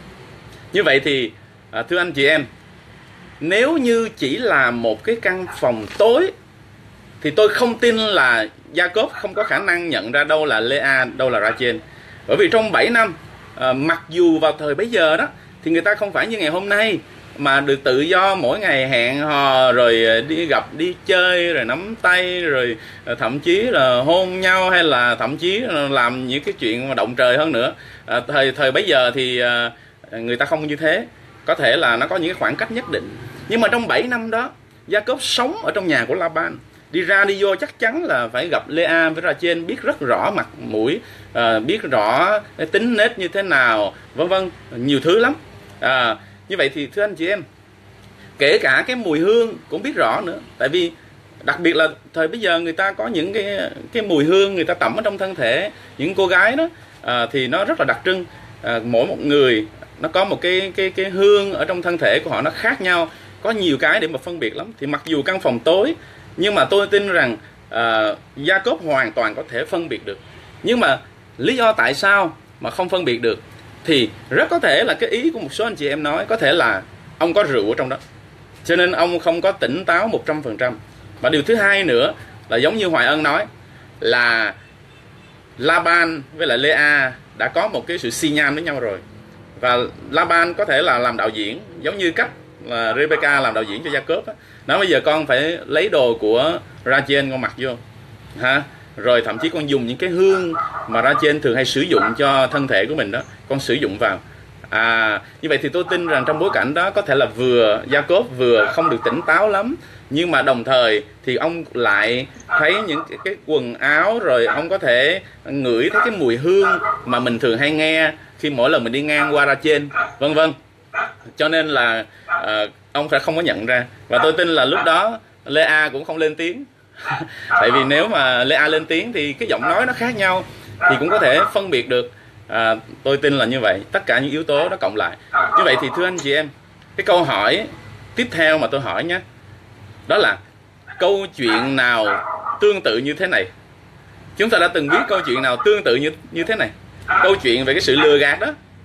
Speaker 1: Như vậy thì thưa anh chị em, nếu như chỉ là một cái căn phòng tối thì tôi không tin là Gia-cốp không có khả năng nhận ra đâu là Lê-a, đâu là Ra-chên. Bởi vì trong 7 năm, mặc dù vào thời bấy giờ đó thì người ta không phải như ngày hôm nay mà được tự do mỗi ngày hẹn hò rồi đi gặp đi chơi rồi nắm tay rồi thậm chí là hôn nhau, hay là thậm chí là làm những cái chuyện mà động trời hơn nữa. Thời bấy giờ thì người ta không như thế, có thể là nó có những cái khoảng cách nhất định. Nhưng mà trong 7 năm đó, Gia-cốp sống ở trong nhà của La-ban, đi ra đi vô chắc chắn là phải gặp Lê-a với Ra-chên, biết rất rõ mặt mũi, biết rõ tính nết như thế nào, vân vân, nhiều thứ lắm. Như vậy thì thưa anh chị em, kể cả cái mùi hương cũng biết rõ nữa. Tại vì đặc biệt là thời bây giờ người ta có những cái mùi hương người ta tẩm ở trong thân thể những cô gái đó, thì nó rất là đặc trưng. Mỗi một người nó có một cái hương ở trong thân thể của họ nó khác nhau, có nhiều cái để mà phân biệt lắm. Thì mặc dù căn phòng tối, nhưng mà tôi tin rằng Gia-cốp hoàn toàn có thể phân biệt được. Nhưng mà lý do tại sao mà không phân biệt được thì rất có thể là cái ý của một số anh chị em nói, có thể là ông có rượu ở trong đó, cho nên ông không có tỉnh táo 100%. Và điều thứ hai nữa là giống như Hoài Ân nói, là La-ban với lại Lê-a đã có một cái sự xi nhan với nhau rồi. Và La-ban có thể là làm đạo diễn, giống như cách là Rebecca làm đạo diễn cho Gia-cốp á. Nói bây giờ con phải lấy đồ của Ra-chên con mặc vô, rồi thậm chí con dùng những cái hương mà Ra-chên thường hay sử dụng cho thân thể của mình đó, con sử dụng vào. Như vậy thì tôi tin rằng trong bối cảnh đó có thể là vừa Gia-cốp vừa không được tỉnh táo lắm, nhưng mà đồng thời thì ông lại thấy những cái quần áo, rồi ông có thể ngửi thấy cái mùi hương mà mình thường hay nghe khi mỗi lần mình đi ngang qua Ra-chên, vân vân. cho nên là ông sẽ không có nhận ra. Và tôi tin là lúc đó Lea cũng không lên tiếng. Tại vì nếu mà Lea lên tiếng thì cái giọng nói nó khác nhau, thì cũng có thể phân biệt được. Tôi tin là như vậy, tất cả những yếu tố đó cộng lại. Như vậy thì thưa anh chị em, cái câu hỏi tiếp theo mà tôi hỏi nhé, đó là câu chuyện nào tương tự như thế này? Chúng ta đã từng biết câu chuyện nào tương tự như thế này? Câu chuyện về cái sự lừa gạt đó.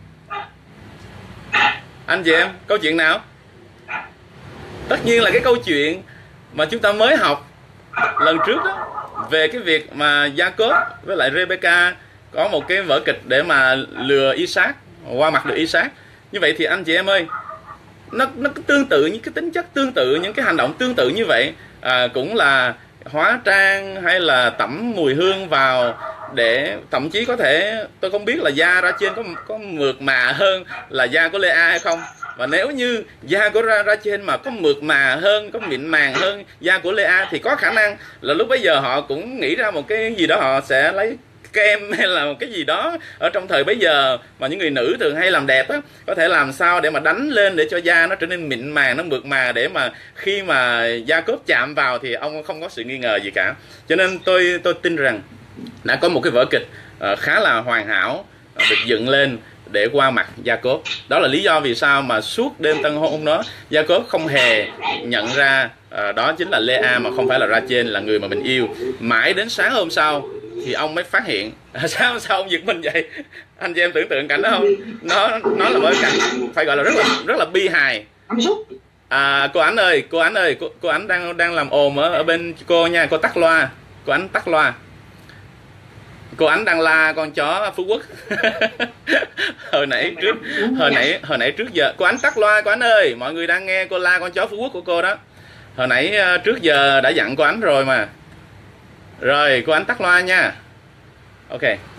Speaker 1: Anh chị em, câu chuyện nào? Tất nhiên là cái câu chuyện mà chúng ta mới học lần trước đó, về cái việc mà Jacob với lại Rebecca có một cái vở kịch để mà lừa Isaac, qua mặt được Isaac. Như vậy thì anh chị em ơi, nó tương tự, những cái tính chất tương tự, những cái hành động tương tự như vậy, cũng là hóa trang hay là tẩm mùi hương vào, để thậm chí có thể, tôi không biết là da ra trên có mượt mà hơn là da của Lea hay không. Và nếu như da của ra trên mà có mượt mà hơn, có mịn màng hơn da của Lea, thì có khả năng là lúc bấy giờ họ cũng nghĩ ra một cái gì đó, họ sẽ lấy kem hay là một cái gì đó ở trong thời bấy giờ mà những người nữ thường hay làm đẹp á, có thể làm sao để mà đánh lên để cho da nó trở nên mịn màng, nó mượt mà, để mà khi mà da cốp chạm vào thì ông không có sự nghi ngờ gì cả. Cho nên tôi tin rằng đã có một cái vở kịch khá là hoàn hảo được dựng lên để qua mặt Jacob. Đó là lý do vì sao mà suốt đêm tân hôn đó, Jacob không hề nhận ra đó chính là Lea mà không phải là Rachel, là người mà mình yêu. Mãi đến sáng hôm sau thì ông mới phát hiện. Sáng hôm sau ông giật mình vậy. Anh chị em tưởng tượng cảnh đó không? Nó là một cảnh phải gọi là rất là bi hài. Cô Ánh ơi, cô Ánh đang làm ồn ở bên cô nha, cô tắt loa. Cô Ánh tắt loa. Cô Ánh đang la con chó Phú Quốc. hồi nãy trước giờ cô Ánh tắt loa. Cô Ánh ơi, mọi người đang nghe cô la con chó Phú Quốc của cô đó. Hồi nãy trước giờ đã dặn cô Ánh rồi mà. Rồi cô Ánh tắt loa nha. Ok.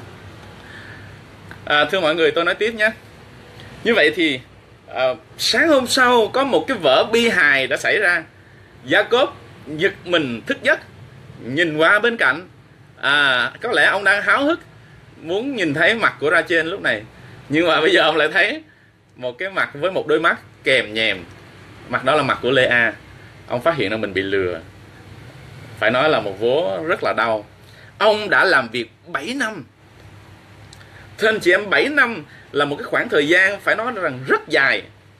Speaker 1: Thưa mọi người, tôi nói tiếp nhé. Như vậy thì sáng hôm sau có một cái vở bi hài đã xảy ra. Jacob giật mình thức giấc, nhìn qua bên cạnh. Có lẽ ông đang háo hức muốn nhìn thấy mặt của Rachel lúc này. Nhưng mà bây giờ ông lại thấy một cái mặt với một đôi mắt kèm nhèm. Mặt đó là mặt của Lea. Ông phát hiện ra mình bị lừa. Phải nói là một vố rất là đau. Ông đã làm việc 7 năm. Thưa anh chị em, 7 năm là một cái khoảng thời gian phải nói rằng rất dài.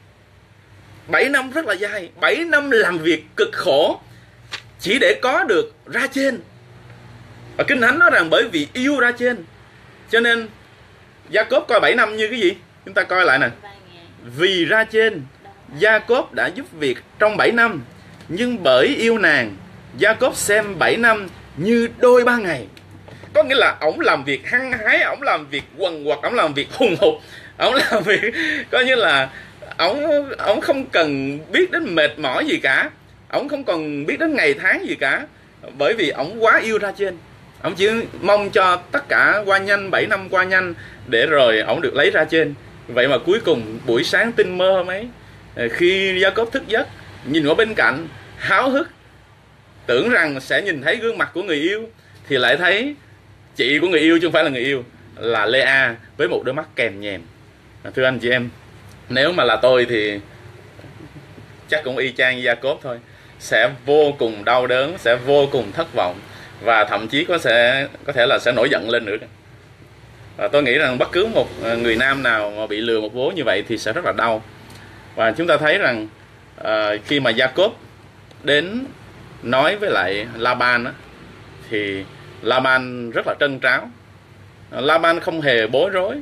Speaker 1: 7 năm rất là dài. 7 năm làm việc cực khổ chỉ để có được Rachel. Và Kinh Thánh nói rằng bởi vì yêu Rachel, cho nên Jacob coi 7 năm như cái gì? Chúng ta coi lại nè. Vì Rachel, Jacob đã giúp việc trong 7 năm. Nhưng bởi yêu nàng, Jacob xem 7 năm như đôi 3 ngày. Có nghĩa là ổng làm việc hăng hái, ổng làm việc quần quật, ổng làm việc hùng hục, ổng làm việc coi như là ổng không cần biết đến mệt mỏi gì cả, ổng không cần biết đến ngày tháng gì cả, bởi vì ổng quá yêu Rachel. Ổng chỉ mong cho tất cả qua nhanh, 7 năm qua nhanh để rồi ổng được lấy Rachel. Vậy mà cuối cùng buổi sáng tinh mơ hôm ấy, khi Jacob thức giấc, nhìn ở bên cạnh háo hức, tưởng rằng sẽ nhìn thấy gương mặt của người yêu, thì lại thấy chị của người yêu chứ không phải là người yêu, là Lea với một đôi mắt kèm nhèm. Thưa anh chị em, nếu mà là tôi thì chắc cũng y chang như Jacob thôi, sẽ vô cùng đau đớn, sẽ vô cùng thất vọng, và thậm chí có thể là sẽ nổi giận lên nữa. Và tôi nghĩ rằng bất cứ một người nam nào mà bị lừa một vố như vậy thì sẽ rất là đau. Và chúng ta thấy rằng khi mà Jacob đến nói với lại Laban á, thì Laban rất là trân tráo. Laban không hề bối rối.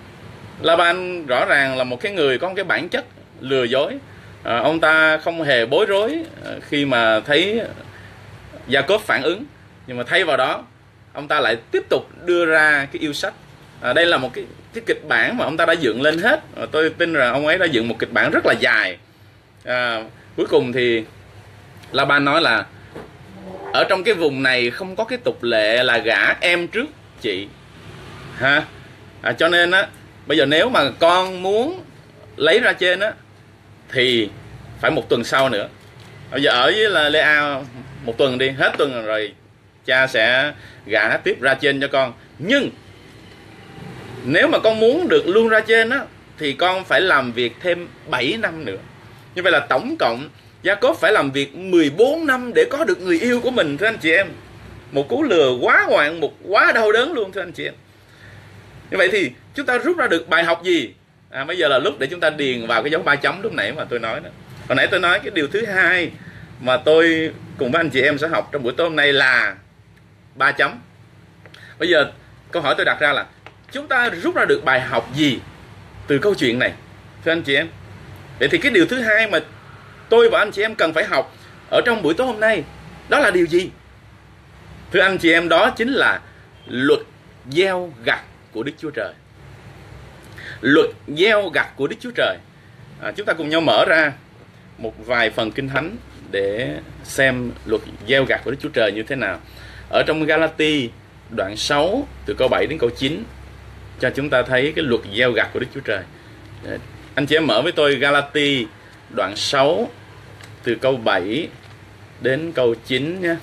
Speaker 1: Laban rõ ràng là một cái người có một cái bản chất lừa dối. Ông ta không hề bối rối khi mà thấy Jacob phản ứng, nhưng mà thay vào đó ông ta lại tiếp tục đưa ra cái yêu sách. Đây là một cái kịch bản mà ông ta đã dựng lên hết. Tôi tin rằng ông ấy đã dựng một kịch bản rất là dài. Cuối cùng thì Laban nói là ở trong cái vùng này không có cái tục lệ là gả em trước chị ha. Cho nên á, bây giờ nếu mà con muốn lấy ra trên á thì phải một tuần sau nữa. Bây giờ ở với là Lea một tuần đi, hết tuần rồi cha sẽ gả tiếp ra trên cho con. Nhưng nếu mà con muốn được luôn ra trên á thì con phải làm việc thêm 7 năm nữa. Như vậy là tổng cộng Gia-cốp phải làm việc 14 năm để có được người yêu của mình, thưa anh chị em. Một cú lừa quá ngoạn mục, quá đau đớn luôn, thưa anh chị em. Như vậy thì chúng ta rút ra được bài học gì? Bây giờ là lúc để chúng ta điền vào cái dấu 3 chấm lúc nãy mà tôi nói đó. Hồi nãy tôi nói cái điều thứ hai mà tôi cùng với anh chị em sẽ học trong buổi tối hôm nay là 3 chấm. Bây giờ câu hỏi tôi đặt ra là chúng ta rút ra được bài học gì từ câu chuyện này, thưa anh chị em? Vậy thì cái điều thứ hai mà tôi và anh chị em cần phải học ở trong buổi tối hôm nay đó là điều gì? Thưa anh chị em, đó chính là luật gieo gặt của Đức Chúa Trời. Luật gieo gặt của Đức Chúa Trời. Chúng ta cùng nhau mở ra một vài phần Kinh Thánh để xem luật gieo gặt của Đức Chúa Trời như thế nào. Ở trong Ga-la-ti đoạn 6 từ câu 7 đến câu 9 cho chúng ta thấy cái luật gieo gặt của Đức Chúa Trời. Anh chị em mở với tôi Ga-la-ti đoạn 6 từ câu 7 đến câu 9 nhé.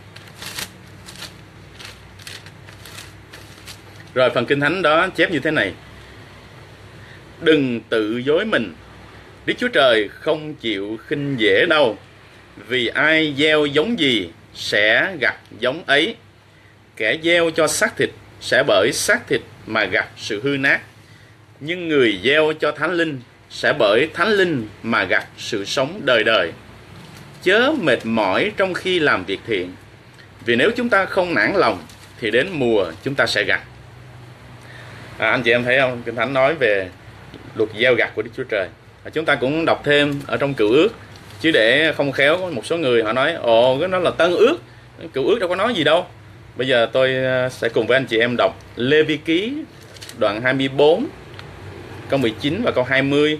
Speaker 1: Rồi phần Kinh Thánh đó chép như thế này: đừng tự dối mình, Đức Chúa Trời không chịu khinh dễ đâu. Vì ai gieo giống gì sẽ gặt giống ấy. Kẻ gieo cho xác thịt sẽ bởi xác thịt mà gặt sự hư nát. Nhưng người gieo cho Thánh Linh sẽ bởi Thánh Linh mà gặt sự sống đời đời. Chớ mệt mỏi trong khi làm việc thiện, vì nếu chúng ta không nản lòng thì đến mùa chúng ta sẽ gặt. Anh chị em thấy không? Kinh Thánh nói về luật gieo gặt của Đức Chúa Trời. Chúng ta cũng đọc thêm ở trong Cựu Ước, chứ để không khéo một số người họ nói cái đó là Tân Ước, Cựu Ước đâu có nói gì đâu. Bây giờ tôi sẽ cùng với anh chị em đọc Lê-vi ký đoạn 24 câu 19 và câu 20.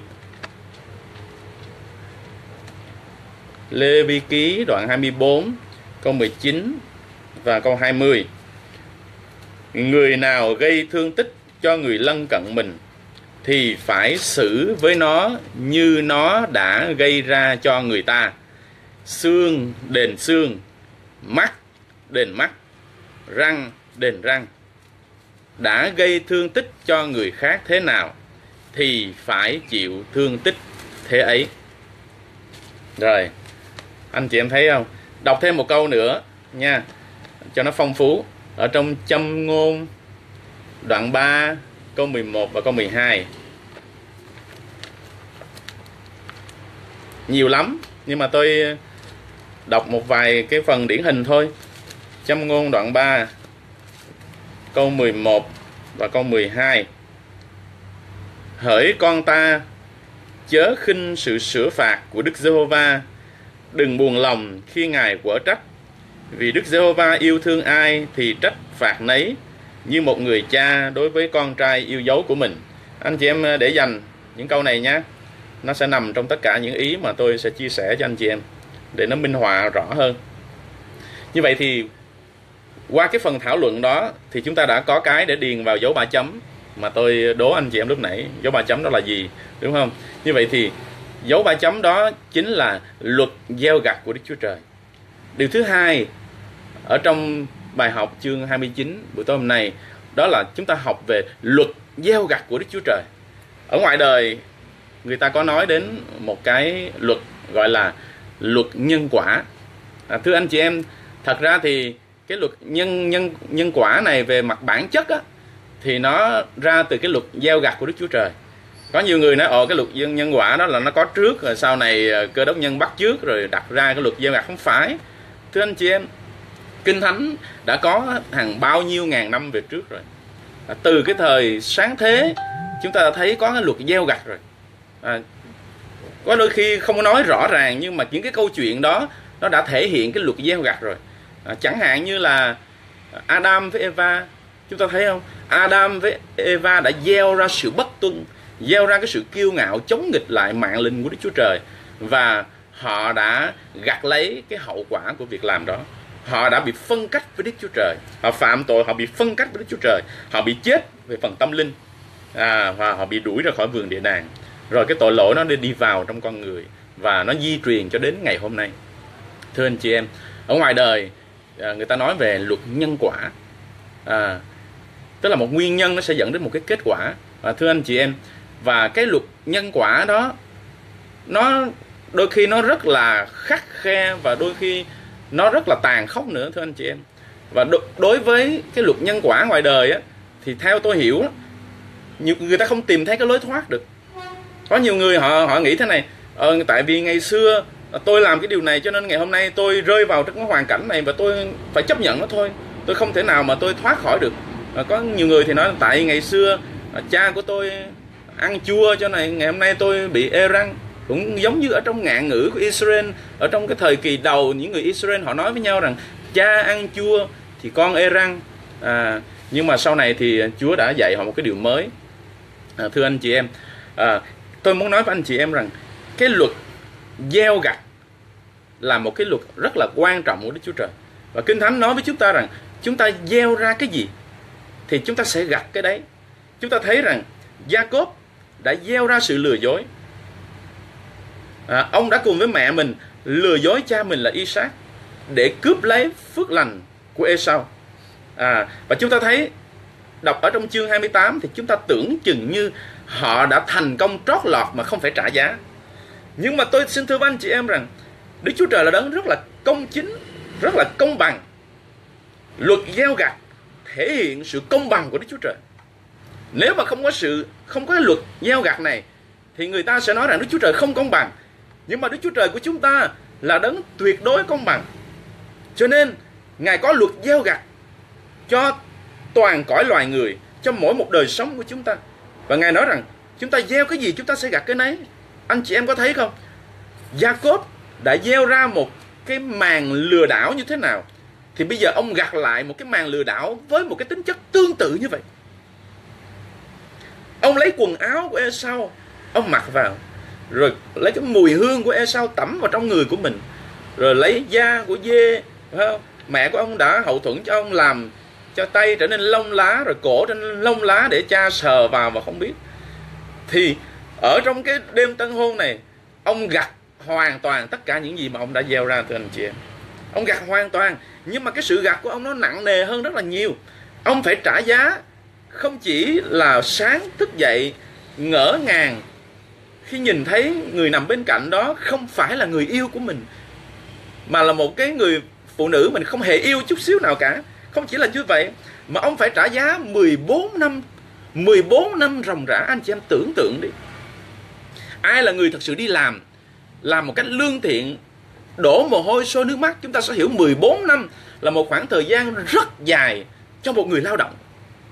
Speaker 1: Lê-vi ký đoạn 24 câu 19 và câu 20. Người nào gây thương tích cho người lân cận mình thì phải xử với nó như nó đã gây ra cho người ta. Xương đền xương, mắt đền mắt, răng đền răng. Đã gây thương tích cho người khác thế nào thì phải chịu thương tích thế ấy. Rồi, anh chị em thấy không? Đọc thêm một câu nữa nha, cho nó phong phú. Ở trong Châm ngôn đoạn 3 câu 11 và câu 12. Nhiều lắm, nhưng mà tôi đọc một vài cái phần điển hình thôi. Châm ngôn đoạn 3 câu 11 và câu 12. Hỡi con ta, chớ khinh sự sửa phạt của Đức Giê-hô-va, đừng buồn lòng khi Ngài quở trách. Vì Đức Giê-hô-va yêu thương ai thì trách phạt nấy, như một người cha đối với con trai yêu dấu của mình. Anh chị em để dành những câu này nhé. Nó sẽ nằm trong tất cả những ý mà tôi sẽ chia sẻ cho anh chị em để nó minh họa rõ hơn. Như vậy thì qua cái phần thảo luận đó thì chúng ta đã có cái để điền vào dấu 3 chấm mà tôi đố anh chị em lúc nãy. Dấu 3 chấm đó là gì, đúng không? Như vậy thì dấu 3 chấm đó chính là luật gieo gặt của Đức Chúa Trời. Điều thứ hai ở trong bài học chương 29 buổi tối hôm nay đó là chúng ta học về luật gieo gặt của Đức Chúa Trời. Ở ngoài đời người ta có nói đến một cái luật gọi là luật nhân quả. Thưa anh chị em, thật ra thì cái luật nhân quả này về mặt bản chất á, thì nó ra từ cái luật gieo gặt của Đức Chúa Trời. Có nhiều người nói cái luật nhân quả đó là nó có trước rồi sau này Cơ Đốc nhân bắt trước rồi đặt ra cái luật gieo gặt. Không phải. Thưa anh chị em, Kinh Thánh đã có hàng bao nhiêu ngàn năm về trước rồi. Từ cái thời sáng thế chúng ta đã thấy có cái luật gieo gặt rồi. Có đôi khi không có nói rõ ràng, nhưng mà những cái câu chuyện đó nó đã thể hiện cái luật gieo gặt rồi. Chẳng hạn như là Adam với Eva, chúng ta thấy không? Adam với Eva đã gieo ra sự bất tuân, gieo ra cái sự kiêu ngạo chống nghịch lại mạng lệnh của Đức Chúa Trời, và họ đã gặt lấy cái hậu quả của việc làm đó. Họ đã bị phân cách với Đức Chúa Trời, họ phạm tội, họ bị phân cách với Đức Chúa Trời, họ bị chết về phần tâm linh, và họ bị đuổi ra khỏi vườn địa đàng. Rồi cái tội lỗi nó đi vào trong con người và nó di truyền cho đến ngày hôm nay. Thưa anh chị em, ở ngoài đời người ta nói về luật nhân quả, tức là một nguyên nhân nó sẽ dẫn đến một cái kết quả. Thưa anh chị em, Và cái luật nhân quả đó, nó đôi khi nó rất là khắt khe, và đôi khi nó rất là tàn khốc nữa, thưa anh chị em. Và đối với cái luật nhân quả ngoài đời á, thì theo tôi hiểu á, người ta không tìm thấy cái lối thoát được. Có nhiều người họ nghĩ thế này: tại vì ngày xưa tôi làm cái điều này cho nên ngày hôm nay tôi rơi vào trong cái hoàn cảnh này và tôi phải chấp nhận nó thôi, tôi không thể nào mà tôi thoát khỏi được. Có nhiều người thì nói tại ngày xưa cha của tôi ăn chua cho này ngày hôm nay tôi bị ê răng. Cũng giống như ở trong ngạn ngữ của Israel, ở trong cái thời kỳ đầu, những người Israel họ nói với nhau rằng cha ăn chua thì con ê răng. Nhưng mà sau này thì Chúa đã dạy họ một cái điều mới. Thưa anh chị em, tôi muốn nói với anh chị em rằng cái luật gieo gặt là một cái luật rất là quan trọng của Đức Chúa Trời. Và Kinh Thánh nói với chúng ta rằng chúng ta gieo ra cái gì thì chúng ta sẽ gặt cái đấy. Chúng ta thấy rằng Gia-cốp đã gieo ra sự lừa dối. Ông đã cùng với mẹ mình lừa dối cha mình là Isaac để cướp lấy phước lành của Ê-sau. Và chúng ta thấy đọc ở trong chương 28 thì chúng ta tưởng chừng như họ đã thành công trót lọt mà không phải trả giá. Nhưng mà tôi xin thưa với anh chị em rằng Đức Chúa Trời là đấng rất là công chính, rất là công bằng. Luật gieo gặt thể hiện sự công bằng của Đức Chúa Trời. Nếu mà không có luật gieo gặt này thì người ta sẽ nói rằng Đức Chúa Trời không công bằng. Nhưng mà Đức Chúa Trời của chúng ta là đấng tuyệt đối công bằng. Cho nên Ngài có luật gieo gặt cho toàn cõi loài người, cho mỗi một đời sống của chúng ta. Và Ngài nói rằng chúng ta gieo cái gì chúng ta sẽ gặt cái nấy. Anh chị em có thấy không? Gia-cốp đã gieo ra một cái màn lừa đảo như thế nào, thì bây giờ ông gặt lại một cái màn lừa đảo với một cái tính chất tương tự như vậy. Ông lấy quần áo của Ê-sau, ông mặc vào, rồi lấy cái mùi hương của Ê-sau tẩm vào trong người của mình, rồi lấy da của dê, phải không? Mẹ của ông đã hậu thuẫn cho ông làm cho tay trở nên lông lá, rồi cổ trở nên lông lá để cha sờ vào mà không biết. Thì ở trong cái đêm tân hôn này, ông gặt hoàn toàn tất cả những gì mà ông đã gieo ra, thưa anh chị em. Ông gặt hoàn toàn, nhưng mà cái sự gặt của ông nó nặng nề hơn rất là nhiều. Ông phải trả giá, không chỉ là sáng thức dậy ngỡ ngàng khi nhìn thấy người nằm bên cạnh đó không phải là người yêu của mình, mà là một cái người phụ nữ mình không hề yêu chút xíu nào cả. Không chỉ là như vậy, mà ông phải trả giá 14 năm ròng rã. Anh chị em tưởng tượng đi, ai là người thật sự đi làm một cách lương thiện, đổ mồ hôi sôi nước mắt, chúng ta sẽ hiểu 14 năm là một khoảng thời gian rất dài cho một người lao động.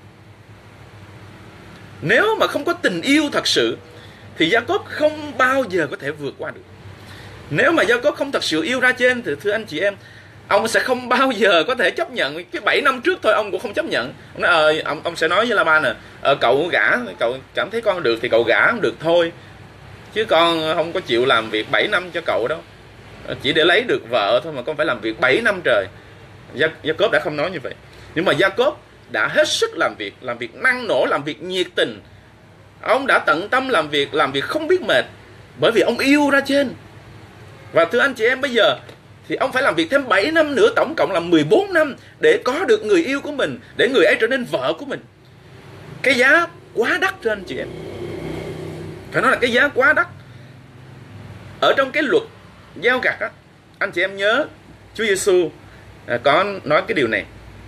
Speaker 1: Nếu mà không có tình yêu thật sự thì Gia-cốp không bao giờ có thể vượt qua được. Nếu mà Gia-cốp không thật sự yêu ra trên thì thưa anh chị em, ông sẽ không bao giờ có thể chấp nhận. Cái 7 năm trước thôi ông cũng không chấp nhận. Ông nói, ông sẽ nói với La-ban cậu gả, cậu cảm thấy con được thì cậu gả không được thôi, chứ con không có chịu làm việc 7 năm cho cậu đâu. Chỉ để lấy được vợ thôi mà con phải làm việc 7 năm trời. Gia-cốp đã không nói như vậy. Nhưng mà Gia-cốp đã hết sức làm việc năng nổ, làm việc nhiệt tình. Ông đã tận tâm làm việc không biết mệt, bởi vì ông yêu ra trên. Và thưa anh chị em, bây giờ thì ông phải làm việc thêm 7 năm nữa, tổng cộng là 14 năm để có được người yêu của mình, để người ấy trở nên vợ của mình. Cái giá quá đắt thưa anh chị em. Phải nói là cái giá quá đắt. Ở trong cái luật gieo gặt á, anh chị em nhớ Chúa Giêsu có nói cái điều này: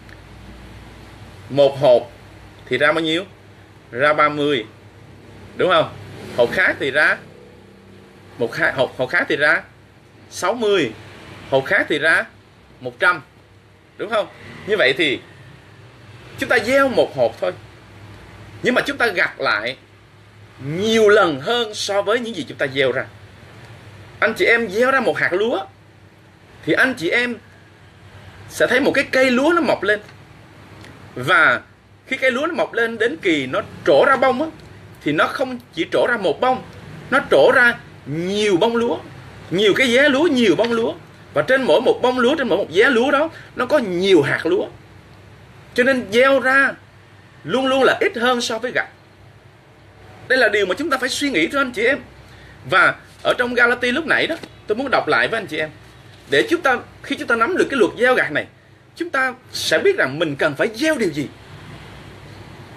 Speaker 1: một hột thì ra bao nhiêu? Ra 30, đúng không? Hột khác thì ra hột khác thì ra 60, hột khác thì ra 100, đúng không? Như vậy thì chúng ta gieo một hột thôi, nhưng mà chúng ta gặt lại nhiều lần hơn so với những gì chúng ta gieo ra. Anh chị em gieo ra một hạt lúa thì anh chị em sẽ thấy một cái cây lúa nó mọc lên. Và khi cây lúa nó mọc lên đến kỳ nó trổ ra bông á, thì nó không chỉ trổ ra một bông, nó trổ ra nhiều bông lúa, nhiều cái giá lúa, nhiều bông lúa. Và trên mỗi một bông lúa, trên mỗi một giá lúa đó, nó có nhiều hạt lúa. Cho nên gieo ra luôn luôn là ít hơn so với gặt. Đây là điều mà chúng ta phải suy nghĩ cho anh chị em. Và ở trong Galati lúc nãy đó, tôi muốn đọc lại với anh chị em, để khi chúng ta nắm được cái luật gieo gặt này, chúng ta sẽ biết rằng mình cần phải gieo điều gì.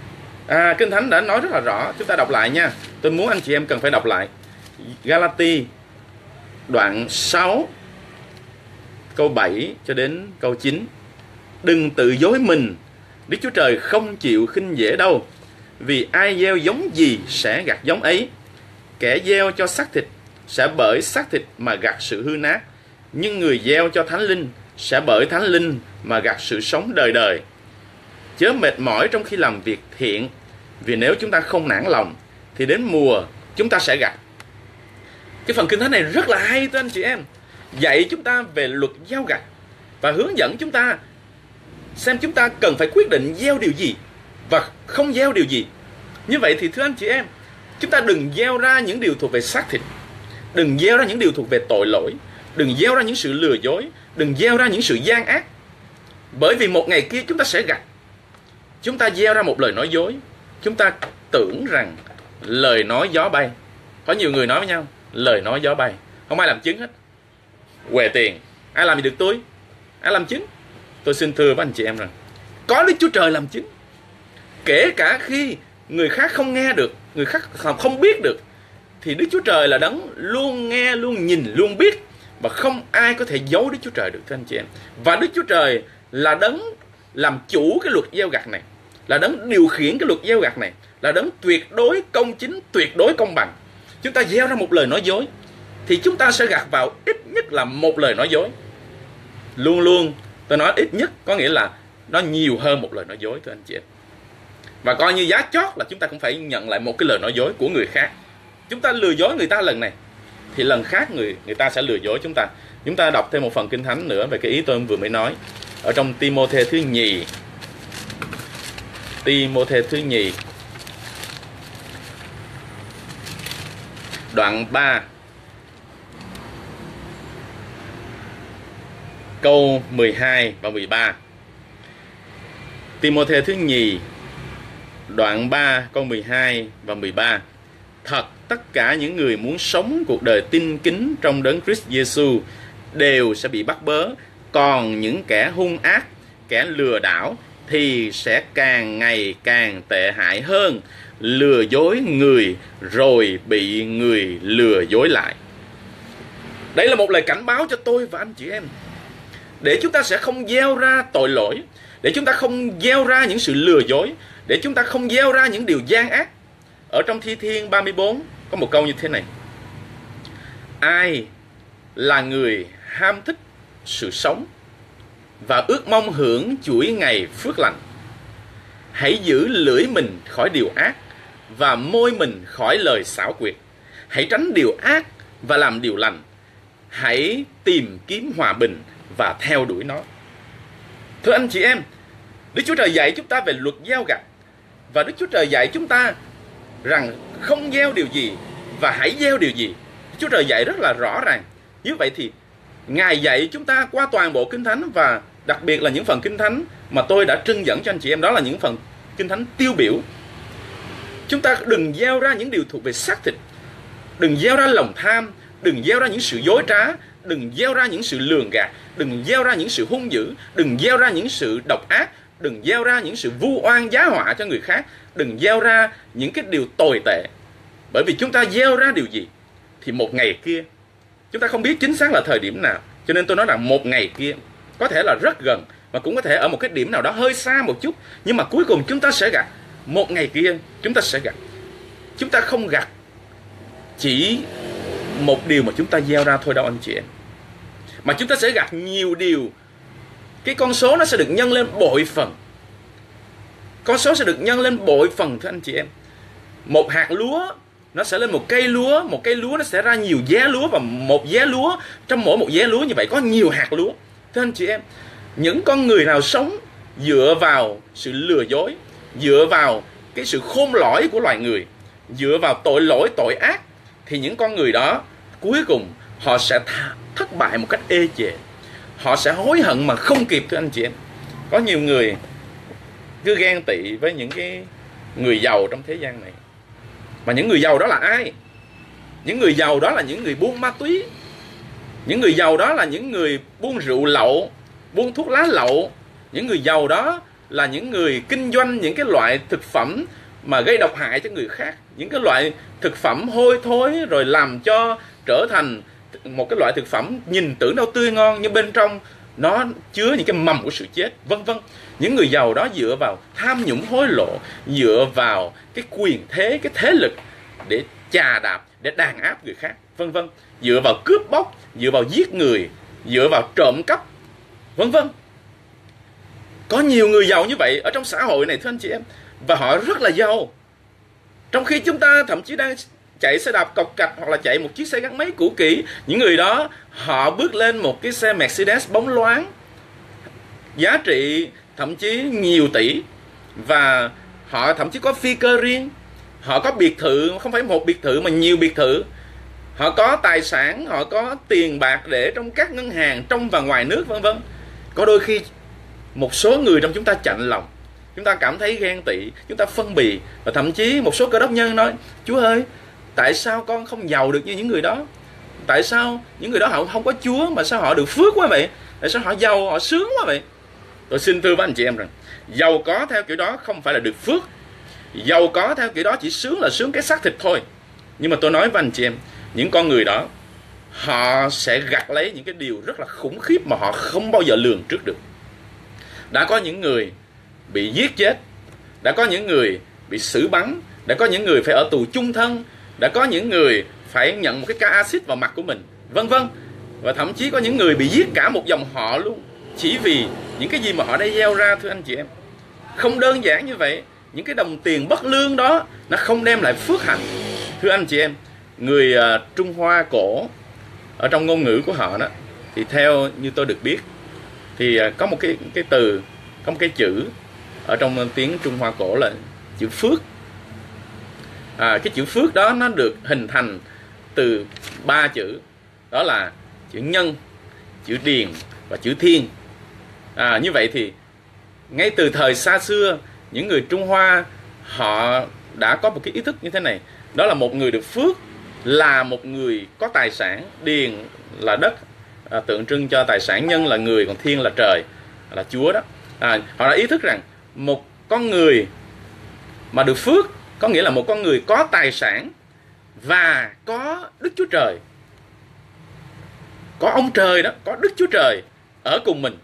Speaker 1: Kinh Thánh đã nói rất là rõ. Chúng ta đọc lại nha. Tôi muốn anh chị em cần phải đọc lại. Galati đoạn 6 câu 7 cho đến câu 9. Đừng tự dối mình, Đức Chúa Trời không chịu khinh dễ đâu. Vì ai gieo giống gì sẽ gặt giống ấy. Kẻ gieo cho xác thịt sẽ bởi xác thịt mà gặt sự hư nát, nhưng người gieo cho Thánh Linh sẽ bởi Thánh Linh mà gặt sự sống đời đời. Chớ mệt mỏi trong khi làm việc thiện, vì nếu chúng ta không nản lòng thì đến mùa chúng ta sẽ gặt. Cái phần kinh thánh này rất là hay thưa anh chị em, dạy chúng ta về luật gieo gặt và hướng dẫn chúng ta xem chúng ta cần phải quyết định gieo điều gì và không gieo điều gì. Như vậy thì thưa anh chị em, chúng ta đừng gieo ra những điều thuộc về xác thịt, đừng gieo ra những điều thuộc về tội lỗi, đừng gieo ra những sự lừa dối, đừng gieo ra những sự gian ác. Bởi vì một ngày kia chúng ta sẽ gặt. Chúng ta gieo ra một lời nói dối, chúng ta tưởng rằng lời nói gió bay. Có nhiều người nói với nhau, lời nói gió bay, không ai làm chứng hết. Què tiền, ai làm gì được tôi? Ai làm chứng? Tôi xin thưa với anh chị em rằng có Đức Chúa Trời làm chứng. Kể cả khi người khác không nghe được, người khác không biết được, thì Đức Chúa Trời là đấng luôn nghe, luôn nhìn, luôn biết, và không ai có thể giấu Đức Chúa Trời được thưa anh chị em. Và Đức Chúa Trời là đấng làm chủ cái luật gieo gặt này, là đấng điều khiển cái luật gieo gặt này, là đấng tuyệt đối công chính, tuyệt đối công bằng. Chúng ta gieo ra một lời nói dối thì chúng ta sẽ gặt vào ít nhất là một lời nói dối. Luôn luôn tôi nói ít nhất có nghĩa là nó nhiều hơn một lời nói dối thưa anh chị em. Và coi như giá chót là chúng ta cũng phải nhận lại một cái lời nói dối của người khác. Chúng ta lừa dối người ta lần này thì lần khác người ta sẽ lừa dối chúng ta. Chúng ta đọc thêm một phần kinh thánh nữa về cái ý tôi vừa mới nói. Ở trong Ti-mô-thê thứ nhì, Ti-mô-thê thứ nhì đoạn 3 câu 12 và 13. Ti-mô-thê thứ nhì đoạn 3 câu 12 và 13. Thật tất cả những người muốn sống cuộc đời tin kính trong đấng Christ Giêsu đều sẽ bị bắt bớ, còn những kẻ hung ác, kẻ lừa đảo thì sẽ càng ngày càng tệ hại hơn, lừa dối người rồi bị người lừa dối lại. Đây là một lời cảnh báo cho tôi và anh chị em, để chúng ta sẽ không gieo ra tội lỗi, để chúng ta không gieo ra những sự lừa dối, để chúng ta không gieo ra những điều gian ác. Ở trong Thi Thiên 34 có một câu như thế này: ai là người ham thích sự sống và ước mong hưởng chuỗi ngày phước lành, hãy giữ lưỡi mình khỏi điều ác và môi mình khỏi lời xảo quyệt. Hãy tránh điều ác và làm điều lành. Hãy tìm kiếm hòa bình và theo đuổi nó. Thưa anh chị em, Đức Chúa Trời dạy chúng ta về luật gieo gặt, và Đức Chúa Trời dạy chúng ta rằng không gieo điều gì và hãy gieo điều gì. Đức Chúa Trời dạy rất là rõ ràng. Như vậy thì Ngài dạy chúng ta qua toàn bộ Kinh Thánh, và đặc biệt là những phần Kinh Thánh mà tôi đã trưng dẫn cho anh chị em, đó là những phần Kinh Thánh tiêu biểu. Chúng ta đừng gieo ra những điều thuộc về xác thịt, đừng gieo ra lòng tham, đừng gieo ra những sự dối trá, đừng gieo ra những sự lường gạt, đừng gieo ra những sự hung dữ, đừng gieo ra những sự độc ác, đừng gieo ra những sự vu oan giá họa cho người khác, đừng gieo ra những cái điều tồi tệ. Bởi vì chúng ta gieo ra điều gì thì một ngày kia, chúng ta không biết chính xác là thời điểm nào, cho nên tôi nói rằng một ngày kia có thể là rất gần, và cũng có thể ở một cái điểm nào đó hơi xa một chút, nhưng mà cuối cùng chúng ta sẽ gặt. Một ngày kia chúng ta sẽ gặt. Chúng ta không gặt chỉ một điều mà chúng ta gieo ra thôi đâu anh chị em, mà chúng ta sẽ gặt nhiều điều. Cái con số nó sẽ được nhân lên bội phần. Con số sẽ được nhân lên bội phần thưa anh chị em. Một hạt lúa nó sẽ lên một cây lúa, một cây lúa nó sẽ ra nhiều giá lúa, và một giá lúa, trong mỗi một giá lúa như vậy có nhiều hạt lúa. Thưa anh chị em, những con người nào sống dựa vào sự lừa dối, dựa vào cái sự khôn lỏi của loài người, dựa vào tội lỗi, tội ác, thì những con người đó cuối cùng họ sẽ thất bại một cách ê chề. Họ sẽ hối hận mà không kịp thưa anh chị em. Có nhiều người cứ ghen tị với những cái người giàu trong thế gian này. Mà những người giàu đó là ai? Những người giàu đó là những người buôn ma túy. Những người giàu đó là những người buôn rượu lậu, buôn thuốc lá lậu. Những người giàu đó là những người kinh doanh những cái loại thực phẩm mà gây độc hại cho người khác, những cái loại thực phẩm hôi thối rồi làm cho trở thành một cái loại thực phẩm nhìn tưởng đâu tươi ngon nhưng bên trong nó chứa những cái mầm của sự chết, vân vân. Những người giàu đó dựa vào tham nhũng hối lộ, dựa vào cái quyền thế, cái thế lực để chà đạp, để đàn áp người khác, vân vân, dựa vào cướp bóc, dựa vào giết người, dựa vào trộm cắp, vân vân. Có nhiều người giàu như vậy ở trong xã hội này thưa anh chị em, và họ rất là giàu. Trong khi chúng ta thậm chí đang chạy xe đạp cộc cạch hoặc là chạy một chiếc xe gắn máy cũ kỹ, những người đó họ bước lên một cái xe Mercedes bóng loáng giá trị thậm chí nhiều tỷ, và họ thậm chí có phi cơ riêng, họ có biệt thự, không phải một biệt thự mà nhiều biệt thự, họ có tài sản, họ có tiền bạc để trong các ngân hàng trong và ngoài nước, vân vân. Có đôi khi một số người trong chúng ta chạnh lòng, chúng ta cảm thấy ghen tị, chúng ta phân bì, và thậm chí một số cơ đốc nhân nói: Chúa ơi, tại sao con không giàu được như những người đó? Tại sao những người đó họ không có Chúa mà sao họ được phước quá vậy? Tại sao họ giàu, họ sướng quá vậy? Tôi xin thưa với anh chị em rằng, giàu có theo kiểu đó không phải là được phước. Giàu có theo kiểu đó chỉ sướng là sướng cái xác thịt thôi. Nhưng mà tôi nói với anh chị em, những con người đó họ sẽ gặt lấy những cái điều rất là khủng khiếp mà họ không bao giờ lường trước được. Đã có những người bị giết chết, đã có những người bị xử bắn, đã có những người phải ở tù chung thân, đã có những người phải nhận một cái ca axit vào mặt của mình, vân vân. Và thậm chí có những người bị giết cả một dòng họ luôn, chỉ vì những cái gì mà họ đã gieo ra thưa anh chị em. Không đơn giản như vậy. Những cái đồng tiền bất lương đó nó không đem lại phước hạnh. Thưa anh chị em, người Trung Hoa cổ ở trong ngôn ngữ của họ đó, thì theo như tôi được biết thì có một cái từ, có một cái chữ ở trong tiếng Trung Hoa cổ là chữ phước. Cái chữ phước đó nó được hình thành từ 3 chữ, đó là chữ nhân, chữ điền và chữ thiên. Như vậy thì ngay từ thời xa xưa, những người Trung Hoa họ đã có một cái ý thức như thế này, đó là một người được phước là một người có tài sản, điền là đất, tượng trưng cho tài sản, nhân là người, còn thiên là trời, là Chúa đó. Họ đã ý thức rằng một con người mà được phước có nghĩa là một con người có tài sản và có Đức Chúa Trời, có ông trời đó, có Đức Chúa Trời ở cùng mình.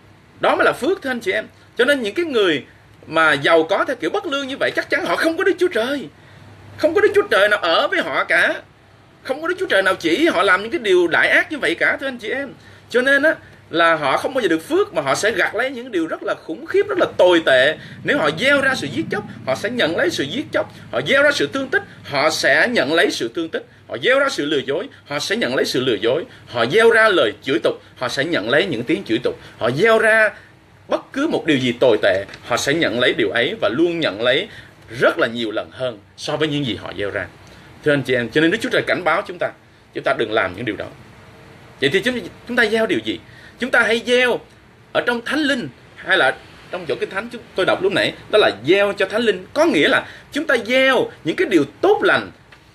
Speaker 1: Đó mới là phước thưa anh chị em. Cho nên những cái người mà giàu có theo kiểu bất lương như vậy, chắc chắn họ không có Đức Chúa Trời. Không có Đức Chúa Trời nào ở với họ cả. Không có Đức Chúa Trời nào chỉ họ làm những cái điều đại ác như vậy cả thưa anh chị em. Cho nên á, là họ không bao giờ được phước, mà họ sẽ gặt lấy những điều rất là khủng khiếp, rất là tồi tệ. Nếu họ gieo ra sự giết chóc, họ sẽ nhận lấy sự giết chóc. Họ gieo ra sự thương tích, họ sẽ nhận lấy sự thương tích. Họ gieo ra sự lừa dối, họ sẽ nhận lấy sự lừa dối. Họ gieo ra lời chửi tục, họ sẽ nhận lấy những tiếng chửi tục. Họ gieo ra bất cứ một điều gì tồi tệ, họ sẽ nhận lấy điều ấy, và luôn nhận lấy rất là nhiều lần hơn so với những gì họ gieo ra. Thưa anh chị em, cho nên Đức Chúa Trời cảnh báo chúng ta đừng làm những điều đó. Vậy thì chúng ta gieo điều gì? Chúng ta hãy gieo ở trong Thánh Linh, hay là trong chỗ Kinh Thánh tôi đọc lúc nãy, đó là gieo cho Thánh Linh. Có nghĩa là chúng ta gieo những cái điều tốt lành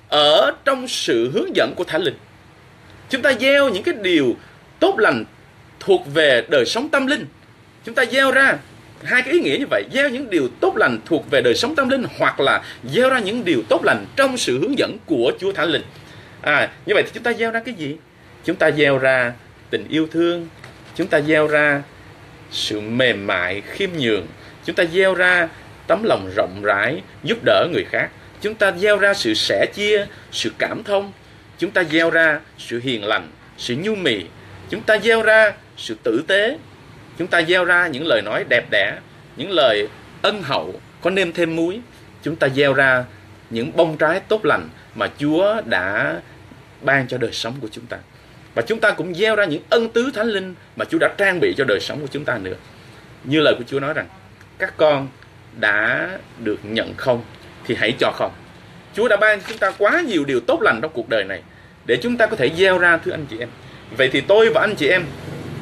Speaker 1: ở trong sự hướng dẫn của Thánh Linh. Chúng ta gieo những cái điều tốt lành thuộc về đời sống tâm linh. Chúng ta gieo ra hai cái ý nghĩa như vậy: gieo những điều tốt lành thuộc về đời sống tâm linh, hoặc là gieo ra những điều tốt lành trong sự hướng dẫn của Chúa Thánh Linh. Như vậy thì chúng ta gieo ra cái gì? Chúng ta gieo ra tình yêu thương, chúng ta gieo ra sự mềm mại, khiêm nhường, chúng ta gieo ra tấm lòng rộng rãi, giúp đỡ người khác, chúng ta gieo ra sự sẻ chia, sự cảm thông, chúng ta gieo ra sự hiền lành, sự nhu mì, chúng ta gieo ra sự tử tế, chúng ta gieo ra những lời nói đẹp đẽ, những lời ân hậu, có nêm thêm muối. Chúng ta gieo ra những bông trái tốt lành mà Chúa đã ban cho đời sống của chúng ta. Và chúng ta cũng gieo ra những ân tứ Thánh Linh mà Chúa đã trang bị cho đời sống của chúng ta nữa. Như lời của Chúa nói rằng, các con đã được nhận không thì hãy cho không. Chúa đã ban cho chúng ta quá nhiều điều tốt lành trong cuộc đời này để chúng ta có thể gieo ra, thưa anh chị em. Vậy thì tôi và anh chị em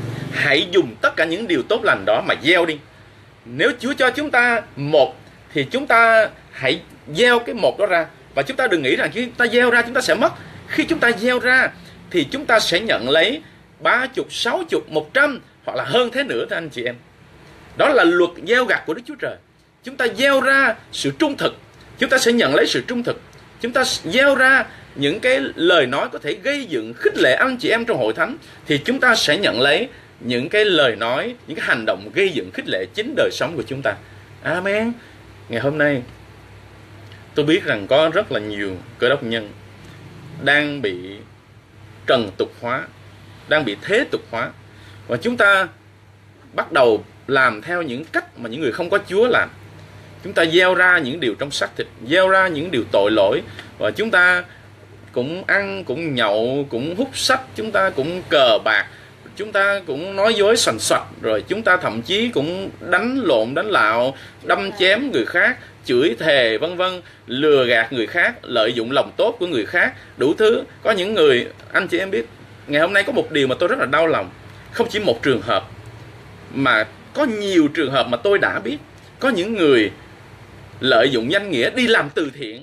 Speaker 1: hãy dùng tất cả những điều tốt lành đó mà gieo đi. Nếu Chúa cho chúng ta một thì chúng ta hãy gieo cái một đó ra. Và chúng ta đừng nghĩ rằng chúng ta gieo ra chúng ta sẽ mất. Khi chúng ta gieo ra thì chúng ta sẽ nhận lấy 30, 60, 100 hoặc là hơn thế nữa, thưa anh chị em. Đó là luật gieo gặt của Đức Chúa Trời. Chúng ta gieo ra sự trung thực, chúng ta sẽ nhận lấy sự trung thực. Chúng ta gieo ra những cái lời nói có thể gây dựng khích lệ anh chị em trong hội thánh, thì chúng ta sẽ nhận lấy những cái lời nói, những cái hành động gây dựng khích lệ chính đời sống của chúng ta. Amen. Ngày hôm nay tôi biết rằng có rất là nhiều cơ đốc nhân đang bị trần tục hóa, đang bị thế tục hóa, và chúng ta bắt đầu làm theo những cách mà những người không có Chúa làm. Chúng ta gieo ra những điều trong xác thịt, gieo ra những điều tội lỗi, và chúng ta cũng ăn, cũng nhậu, cũng hút sách, chúng ta cũng cờ bạc, chúng ta cũng nói dối xoành xoạch, rồi chúng ta thậm chí cũng đánh lộn, đánh lạo, đâm chém người khác, chửi thề vân vân, lừa gạt người khác, lợi dụng lòng tốt của người khác, đủ thứ. Có những người, anh chị em biết, ngày hôm nay có một điều mà tôi rất là đau lòng. Không chỉ một trường hợp, mà có nhiều trường hợp mà tôi đã biết. Có những người lợi dụng danh nghĩa đi làm từ thiện,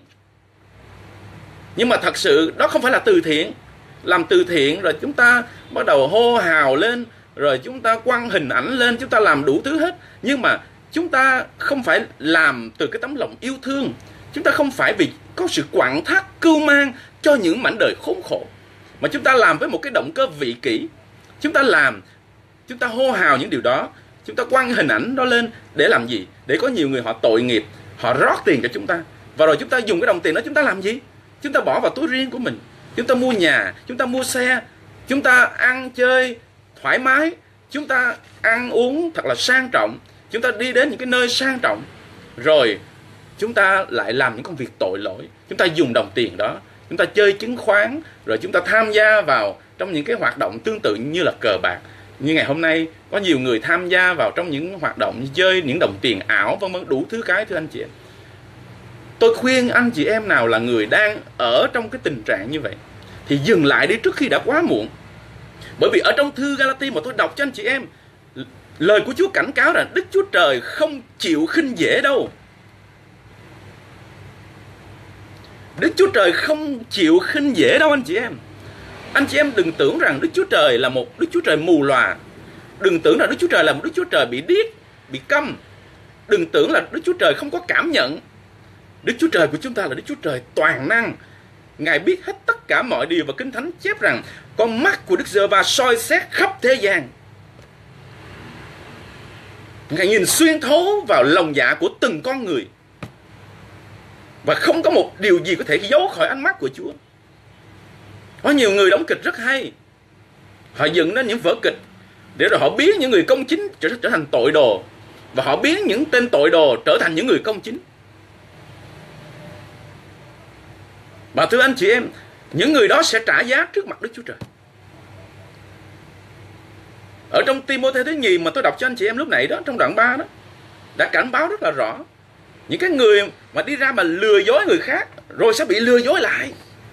Speaker 1: nhưng mà thật sự đó không phải là từ thiện. Làm từ thiện rồi chúng ta bắt đầu hô hào lên, rồi chúng ta quăng hình ảnh lên, chúng ta làm đủ thứ hết. Nhưng mà chúng ta không phải làm từ cái tấm lòng yêu thương. Chúng ta không phải vì có sự quặn thắt cưu mang cho những mảnh đời khốn khổ, mà chúng ta làm với một cái động cơ vị kỷ. Chúng ta làm, chúng ta hô hào những điều đó, chúng ta quăng hình ảnh đó lên để làm gì? Để có nhiều người họ tội nghiệp, họ rót tiền cho chúng ta, và rồi chúng ta dùng cái đồng tiền đó chúng ta làm gì? Chúng ta bỏ vào túi riêng của mình. Chúng ta mua nhà, chúng ta mua xe, chúng ta ăn chơi thoải mái, chúng ta ăn uống thật là sang trọng, chúng ta đi đến những cái nơi sang trọng, rồi chúng ta lại làm những công việc tội lỗi. Chúng ta dùng đồng tiền đó, chúng ta chơi chứng khoán, rồi chúng ta tham gia vào trong những cái hoạt động tương tự như là cờ bạc. Như ngày hôm nay có nhiều người tham gia vào trong những hoạt động như chơi những đồng tiền ảo vân vân, đủ thứ cái. Thưa anh chị em, tôi khuyên anh chị em nào là người đang ở trong cái tình trạng như vậy thì dừng lại đi trước khi đã quá muộn. Bởi vì ở trong thư Galati mà tôi đọc cho anh chị em, lời của Chúa cảnh cáo rằng Đức Chúa Trời không chịu khinh dễ đâu. Đức Chúa Trời không chịu khinh dễ đâu anh chị em. Anh chị em đừng tưởng rằng Đức Chúa Trời là một Đức Chúa Trời mù lòa. Đừng tưởng rằng Đức Chúa Trời là một Đức Chúa Trời bị điếc, bị câm. Đừng tưởng là Đức Chúa Trời không có cảm nhận. Đức Chúa Trời của chúng ta là Đức Chúa Trời toàn năng. Ngài biết hết tất cả mọi điều, và Kinh Thánh chép rằng con mắt của Đức Giê-hô-va soi xét khắp thế gian. Ngài nhìn xuyên thấu vào lòng dạ của từng con người, và không có một điều gì có thể giấu khỏi ánh mắt của Chúa. Có nhiều người đóng kịch rất hay, họ dựng nên những vở kịch để rồi họ biến những người công chính trở thành tội đồ, và họ biến những tên tội đồ trở thành những người công chính. Và thưa anh chị em, những người đó sẽ trả giá trước mặt Đức Chúa Trời. Ở trong Ti-mô-thê thứ nhì mà tôi đọc cho anh chị em lúc nãy đó, trong đoạn 3 đó, đã cảnh báo rất là rõ. Những cái người mà đi ra mà lừa dối người khác rồi sẽ bị lừa dối lại.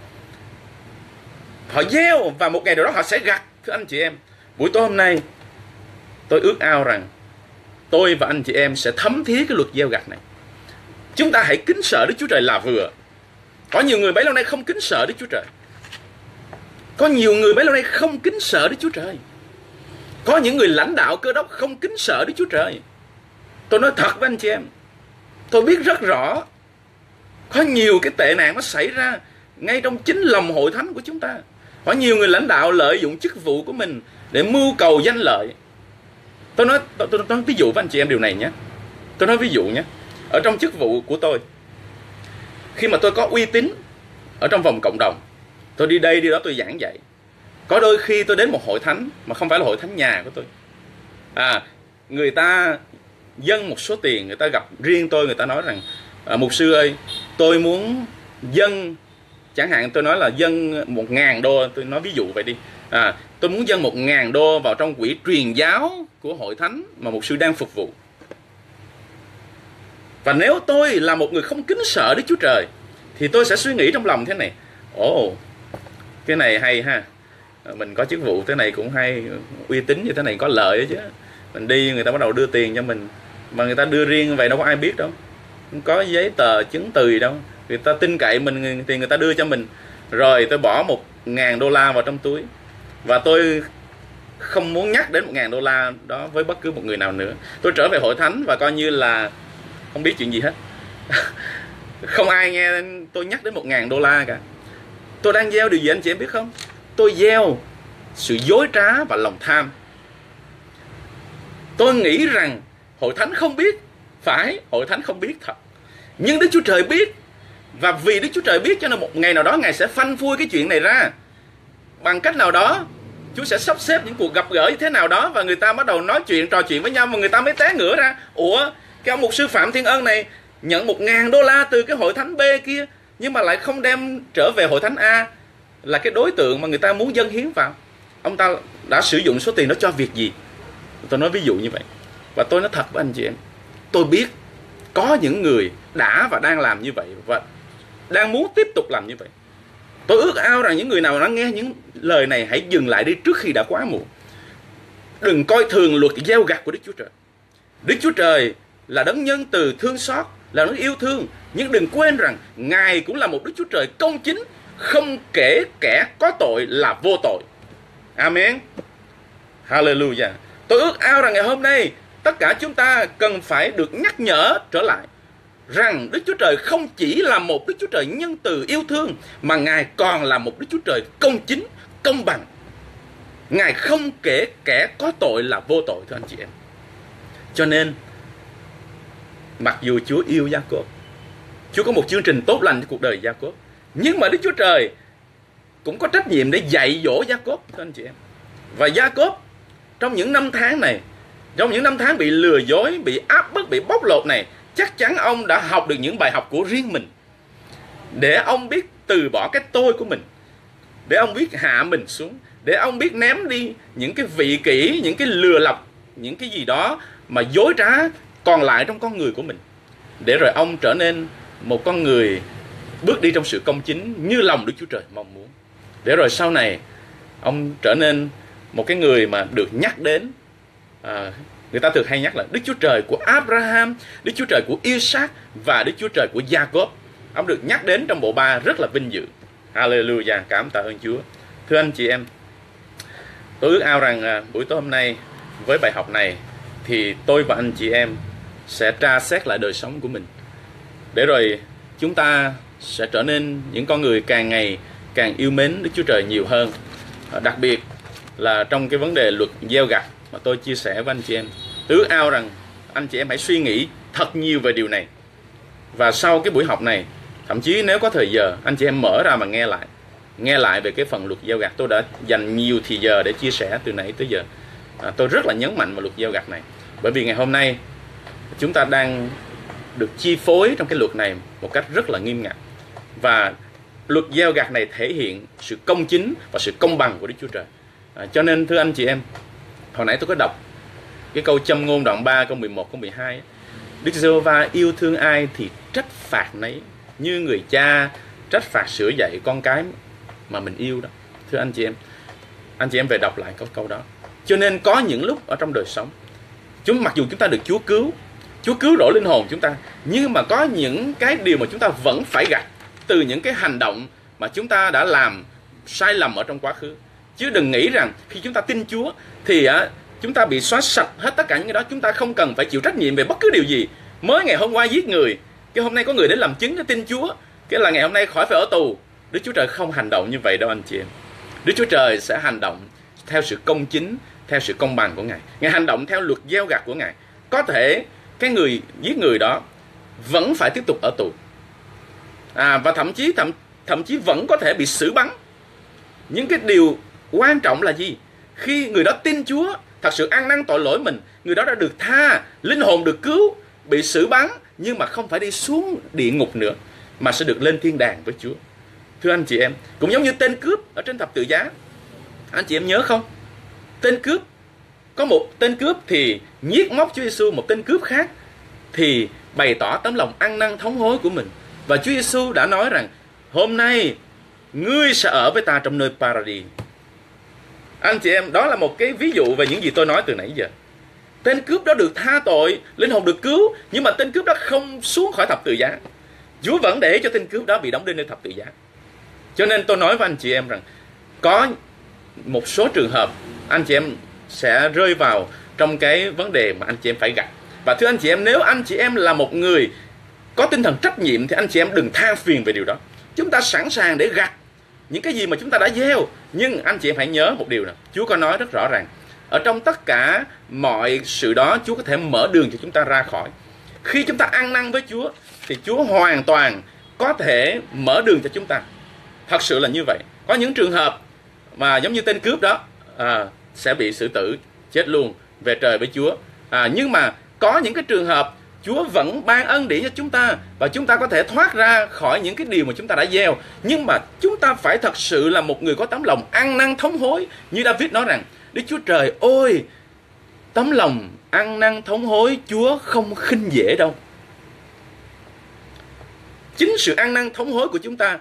Speaker 1: Họ gieo và một ngày nào đó họ sẽ gặt. Thưa anh chị em, buổi tối hôm nay tôi ước ao rằng tôi và anh chị em sẽ thấm thía cái luật gieo gặt này. Chúng ta hãy kính sợ Đức Chúa Trời là vừa. Có nhiều người bấy lâu nay không kính sợ Đức Chúa Trời. Có nhiều người bấy lâu nay không kính sợ Đức Chúa Trời. Có những người lãnh đạo Cơ Đốc không kính sợ Đức Chúa Trời. Tôi nói thật với anh chị em, tôi biết rất rõ có nhiều cái tệ nạn nó xảy ra ngay trong chính lòng hội thánh của chúng ta. Có nhiều người lãnh đạo lợi dụng chức vụ của mình để mưu cầu danh lợi. Tôi nói ví dụ với anh chị em điều này nhé. Tôi nói ví dụ nhé. Ở trong chức vụ của tôi, khi mà tôi có uy tín ở trong vòng cộng đồng, tôi đi đây đi đó tôi giảng dạy. Có đôi khi tôi đến một hội thánh mà không phải là hội thánh nhà của tôi, người ta dâng một số tiền, người ta gặp riêng tôi, người ta nói rằng mục sư ơi, tôi muốn dâng, chẳng hạn tôi nói là dâng 1.000 đô, tôi nói ví dụ vậy đi, tôi muốn dâng 1.000 đô vào trong quỹ truyền giáo của hội thánh mà mục sư đang phục vụ. Và nếu tôi là một người không kính sợ Đức Chúa Trời thì tôi sẽ suy nghĩ trong lòng thế này: ồ, cái này hay ha, mình có chức vụ thế này cũng hay, uy tín như thế này có lợi đó chứ. Mình đi người ta bắt đầu đưa tiền cho mình, mà người ta đưa riêng vậy đâu có ai biết đâu, không có giấy tờ chứng từ gì đâu. Người ta tin cậy mình thì người ta đưa cho mình. Rồi tôi bỏ 1.000 đô la vào trong túi, và tôi không muốn nhắc đến 1.000 đô la đó với bất cứ một người nào nữa. Tôi trở về hội thánh và coi như là không biết chuyện gì hết. Không ai nghe tôi nhắc đến $1.000 cả. Tôi đang gieo điều gì anh chị em biết không? Tôi gieo sự dối trá và lòng tham. Tôi nghĩ rằng hội thánh không biết. Phải, hội thánh không biết thật. Nhưng Đức Chúa Trời biết. Và vì Đức Chúa Trời biết cho nên một ngày nào đó Ngài sẽ phanh phui cái chuyện này ra. Bằng cách nào đó Chúa sẽ sắp xếp những cuộc gặp gỡ như thế nào đó, và người ta bắt đầu nói chuyện, trò chuyện với nhau, mà người ta mới té ngửa ra. Ủa, cái ông mục sư Phạm Thiên Ân này nhận $1.000 từ cái hội thánh B kia, nhưng mà lại không đem trở về hội thánh A, là cái đối tượng mà người ta muốn dâng hiến vào. Ông ta đã sử dụng số tiền đó cho việc gì? Tôi nói ví dụ như vậy. Và tôi nói thật với anh chị em, tôi biết có những người đã và đang làm như vậy, và đang muốn tiếp tục làm như vậy. Tôi ước ao rằng những người nào đang nghe những lời này hãy dừng lại đi trước khi đã quá muộn. Đừng coi thường luật gieo gặt của Đức Chúa Trời. Đức Chúa Trời là đấng nhân từ, thương xót, là đấng yêu thương. Nhưng đừng quên rằng Ngài cũng là một Đức Chúa Trời công chính, không kể kẻ có tội là vô tội. Amen. Hallelujah. Tôi ước ao rằng ngày hôm nay tất cả chúng ta cần phải được nhắc nhở trở lại rằng Đức Chúa Trời không chỉ là một Đức Chúa Trời nhân từ yêu thương, mà Ngài còn là một Đức Chúa Trời công chính, công bằng. Ngài không kể kẻ có tội là vô tội, thưa anh chị em. Cho nên mặc dù Chúa yêu Gia-cốp, Chúa có một chương trình tốt lành cho cuộc đời Gia-cốp, nhưng mà Đức Chúa Trời cũng có trách nhiệm để dạy dỗ Gia-cốp, thưa anh chị em. Và Gia-cốp trong những năm tháng này, trong những năm tháng bị lừa dối, bị áp bức, bị bóc lột này, chắc chắn ông đã học được những bài học của riêng mình, để ông biết từ bỏ cái tôi của mình, để ông biết hạ mình xuống, để ông biết ném đi những cái vị kỷ, những cái lừa lọc, những cái gì đó mà dối trá còn lại trong con người của mình, để rồi ông trở nên một con người bước đi trong sự công chính như lòng Đức Chúa Trời mong muốn. Để rồi sau này ông trở nên một cái người mà được nhắc đến. Người ta thường hay nhắc là Đức Chúa Trời của Abraham, Đức Chúa Trời của Isaac và Đức Chúa Trời của Gia-cốp. Ông được nhắc đến trong bộ ba rất là vinh dự. Hallelujah, cảm tạ ơn Chúa. Thưa anh chị em, tôi ước ao rằng buổi tối hôm nay với bài học này thì tôi và anh chị em sẽ tra xét lại đời sống của mình, để rồi chúng ta sẽ trở nên những con người càng ngày càng yêu mến Đức Chúa Trời nhiều hơn. Đặc biệt là trong cái vấn đề luật gieo gặt mà tôi chia sẻ với anh chị em, tôi ước ao rằng anh chị em hãy suy nghĩ thật nhiều về điều này. Và sau cái buổi học này, thậm chí nếu có thời giờ, anh chị em mở ra mà nghe lại về cái phần luật gieo gặt. Tôi đã dành nhiều thời giờ để chia sẻ từ nãy tới giờ. Tôi rất là nhấn mạnh vào luật gieo gặt này, bởi vì ngày hôm nay chúng ta đang được chi phối trong cái luật này một cách rất là nghiêm ngặt. Và luật gieo gặt này thể hiện sự công chính và sự công bằng của Đức Chúa Trời. Cho nên thưa anh chị em, hồi nãy tôi có đọc cái câu Châm ngôn đoạn 3 câu 11 câu 12, Đức Giê-hô-va yêu thương ai thì trách phạt nấy, như người cha trách phạt sửa dạy con cái mà mình yêu đó. Thưa anh chị em về đọc lại câu đó. Cho nên có những lúc ở trong đời sống, mặc dù chúng ta được Chúa cứu rỗi linh hồn chúng ta, nhưng mà có những cái điều mà chúng ta vẫn phải gặt từ những cái hành động mà chúng ta đã làm sai lầm ở trong quá khứ. Chứ đừng nghĩ rằng khi chúng ta tin Chúa thì chúng ta bị xóa sạch hết tất cả những cái đó. Chúng ta không cần phải chịu trách nhiệm về bất cứ điều gì. Mới ngày hôm qua giết người, cái hôm nay có người đến làm chứng cho tin Chúa, cái là ngày hôm nay khỏi phải ở tù. Đức Chúa Trời không hành động như vậy đâu anh chị em. Đức Chúa Trời sẽ hành động theo sự công chính, theo sự công bằng của Ngài. Ngài hành động theo luật gieo gặt của Ngài. Có thể cái người giết người đó vẫn phải tiếp tục ở tù, và thậm chí vẫn có thể bị xử bắn. Nhưng cái điều quan trọng là gì? Khi người đó tin Chúa, thật sự ăn năn tội lỗi mình, người đó đã được tha, linh hồn được cứu, bị xử bắn, nhưng mà không phải đi xuống địa ngục nữa, mà sẽ được lên thiên đàng với Chúa. Thưa anh chị em, cũng giống như tên cướp ở trên thập tự giá. Anh chị em nhớ không? Tên cướp, có một tên cướp thì giết móc Chúa Giêsu, một tên cướp khác thì bày tỏ tấm lòng ăn năn thống hối của mình. Và Chúa Giêsu đã nói rằng hôm nay ngươi sẽ ở với ta trong nơi Paradis. Anh chị em, đó là một cái ví dụ về những gì tôi nói từ nãy giờ. Tên cướp đó được tha tội, linh hồn được cứu, nhưng mà tên cướp đó không xuống khỏi thập tự giá. Chúa vẫn để cho tên cướp đó bị đóng đinh lên thập tự giá. Cho nên tôi nói với anh chị em rằng có một số trường hợp anh chị em sẽ rơi vào trong cái vấn đề mà anh chị em phải gặp. Và thưa anh chị em, nếu anh chị em là một người có tinh thần trách nhiệm thì anh chị em đừng than phiền về điều đó. Chúng ta sẵn sàng để gặt những cái gì mà chúng ta đã gieo. Nhưng anh chị em hãy nhớ một điều nè, Chúa có nói rất rõ ràng, ở trong tất cả mọi sự đó Chúa có thể mở đường cho chúng ta ra khỏi. Khi chúng ta ăn năn với Chúa thì Chúa hoàn toàn có thể mở đường cho chúng ta. Thật sự là như vậy. Có những trường hợp mà giống như tên cướp đó sẽ bị xử tử, chết luôn, về trời với Chúa. Nhưng mà có những cái trường hợp Chúa vẫn ban ân điển cho chúng ta, và chúng ta có thể thoát ra khỏi những cái điều mà chúng ta đã gieo. Nhưng mà chúng ta phải thật sự là một người có tấm lòng ăn năn thống hối. Như David nói rằng, Đức Chúa Trời ôi, tấm lòng ăn năn thống hối Chúa không khinh dễ đâu. Chính sự ăn năn thống hối của chúng ta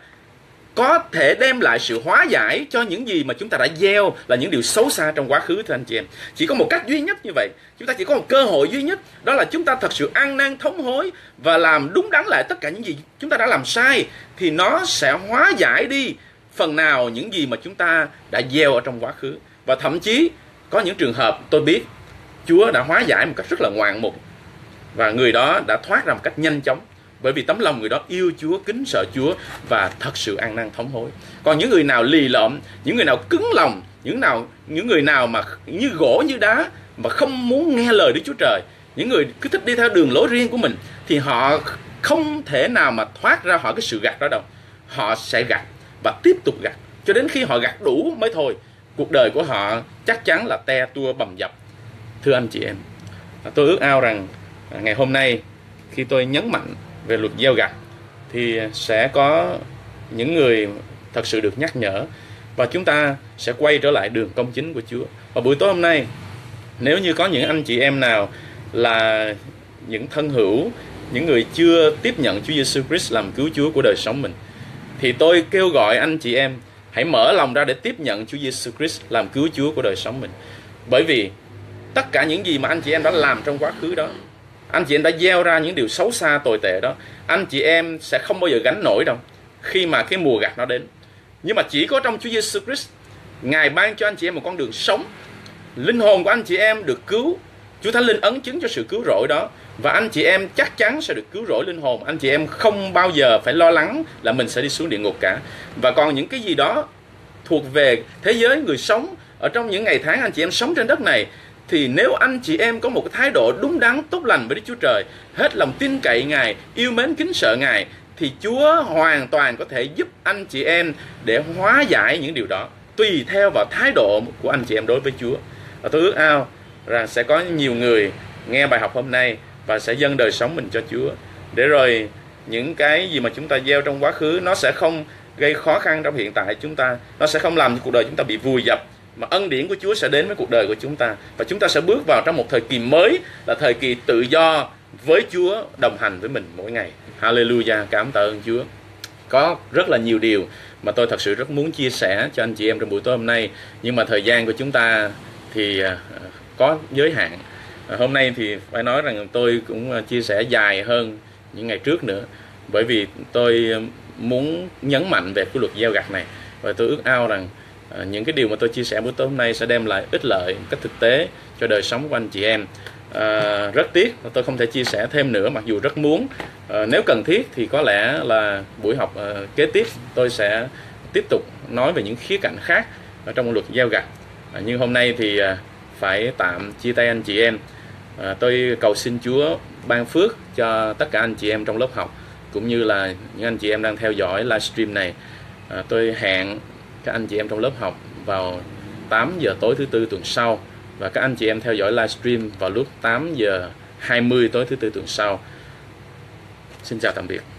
Speaker 1: có thể đem lại sự hóa giải cho những gì mà chúng ta đã gieo là những điều xấu xa trong quá khứ, thưa anh chị em. Chỉ có một cách duy nhất như vậy. Chúng ta chỉ có một cơ hội duy nhất, đó là chúng ta thật sự ăn năn thống hối và làm đúng đắn lại tất cả những gì chúng ta đã làm sai, thì nó sẽ hóa giải đi phần nào những gì mà chúng ta đã gieo ở trong quá khứ. Và thậm chí có những trường hợp tôi biết Chúa đã hóa giải một cách rất là ngoạn mục, và người đó đã thoát ra một cách nhanh chóng, bởi vì tấm lòng người đó yêu Chúa, kính sợ Chúa và thật sự ăn năn thống hối. Còn những người nào lì lợm, những người nào cứng lòng, những người nào mà như gỗ như đá mà không muốn nghe lời Đức Chúa Trời, những người cứ thích đi theo đường lối riêng của mình, thì họ không thể nào mà thoát ra khỏi cái sự gặt đó đâu. Họ sẽ gặt và tiếp tục gặt cho đến khi họ gặt đủ mới thôi. Cuộc đời của họ chắc chắn là te tua bầm dập. Thưa anh chị em, tôi ước ao rằng ngày hôm nay khi tôi nhấn mạnh về luật gieo gặt thì sẽ có những người thật sự được nhắc nhở, và chúng ta sẽ quay trở lại đường công chính của Chúa. Và buổi tối hôm nay, nếu như có những anh chị em nào là những thân hữu, những người chưa tiếp nhận Chúa Giêsu Christ làm cứu Chúa của đời sống mình, thì tôi kêu gọi anh chị em hãy mở lòng ra để tiếp nhận Chúa Giêsu Christ làm cứu Chúa của đời sống mình. Bởi vì tất cả những gì mà anh chị em đã làm trong quá khứ đó, anh chị em đã gieo ra những điều xấu xa tồi tệ đó, anh chị em sẽ không bao giờ gánh nổi đâu khi mà cái mùa gặt nó đến. Nhưng mà chỉ có trong Chúa Giêsu Christ, Ngài ban cho anh chị em một con đường sống. Linh hồn của anh chị em được cứu, Chúa Thánh Linh ấn chứng cho sự cứu rỗi đó, và anh chị em chắc chắn sẽ được cứu rỗi linh hồn. Anh chị em không bao giờ phải lo lắng là mình sẽ đi xuống địa ngục cả. Và còn những cái gì đó thuộc về thế giới người sống ở trong những ngày tháng anh chị em sống trên đất này, thì nếu anh chị em có một cái thái độ đúng đắn, tốt lành với Đức Chúa Trời, hết lòng tin cậy Ngài, yêu mến kính sợ Ngài, thì Chúa hoàn toàn có thể giúp anh chị em để hóa giải những điều đó, tùy theo vào thái độ của anh chị em đối với Chúa. Và tôi ước ao rằng sẽ có nhiều người nghe bài học hôm nay và sẽ dâng đời sống mình cho Chúa, để rồi những cái gì mà chúng ta gieo trong quá khứ nó sẽ không gây khó khăn trong hiện tại chúng ta, nó sẽ không làm cho cuộc đời chúng ta bị vùi dập, mà ân điển của Chúa sẽ đến với cuộc đời của chúng ta, và chúng ta sẽ bước vào trong một thời kỳ mới, là thời kỳ tự do với Chúa, đồng hành với mình mỗi ngày. Hallelujah, cảm tạ ơn Chúa. Có rất là nhiều điều mà tôi thật sự rất muốn chia sẻ cho anh chị em trong buổi tối hôm nay, nhưng mà thời gian của chúng ta thì có giới hạn. Hôm nay thì phải nói rằng tôi cũng chia sẻ dài hơn những ngày trước nữa, bởi vì tôi muốn nhấn mạnh về cái luật gieo gặt này, và tôi ước ao rằng những cái điều mà tôi chia sẻ buổi tối hôm nay sẽ đem lại ích lợi một cách thực tế cho đời sống của anh chị em. Rất tiếc tôi không thể chia sẻ thêm nữa, mặc dù rất muốn. Nếu cần thiết thì có lẽ là buổi học kế tiếp tôi sẽ tiếp tục nói về những khía cạnh khác ở trong luật gieo gặt. Nhưng hôm nay thì phải tạm chia tay anh chị em. Tôi cầu xin Chúa ban phước cho tất cả anh chị em trong lớp học, cũng như là những anh chị em đang theo dõi livestream này. Tôi hẹn các anh chị em trong lớp học vào 8 giờ tối thứ Tư tuần sau, và các anh chị em theo dõi livestream vào lúc 8 giờ 20 tối thứ Tư tuần sau. Xin chào tạm biệt.